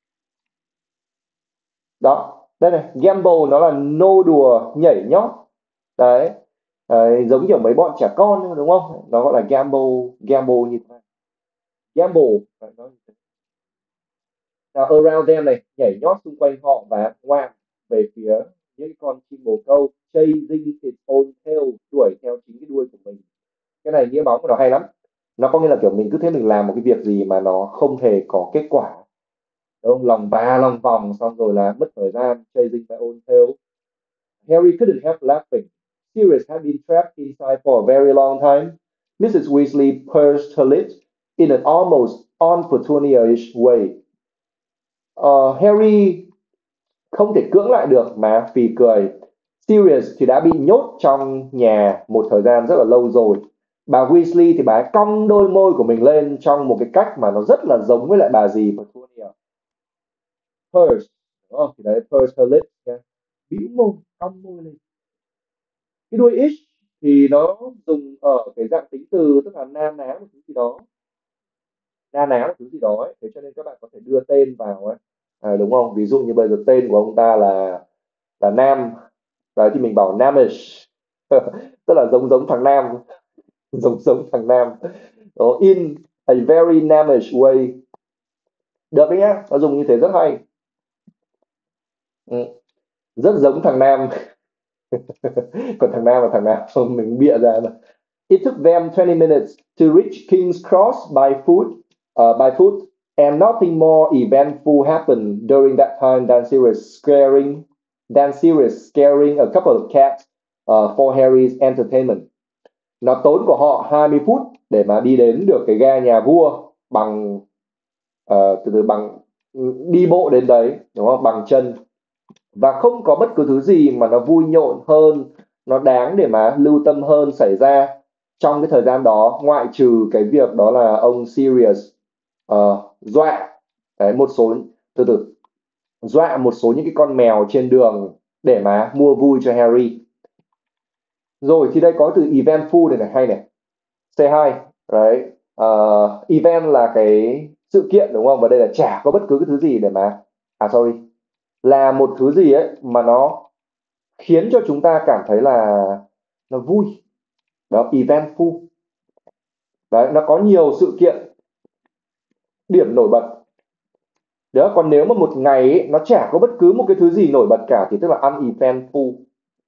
Đó, đây này, gamble nó là nô đùa, nhảy nhót. Đấy, đấy giống kiểu mấy bọn trẻ con đúng không, nó gọi là gamble, gamble như thế này, gamble. Đấy, nó như thế. Nào, around them này, nhảy nhót xung quanh họ và ngoạm về phía những con chim bồ câu, chasing its own tail, đuổi theo chính cái đuôi của mình. Cái này nghĩa bóng của nó hay lắm. Nó có nghĩa là kiểu mình cứ thế mình làm một cái việc gì mà nó không hề có kết quả, đúng không? Lòng ba lòng vòng xong rồi là mất thời gian, chasing my own tail. Harry couldn't help laughing. Sirius had been trapped inside for a very long time. missus Weasley pursed her lips in an almost unpetunious way. Uh, Harry không thể cưỡng lại được mà phì cười. Sirius thì đã bị nhốt trong nhà một thời gian rất là lâu rồi. Bà Weasley thì bà ấy cong đôi môi của mình lên trong một cái cách mà nó rất là giống với lại bà dì Petunia. Purse, đúng không? Thì đấy, purse her lips nha. Bĩu môi, cong môi lên. Cái đuôi ish thì nó dùng ở cái dạng tính từ tức là na ná một thứ gì đó, na ná một thứ gì đó ấy. Thế cho nên các bạn có thể đưa tên vào ấy, à, đúng không? Ví dụ như bây giờ tên của ông ta là là Nam, đấy thì mình bảo Namish, tức là giống giống thằng Nam, giống giống thằng Nam. Đó, in a very Namish way, được đấy nhá, nó dùng như thế rất hay. Ừ. Rất giống thằng Nam. Còn thằng Nam là thằng nào không mình bịa ra mà. It took them twenty minutes to reach King's Cross by foot, uh, by foot, and nothing more eventful happened during that time than Sirius scaring, than Sirius scaring a couple of cats uh, for Harry's entertainment. Nó tốn của họ hai mươi phút để mà đi đến được cái ga nhà vua bằng uh, từ từ bằng đi bộ đến đấy đúng không, bằng chân, và không có bất cứ thứ gì mà nó vui nhộn hơn, nó đáng để mà lưu tâm hơn xảy ra trong cái thời gian đó, ngoại trừ cái việc đó là ông Sirius uh, dọa đấy, một số từ từ dọa một số những cái con mèo trên đường để mà mua vui cho Harry. Rồi thì đây có từ eventful này này, hay này, c hai đấy. Uh, event là cái sự kiện đúng không, và đây là chả có bất cứ cái thứ gì để mà à sorry là một thứ gì ấy mà nó khiến cho chúng ta cảm thấy là nó vui, đó, eventful. Đấy, nó có nhiều sự kiện, điểm nổi bật. Đó, còn nếu mà một ngày ấy, nó chả có bất cứ một cái thứ gì nổi bật cả thì tức là uneventful.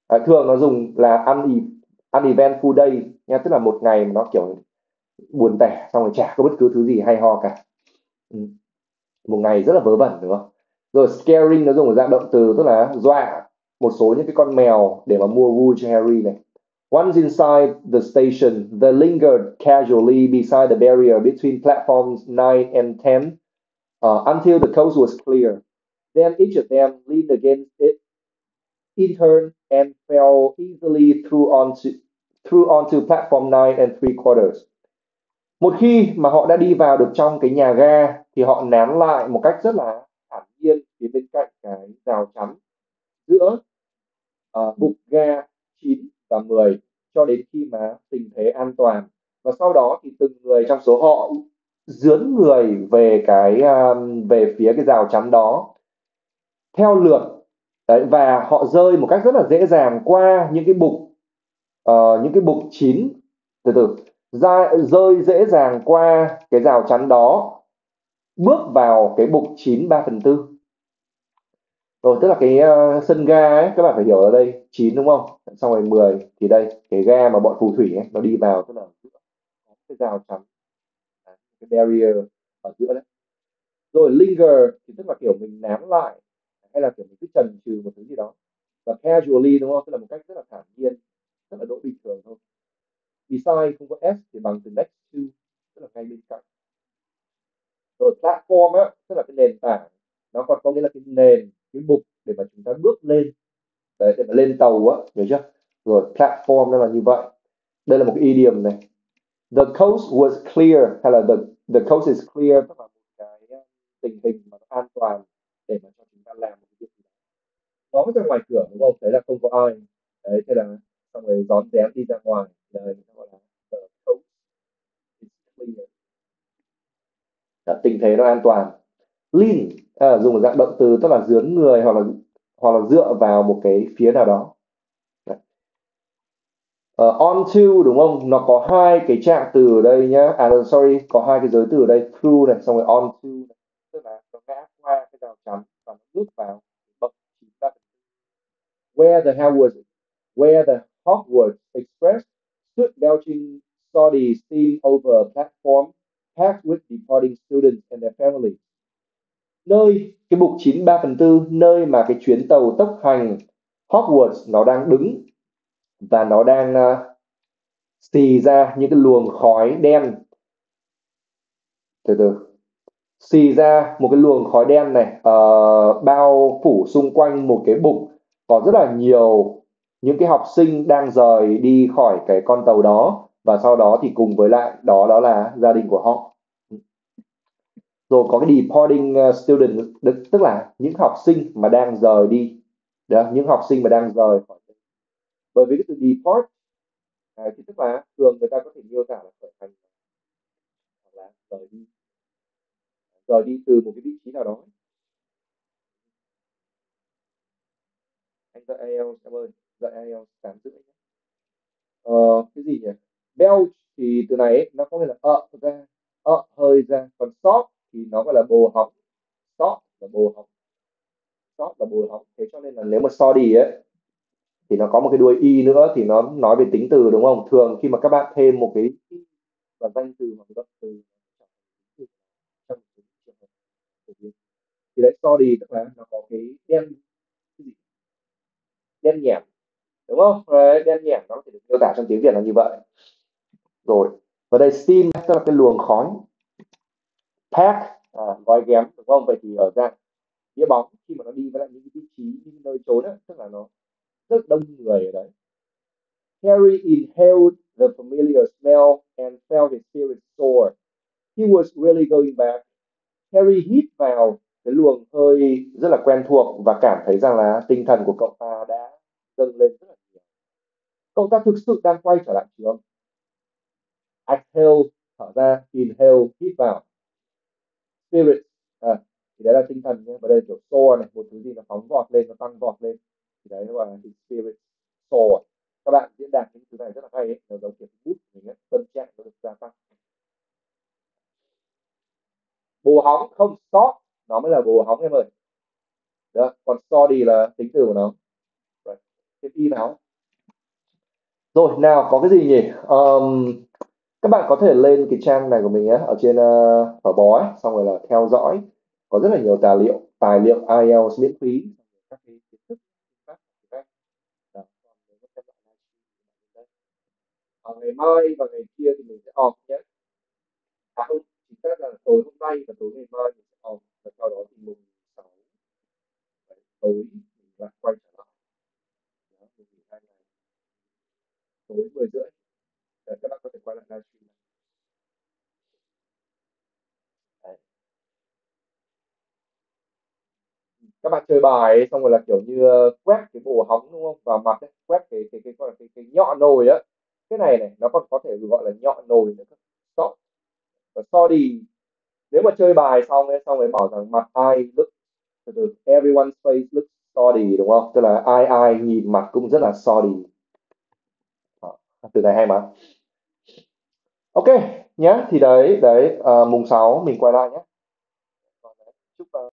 À, thường nó dùng là une- uneventful day nha, tức là một ngày mà nó kiểu buồn tẻ, xong rồi chả có bất cứ thứ gì hay ho cả. Ừ. Một ngày rất là vớ vẩn đúng không? Rồi scaring nó dùng ở dạng động từ, tức là dọa một số những cái con mèo để mà mua vui cho Harry này. Once inside the station, they lingered casually beside the barrier between platforms nine and ten uh, until the coast was clear. Then each of them leaned against it in turn and fell easily through onto through onto platform nine and three quarters. Một khi mà họ đã đi vào được trong cái nhà ga thì họ nán lại một cách rất là thản nhiên phía bên cạnh cái rào chắn giữa uh, bục ga chín và mười cho đến khi mà tình thế an toàn, và sau đó thì từng người trong số họ dướn người về cái um, về phía cái rào chắn đó theo lượt. Đấy, và họ rơi một cách rất là dễ dàng qua những cái bục ờ, những cái bục chín, từ từ ra rơi dễ dàng qua cái rào chắn đó, bước vào cái bục chín ba phần tư. Rồi tức là cái ờ, sân ga ấy, các bạn phải hiểu ở đây chín đúng không, xong rồi mười thì đây cái ga mà bọn phù thủy ấy, nó đi vào, tức là có cái rào chắn, cái barrier ở giữa đấy. Rồi linger thì tức là kiểu mình nán lại, hay là kiểu mình cứ chần chừ một thứ gì đó. Và casually đúng không, tức là một cách rất là thản nhiên, rất là đỗi bình thường thôi. Beside không có s thì bằng từ next to, tức là ngay bên cạnh. Rồi platform á, tức là cái nền tảng, nó còn có nghĩa là cái nền, cái bục để mà chúng ta bước lên. Đấy, để mà lên tàu á, hiểu chưa? Rồi platform nó là như vậy. Đây là một cái idiom này. The coast was clear, hay là the the coast is clear, tức là một cái uh, tình hình mà nó an toàn để mà cho chúng ta làm một cái việc gì đó. Ngó ra ngoài cửa đúng không, thấy là không có ai. Đấy, thế là xong rồi rón rén đi ra ngoài. Đây người ta gọi là the coast is clear. Đó, tình thế nó an toàn. Lean à, dùng dạng động từ, tức là dướn người hoặc là hoặc là dựa vào một cái phía nào đó. uh, onto đúng không, nó có hai cái trạng từ ở đây nhá, à sorry, có hai cái giới từ ở đây, through này xong rồi onto này. Tức là nó ngã qua cái rào chắn và nó bước vào bậc chín ba. Where the Hogwarts where the Hogwarts Express stood belching soddy steam over a platform packed with departing students and their families. Nơi cái bục chín ba phần tư, nơi mà cái chuyến tàu tốc hành Hogwarts nó đang đứng, và nó đang uh, xì ra những cái luồng khói đen, từ từ xì ra một cái luồng khói đen này, uh, bao phủ xung quanh một cái bục có rất là nhiều những cái học sinh đang rời đi khỏi cái con tàu đó, và sau đó thì cùng với lại đó đó là gia đình của họ. Rồi có cái departing uh, student, tức là những học sinh mà đang rời đi. Đó, những học sinh mà đang rời khỏi. Bởi vì cái từ depart này thì tức là thường người ta có thể miêu tả là khởi hành hoặc là rời đi, rời đi từ một cái vị trí nào đó. Anh dạy ai eo em ơi, dạy ai eo tám rưỡi. ờ, cái gì nhỉ? Belch thì từ này ấy, nó có nghĩa là ợ ra, ợ hơi ra. Còn short thì nó gọi là bồ hóng. Short là bồ hóng, short là bồ hóng. Thế cho nên là nếu mà sorry ấy thì nó có một cái đuôi y nữa, thì nó nói về tính từ đúng không? Thường khi mà các bạn thêm một cái y và danh từ hoặc động từ trong một trường hợp phổ biến, thì đấy sorry tức là nó có cái đen, cái gì? Đen nhẻm đúng không? Đấy, đen nhẻm nó có thể được miêu tả trong tiếng Việt là như vậy. Rồi, và đây steam tức là cái luồng khói. Pack à, gói ghém đúng không? Vậy thì ở dạng đĩa bóng khi mà nó đi với lại những cái vị trí, những nơi trốn á, tức là nó rất đông người ở đấy. Harry inhaled the familiar smell and felt his spirits soar. He was really going back. Harry hít vào cái luồng hơi rất là quen thuộc và cảm thấy rằng là tinh thần của cậu ta đã dâng lên rất là nhiều. Cậu ta thực sự đang quay trở lại trường. Exhale thở ra, inhale hít vào. Spirit à, thì đấy là tinh thần nhé. Và đây kiểu soar này, một thứ gì nó phóng vọt lên, nó tăng vọt lên, thì đấy nó gọi là spirit soar. Các bạn diễn đạt những thứ này rất là hay ấy, nó giống kiểu bút mình ấy, tâm trạng nó được gia tăng. Bồ hóng không stop, nó mới là bồ hóng em ơi. Đó. Còn sorry là tính từ của nó. Right. thêm y vào. Rồi, nào có cái gì nhỉ? Ờm, các bạn có thể lên cái trang này của mình á, ở trên uh, phở bó ấy, xong rồi là theo dõi. Có rất là nhiều tài liệu, tài liệu ai eo miễn phí, các cái kiến thức, các các đó. Còn nếu mà các bạn livestream thì bạn lên đây. Ờ, ngày mai và ngày kia thì mình sẽ off nhé. À không, chính xác là tối hôm nay và tối ngày mai mình sẽ off, và sau đó thì mùng sáu tối mình lại quay trở lại. Đó, mình nghỉ hai ngày, tối mười rưỡi để các bạn có thể quay lại livestream. Đấy. Các bạn chơi bài ấy, xong rồi là kiểu như ờ, quét cái bồ hóng đúng không, vào mặt ấy, quét cái cái cái gọi là cái, cái nhọ nồi á. Cái này này nó còn có thể được gọi là nhọ nồi nữa cơ. So, và sorry, nếu mà chơi bài xong ấy, xong rồi bảo rằng mặt ai look, từ từ, everyone's face looks sorry đúng không, tức là ai ai nhìn mặt cũng rất là sorry. Đó, từ này hay mà. Ok nhé, thì đấy đấy, ờ, mùng sáu mình quay lại nhé. Chúc